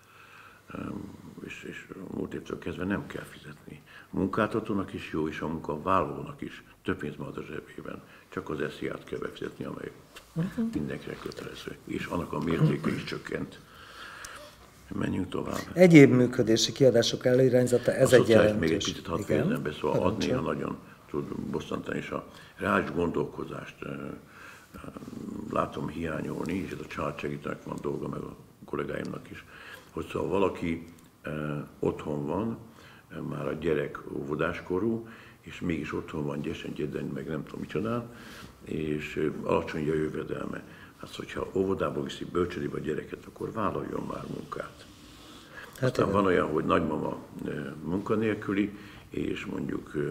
és, és múlt évtől kezdve nem kell fizetni. A munkáltatónak is jó, és a munkavállalónak is több pénz marad a zsebében. Csak az es zé á-t kell befizetni, amely uh-huh. mindenkire kötelező. És annak a mértéke is csökkent. Menjünk tovább. Egyéb működési kiadások előirányzata, ez a egy jelentős. Még egy picit hadd fejezzem be, szóval ad néha nagyon tud bosszantani, és a reális gondolkozást látom hiányolni, és ez a családsegítőnek van dolga, meg a kollégáimnak is, hogy szóval valaki eh, otthon van, eh, már a gyerek óvodáskorú, és mégis otthon van gyesen, gyeden, meg nem tudom micsodán, és eh, alacsony a jövedelme. Hát, hogyha óvodába viszi bölcsödébe a gyereket, akkor vállaljon már munkát. Hát aztán igen. Van olyan, hogy nagymama eh, munkanélküli, és mondjuk eh,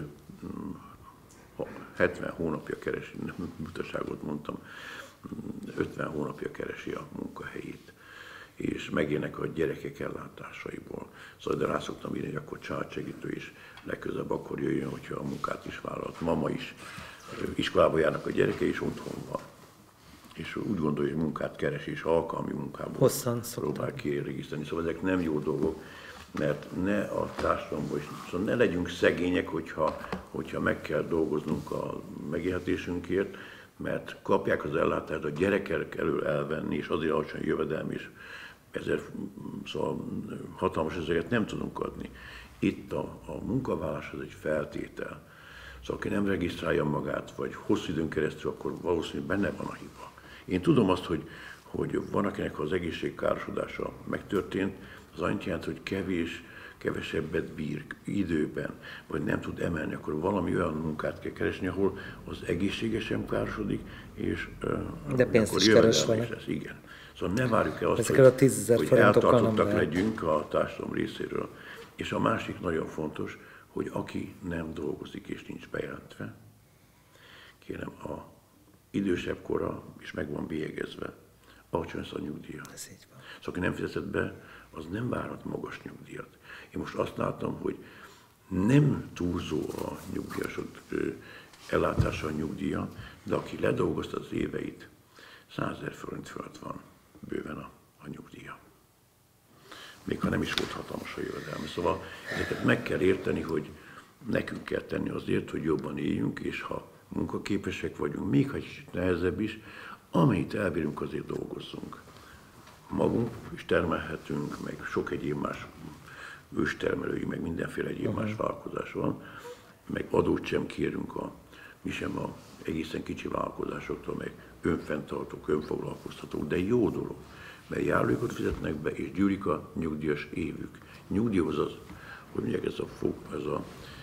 hetven hónapja keresi, nem butaságot mondtam, ötven hónapja keresi a munkahelyét, és megélnek a gyerekek ellátásaiból. Szóval de rá szoktam írni, hogy akkor családsegítő is legközelebb akkor jöjjön, hogyha a munkát is vállalt. Mama is, iskolába járnak a gyerekei, és otthon van. És úgy gondolja, hogy munkát keres, és alkalmi munkából Hosszan próbál kiregisztrálni. Szóval ezek nem jó dolgok, mert ne a társadalomban is, szóval ne legyünk szegények, hogyha, hogyha meg kell dolgoznunk a megélhetésünkért, mert kapják az ellátást a gyerekek elől elvenni, és azért alacsony jövedelmi is, ezért szóval hatalmas ezeket nem tudunk adni. Itt a, a munkavállás az egy feltétel. Szóval aki nem regisztrálja magát, vagy hosszú időn keresztül, akkor valószínűleg benne van a hiba. Én tudom azt, hogy, hogy van, akinek az egészségkárosodása megtörtént, az annyit jelent, hogy kevés, kevesebbet bír időben, vagy nem tud emelni, akkor valami olyan munkát kell keresni, ahol az egészségesen károsodik, és de pénzt is keres vele. Igen. Szóval ne várjuk el azt, ezekkel hogy, a hogy eltartottak legyünk a társadalom részéről. És a másik nagyon fontos, hogy aki nem dolgozik és nincs bejelentve, kérem, a idősebb kora is meg van bélyegezve, alacsony lesz a nyugdíja. Ez így van. Szóval aki nem fizetett be, az nem várhat magas nyugdíjat. Én most azt látom, hogy nem túlzó a nyugdíjasok ellátása a nyugdíja, de aki ledolgozta az éveit, százezer forint fölött van bőven a, a nyugdíja. Még ha nem is volt hatalmas a jövedelme. Szóval ezeket meg kell érteni, hogy nekünk kell tenni azért, hogy jobban éljünk, és ha munkaképesek vagyunk, még ha egy nehezebb is, amennyit elbírunk, azért dolgozzunk. Magunk is termelhetünk, meg sok egyéb más őstermelői, meg mindenféle egyéb más vállalkozás van, meg adót sem kérünk a, mi sem a egészen kicsi vállalkozásoktól, meg önfenntartók, önfoglalkoztatók, de jó dolog, mert járulékot fizetnek be, és gyűlik a nyugdíjas évük. Nyugdíjhoz az, hogy mondják, ez a, fog, ez a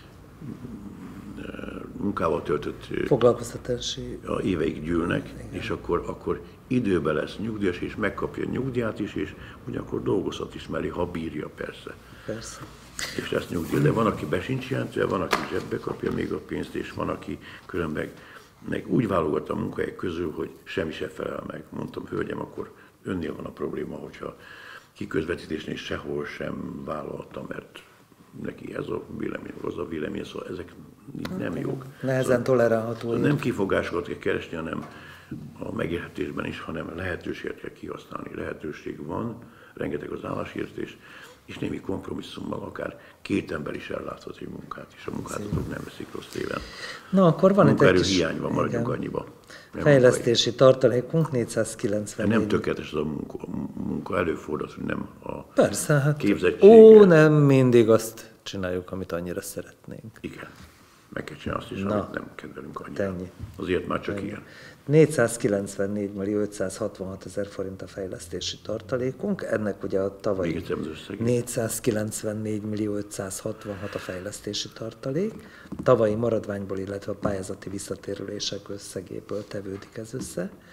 munkával töltött foglalkoztatási a éveik gyűlnek, igen. És akkor, akkor időben lesz nyugdíjas, és megkapja a nyugdíját is, és ugyanakkor dolgozhat is mellé, ha bírja persze. Persze. És lesz nyugdíj. De van, aki be sincs jelentve, van, aki zsebbe kapja még a pénzt, és van, aki különben meg úgy válogat a munkahelyek közül, hogy semmi se felel meg. Mondtam, hölgyem, akkor önnél van a probléma, hogyha kiközvetítésnél sehol sem vállalta, mert neki ez a vélemény, az a vélemény, szóval ezek nem jók. Nehezen szóval tolerálható. Nem kifogásokat kell keresni, hanem a megélhetésben is, hanem lehetőséget kell kihasználni. Lehetőség van, rengeteg az állásértés, és némi kompromisszummal akár két ember is elláthat egy munkát, és a munkáltatók nem veszik rossz téven. Na, akkor van itt egy kis... hiány van, maradjunk annyiba. Nem fejlesztési tartalékunk négyszázkilencvennégy. Nem tökéletes az a munka, a munka előfordul, hogy nem a persze, hát képzettsége. Ó, nem mindig azt csináljuk, amit annyira szeretnénk. Igen. Meg kell csinálni azt is, Na, amit nem kedvelünk annyira. Ennyi. Azért már csak ennyi. ilyen. négyszázkilencvennégy millió ötszázhatvanhat ezer forint a fejlesztési tartalékunk, ennek ugye a tavalyi négyszázkilencvennégy millió ötszázhatvanhat a fejlesztési tartalék, tavalyi maradványból, illetve a pályázati visszatérülések összegéből tevődik ez össze.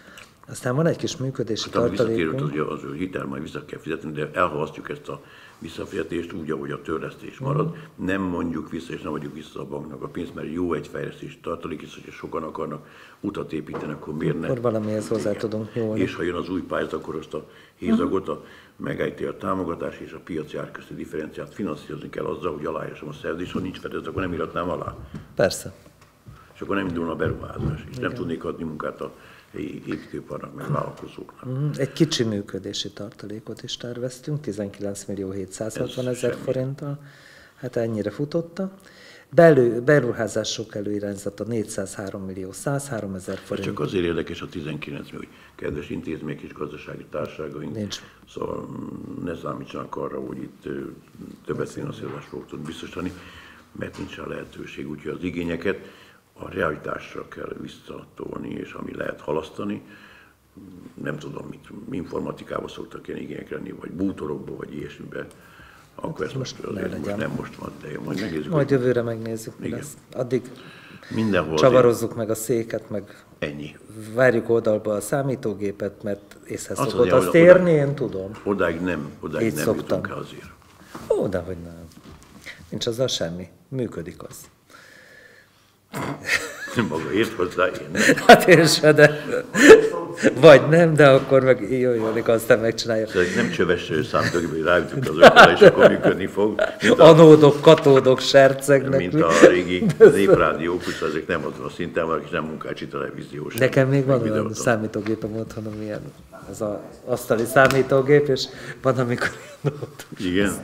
Aztán van egy kis működési Hát, ami visszatérült, tartalékunk. az, az hitel majd vissza kell fizetni, de elhalasztjuk ezt a visszafizetést úgy, ahogy a törlesztés marad. Uh-huh. Nem mondjuk vissza, és nem adjuk vissza a banknak a pénzt, mert jó egy fejlesztési tartalék, és hogyha sokan akarnak utat építeni, akkor miért ne? Akkor valamihez hozzá Igen. tudunk nyúlni. És ha jön az új pályázat, akkor azt a hézagot, a megejti a támogatás és a piaci árközti differenciát finanszírozni kell azzal, hogy aláírásom a szerződést, ha nincs fedez, akkor nem írhatnám alá. Persze. És akkor nem indulna a beruházás, és nem tudnék adni munkát a helyi építőiparnak, meg vállalkozóknak. Mhm. Egy kicsi működési tartalékot is terveztünk, tizenkilenc millió hétszázhatvan Ez ezer semmi. forinttal. Hát ennyire futotta. Belő, beruházások előirányzata négyszázhárom millió százhárom ezer Ez forint. csak azért érdekes a tizenkilenc millió, hogy kedves intézmények és gazdasági társaságaink, Nincs. szóval ne számítsanak arra, hogy itt ö, többet finanszírozást fogok tudni biztosítani, mert nincs rá lehetőség, úgyhogy az igényeket a realitásra kell visszatolni, és ami lehet halasztani, nem tudom mit, informatikában szoktak ilyen igények lenni, vagy bútorokba, vagy ilyesmibe, akkor ez most, ne azért most legyen. nem most van, de majd megnézzük. Majd hogy jövőre megnézzük, mi Igen. lesz. Addig mindenhol csavarozzuk meg a széket, meg ennyi. várjuk oldalba a számítógépet, mert észhez Azt szokott mondja, azt oda- érni, én tudom. Odáig nem, odáig Így nem szoktam. jutunk el azért. Ó, dehogy nem. Nincs azzal semmi. Működik az. Maga ért hozzá, én nem. Hát én se, de... Vagy nem, de akkor meg jöjjön, aztán megcsinálja. Szóval nem csöves számítógép, hogy ráütünk az ökölre, és akkor működni fog. Mint a, Anódok, katódok sercegnek. mint a régi néprádiók, szóval ezek nem azon a szinten vannak, és nem munkácsi televíziós. Nekem még van meg olyan videóton. számítógépem otthon, amilyen ez az asztali számítógép, és van, amikor ilyen ott. Igen?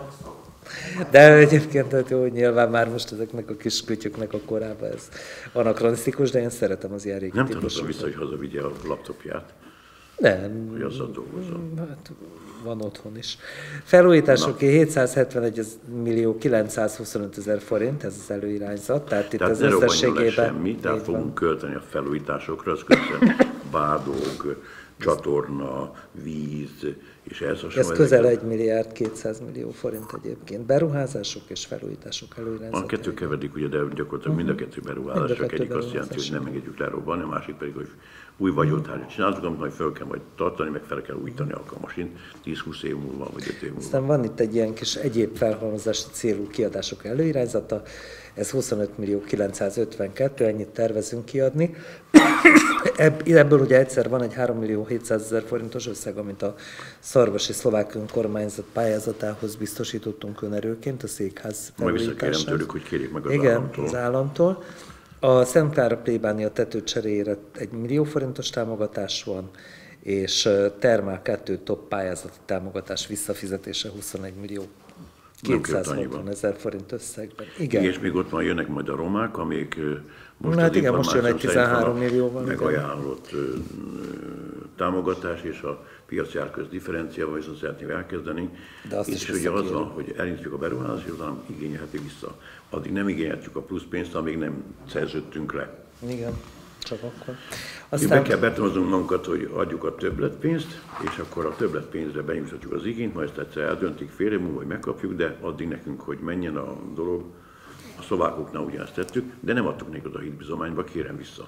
De egyébként hát jó, hogy nyilván már most ezeknek a kis kütyüknek a korában ez anakronisztikus, de én szeretem az ilyen régi Nem típusú. tanultam vissza, hogy hazavigye a laptopját, Nem, hogy azzal dolgozzon. hát van otthon is. Felújításoké hétszázhetvenegy millió kilencszázhuszonöt ezer forint, ez az előirányzat, tehát itt Tehát az ne robbanjon le összességében... semmi, tehát így van. fogunk költeni a felújításokra, az közben bádog, csatorna, víz, és ehhez hasonló. Ez közel egy milliárd kétszáz millió forint egyébként. Beruházások és felújítások A előirányzat. kettő keverik, ugye, de gyakorlatilag mind a kettő beruházás, Mind a csak kettő egyik azt jelenti, hogy beruházás. nem engedjük lerobbanni, a másik pedig, hogy új vagyontárgyat csinálunk, amit majd fel kell majd tartani, meg fel kell újítani a masint tíz-húsz év múlva, vagy öt év múlva. Aztán van itt egy ilyen kis egyéb felhalmozási célú kiadások előirányzata, ez huszonöt millió kilencszázötvenkettő, ennyit tervezünk kiadni. Ebb- Ebből ugye egyszer van egy három millió hétszázezer forintos összeg, amit a Szarvasi Szlovák Önkormányzat pályázatához biztosítottunk önerőként a székház Majd visszakérem felújításához. tőlük, hogy kérjék meg az Igen, államtól. az államtól. A Szent Klára plébánia tető cseréjére egy millió forintos támogatás van, és ö, Termál kettő top pályázati támogatás visszafizetése huszonegy millió Nem került kétszázhatvan annyiba. ezer forint összegben. Igen. Igen. És még ott van, jönnek majd a romák, amik ö, most Hát az igen, most jön egy információm szerint tizenhárom van a millióval, igen. megajánlott ö, ö, támogatás és a piaci árköz differenciával viszont szeretnénk elkezdeni. De azt és is ugye az visszakérjük. van, hogy elindítjuk a beruházást, és utána igényelheti vissza. Addig nem igényelhetjük a plusz pénzt, amíg nem szerződtünk le. Igen, csak akkor. Aztán... Be Aztán kell betonozunk magunkat, hogy adjuk a többletpénzt, és akkor a többletpénzre benyújthatjuk az igényt, majd ezt egyszer eldöntik fél év múlva, hogy megkapjuk, de addig nekünk, hogy menjen a dolog. A szlovákoknál ugyanezt tettük, de nem adtuk nekik oda a hitbizományba, kérem vissza.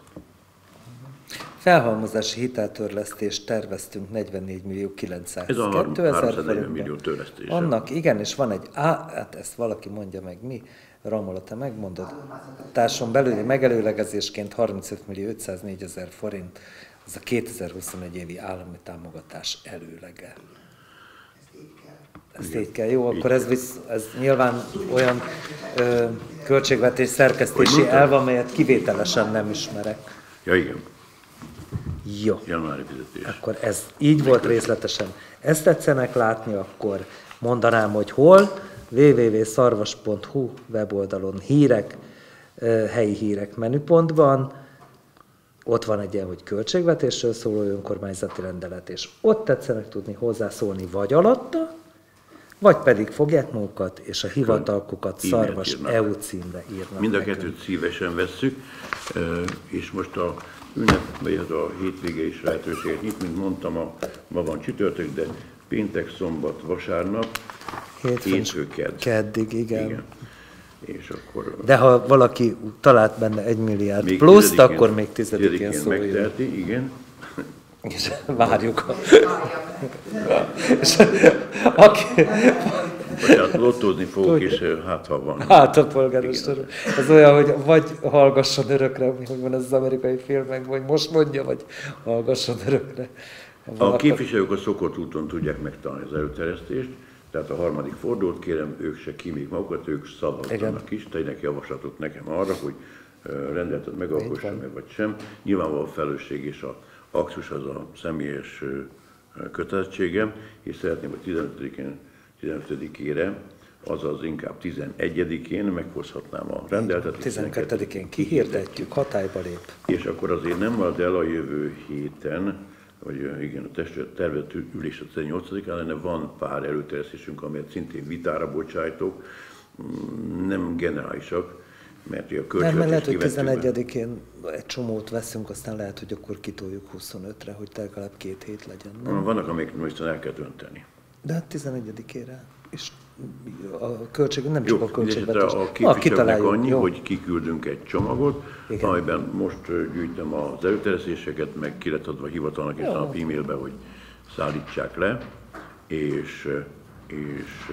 felhalmozási hiteltörlesztést terveztünk negyvennégy millió Ez a kilencszázkettő ezer háromszáznegyven forintban. millió törlesztése. Annak igen, és van egy, á, hát ezt valaki mondja meg, mi? Ramola, te megmondod? Társon belüli megelőlegezésként harmincöt millió ötszáznégy ezer forint, az a kétezer-huszonegy évi állami támogatás előlege. Ezt így kell. Jó, akkor ez, visz, ez nyilván olyan ö, költségvetés szerkesztési Hogy mondtad? elv, amelyet kivételesen nem ismerek. Ja igen, Jó. januári fizetés. Akkor ez így volt részletesen. Ezt tetszenek látni, akkor mondanám, hogy hol. double-u double-u double-u pont szarvas pont hu weboldalon hírek, eh, helyi hírek menüpontban. Ott van egy ilyen, hogy költségvetésről szóló önkormányzati rendelet, és ott tetszenek tudni hozzászólni vagy alatta, vagy pedig fogják magukat, és a hivatalkukat E-mailt Szarvas írnak. é u címre írnak. Mind a nekünk. kettőt szívesen vesszük, ö, és most a ünnep, vagy az a hétvége is lehetőséget nyit, mint mondtam, a, ma van csütörtök, de péntek, szombat, vasárnap, Hétfőn, hétfő, kedd. Keddig, igen. Igen. És akkor De ha valaki talált benne egy milliárd még pluszt, tizedikén- akkor még tizedikén tizedikén szóljon. megteheti, igen. És várjuk. A... És aki... Tehát lottózni fogok, és hát ha van. Hát a polgármester. Ez olyan, hogy vagy hallgasson örökre, hogy van ez az amerikai filmekben, vagy most mondja, vagy hallgasson örökre. A képviselők a szokott úton tudják megtalálni az előterjesztést, tehát a harmadik fordulót kérem, ők se kímélik magukat, ők szavazzanak is, tegyenek javaslatot nekem arra, hogy rendeletet megalkossa meg, vagy sem. Nyilvánvalóan a felelősség és a aktus az a személyes kötelezettségem, és szeretném, hogy tizenötödikén, tizenötödikére, azaz inkább tizenegyedikén meghozhatnám a rendeletet. tizenkettedikén kihirdetjük, hatályba lép. És akkor azért nem marad el a jövő héten, vagy igen, a testület tervezett ülés a tizennyolcadikán lenne, van pár előterjesztésünk, amelyet szintén vitára bocsájtok, nem generálisak, mert a költségvetés nem, mert lehet, hogy tizenegyedikén egy csomót veszünk, aztán lehet, hogy akkor kitoljuk huszonötre, hogy legalább két hét legyen. Nem? Vannak, amik most el kell dönteni. De hát tizenegyedikére és a költség, nem csak jó, a költségvetés. A képviselőknek annyi, jó. hogy kiküldünk egy csomagot, igen. amiben most gyűjtöm az előterjesztéseket, meg ki lett adva hivatalnak és a e-mailbe, hogy szállítsák le, és, és,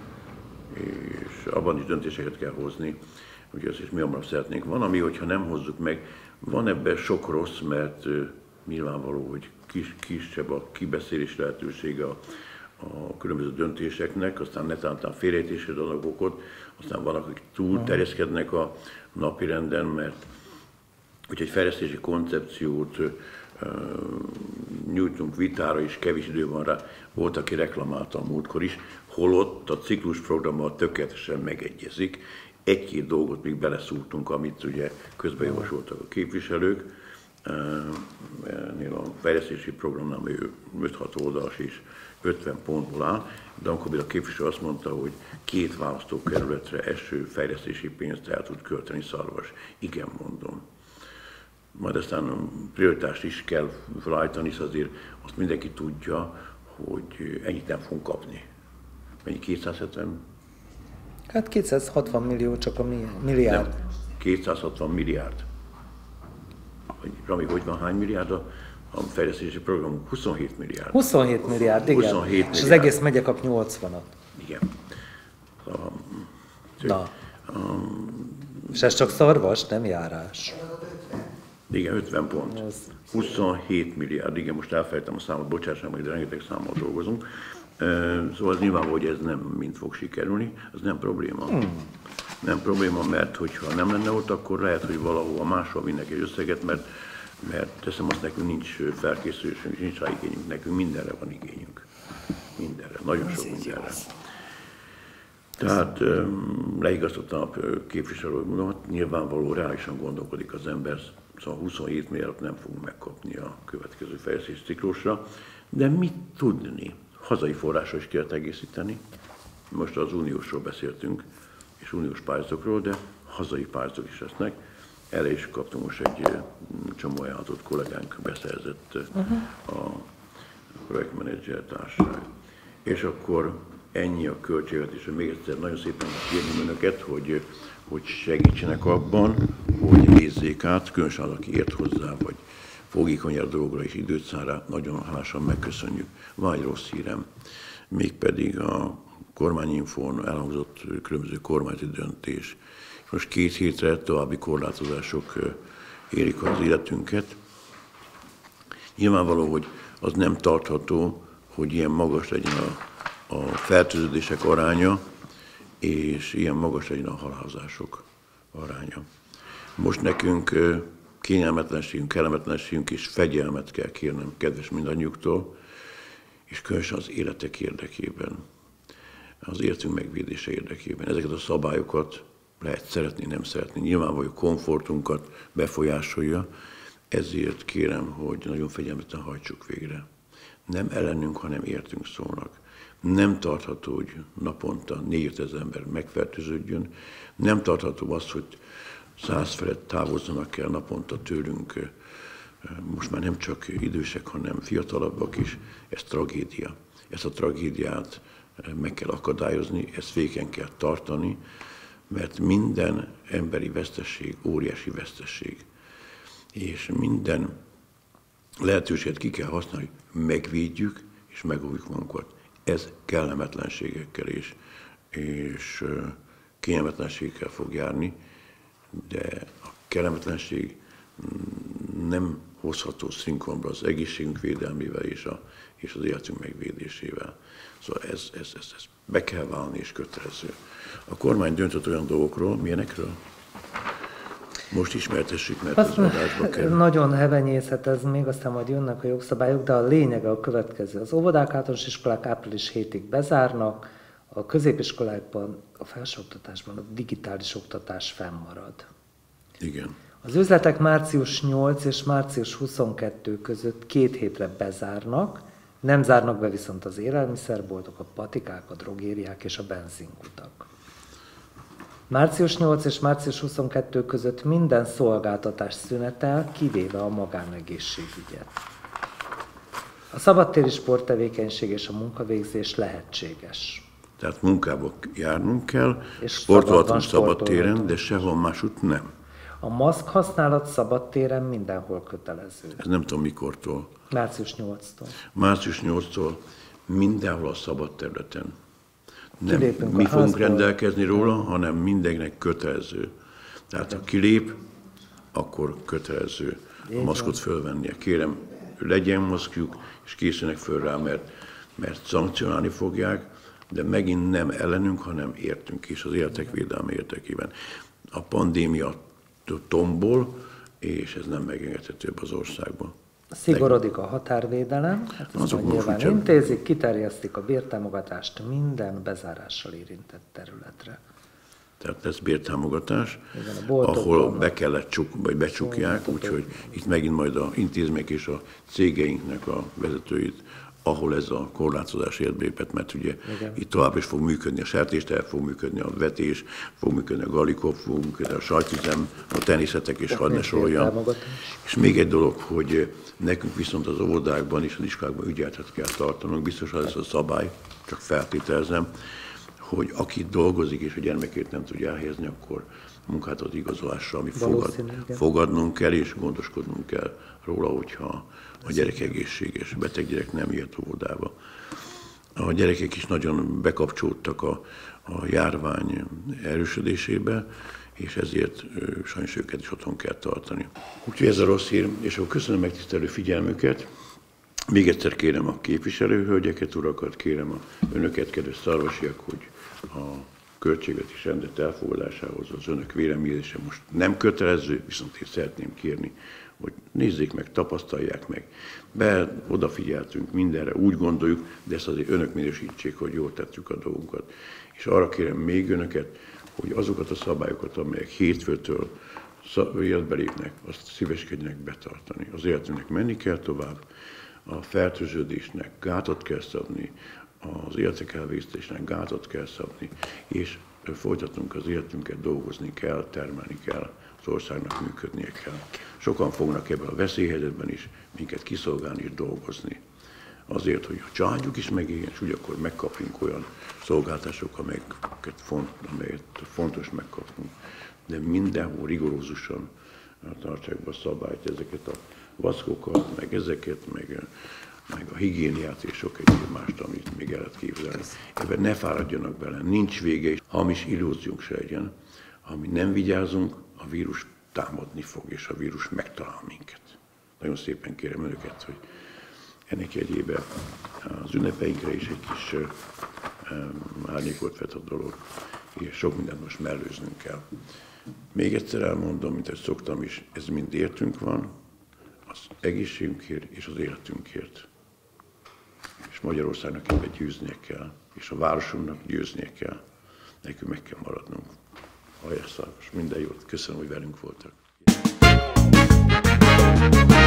és abban is döntéseket kell hozni, hogy azt is mi hamarabb szeretnénk. Van, ami, hogyha nem hozzuk meg, van ebben sok rossz, mert nyilvánvaló, hogy kis, kisebb a kibeszélés lehetősége a a különböző döntéseknek, aztán netán félrejtésre adnak okot, aztán vannak, akik túl terjeszkednek a napirenden, mert hogy egy fejlesztési koncepciót uh, nyújtunk vitára, és kevés idő van rá, volt, aki reklamálta a múltkor is, holott a ciklusprogrammal tökéletesen megegyezik. Egy-két dolgot még beleszúrtunk, amit ugye közben javasoltak a képviselők. Ennél a fejlesztési programnál öt-hat oldalas és ötven pontból áll, de amikor a képviselő azt mondta, hogy két választókerületre eső fejlesztési pénzt el tud költeni Szarvas. Igen, mondom. Majd aztán prioritást is kell felállítani, hisz azért azt mindenki tudja, hogy ennyit nem fogunk kapni. Mennyi? kétszázhetven? Hát kétszázhatvan millió csak a milliárd. Nem, kétszázhatvan milliárd. Rami, hogy van hány milliárd a, a fejlesztési programunk? huszonhét milliárd. huszonhét milliárd, igen. huszonhét és milliárd. Az egész megye kap nyolcvanat. Igen. A, Na. A, és ez csak Szarvas, nem járás. Igen, ötven pont. Ez... huszonhét milliárd, igen, most elfelejtem a számot, bocsássam, hogy rengeteg számmal dolgozunk. Szóval az nyilván, hogy ez nem mind fog sikerülni, az nem probléma. Hmm. Nem probléma, mert hogyha nem lenne ott, akkor lehet, hogy valahova máshol vinnek egy összeget, mert, mert teszem azt, nekünk nincs felkészülésünk, nincs rá igényünk, nekünk mindenre van igényünk. Mindenre, nagyon sok mindenre. Tehát leigaztottam a képviselőt, nyilvánvaló reálisan gondolkodik az ember, szóval huszonhét milliárdot nem fogunk megkapni a következő fejlesztés ciklusra, de mit tudni? Hazai forrásra is kellett egészíteni. Most az uniósról beszéltünk, és uniós pályázatokról, de hazai pályázatok is lesznek. Erre is kaptunk most egy csomó ajánlatot, kollégánk beszerzett uh-huh. a projektmenedzser társaság. És akkor ennyi a költségvetés, még egyszer nagyon szépen kérném önöket, hogy, hogy segítsenek abban, hogy nézzék át, különösen az, aki ért hozzá, vagy fogékony a dolgra és időt szán rá, nagyon hálásan megköszönjük. Van egy rossz hírem, mégpedig a kormányinfón elhangzott különböző kormányzati döntés. Most két hétre további korlátozások érik az életünket. Nyilvánvaló, hogy az nem tartható, hogy ilyen magas legyen a, a fertőződések aránya, és ilyen magas legyen a halálozások aránya. Most nekünk kényelmetlenségünk, kellemetlenségünk és fegyelmet kell kérnem, kedves mindannyiuktól, és különösen az életek érdekében, az életünk megvédése érdekében. Ezeket a szabályokat lehet szeretni, nem szeretni. Nyilvánvaló komfortunkat befolyásolja, ezért kérem, hogy nagyon fegyelmesen hajtsuk végre. Nem ellenünk, hanem értünk szólnak. Nem tartható, hogy naponta négy-ötezer ember megfertőződjön. Nem tartható az, hogy száz felett távozzanak el naponta tőlünk, most már nem csak idősek, hanem fiatalabbak is. Ez tragédia. Ezt a tragédiát meg kell akadályozni, ezt féken kell tartani, mert minden emberi vesztesség óriási vesztesség. És minden lehetőséget ki kell használni, megvédjük és megóvjuk magunkat. Ez kellemetlenségekkel és, és kényelmetlenségekkel fog járni, de a kellemetlenség nem hozható szinkronba az egészségünk védelmével és, a, és az életünk megvédésével. Szóval ez, ez, ez, ez be kell válni és kötelező. A kormány döntött olyan dolgokról, milyenekről? Most ismertessük, mert az adásba kerül. Nagyon hevenyészhet ez még, aztán majd jönnek a jogszabályok, de a lényege a következő. Az óvodák, általános iskolák április hétig bezárnak, a középiskolákban, a felsőoktatásban a digitális oktatás fennmarad. Igen. Az üzletek március nyolc és március huszonkettő között két hétre bezárnak, nem zárnak be viszont az élelmiszerboltok, a patikák, a drogériák és a benzinkutak. március nyolc és március huszonkettő között minden szolgáltatás szünetel, kivéve a magánegészségügyet. A szabadtéri sporttevékenység és a munkavégzés lehetséges. Tehát munkába járnunk kell, És sportolhatunk szabadban szabadtéren, sportolhatunk. de sehol másút nem. A maszk használat szabadtéren mindenhol kötelező. Ez nem tudom mikortól. március nyolcadikától. március nyolcadikától mindenhol a szabad területen. Nem Kilépünk a mi fogunk házból. rendelkezni róla, hanem mindenkinek kötelező. Tehát ha kilép, akkor kötelező a maszkot fölvennie. Kérem, legyen maszkjuk, és készüljenek föl rá, mert, mert szankcionálni fogják, de megint nem ellenünk, hanem értünk is az életek védelme érdekében. A pandémia tombol, és ez nem megengedhetőbb az országban. Szigorodik a határvédelem, hát ezt Azok majd most nyilván úgy sem. intézik, kiterjesztik a bértámogatást minden bezárással érintett területre. Tehát lesz bértámogatás, Igen, a boltokban, ahol a- be kellett csuk, vagy becsukják, úgyhogy itt megint majd a intézmények és a cégeinknek a vezetőit, ahol ez a korlátozás érvényesült, mert ugye Igen. itt tovább is fog működni a sertéstev, fog működni a vetés, fog működni a galikop, fog működni a sajtüzem, a teniszetek, és hadd ne nincs soroljam. bértámogatás. És még egy dolog, hogy nekünk viszont az óvodákban és az iskolákban ügyeletet kell tartanunk, biztos az ez a szabály, csak feltételezem, hogy aki dolgozik és a gyermekét nem tudja elhelyezni, akkor munkától igazolásra, ami fogad, Valószínű, igen. fogadnunk kell és gondoskodnunk kell róla, hogyha a gyerek egészséges, beteg gyerek nem jöhet óvodába. A gyerekek is nagyon bekapcsolódtak a, a járvány erősödésébe, és ezért ö, sajnos őket is otthon kell tartani. Úgyhogy ez a rossz hír, és akkor köszönöm megtisztelő figyelmüket. Még egyszer kérem a képviselőhölgyeket, urakat, kérem a önöket, kedves szarvasiak, hogy a költségvetés rendet elfogadásához az önök véleményezése most nem kötelező, viszont én szeretném kérni, hogy nézzék meg, tapasztalják meg. Be odafigyeltünk mindenre, úgy gondoljuk, de ezt azért önök minősítsék, hogy jól tettük a dolgunkat. És arra kérem még önöket, hogy azokat a szabályokat, amelyek hétfőtől életbe lépnek, azt szíveskedjenek betartani. Az életünknek menni kell tovább, a fertőződésnek gátat kell szabni, az életek elvégzésnek gátat kell szabni, és folytatunk az életünket, dolgozni kell, termelni kell, az országnak működnie kell. Sokan fognak ebben a veszélyhelyzetben is minket kiszolgálni és dolgozni. Azért, hogy a családjuk is megéljen, és ugyanakkor megkapjunk olyan szolgáltatások, amelyeket, font, amelyet fontos megkapnunk. De mindenhol rigorózusan tartsák be a szabályt, ezeket a vaszkokat, meg ezeket, meg, meg a higiéniát és sok egyéb mást, amit még el lehet képzelni. Ebben ne fáradjanak bele, nincs vége, és hamis illúziónk se legyen. Ha mi nem vigyázunk, a vírus támadni fog, és a vírus megtalál minket. Nagyon szépen kérem önöket, hogy ennek jegyében az ünnepeinkre is egy kis um, árnyékot vet a dolog, és sok mindent most mellőznünk kell. Még egyszer elmondom, mint ezt szoktam is, ez mind értünk van, az egészségünkért és az életünkért. És Magyarországnak ebben győznie kell, és a városunknak győznie kell. Nekünk meg kell maradnunk. Hajrá, Szarvas, minden jót. Köszönöm, hogy velünk voltak.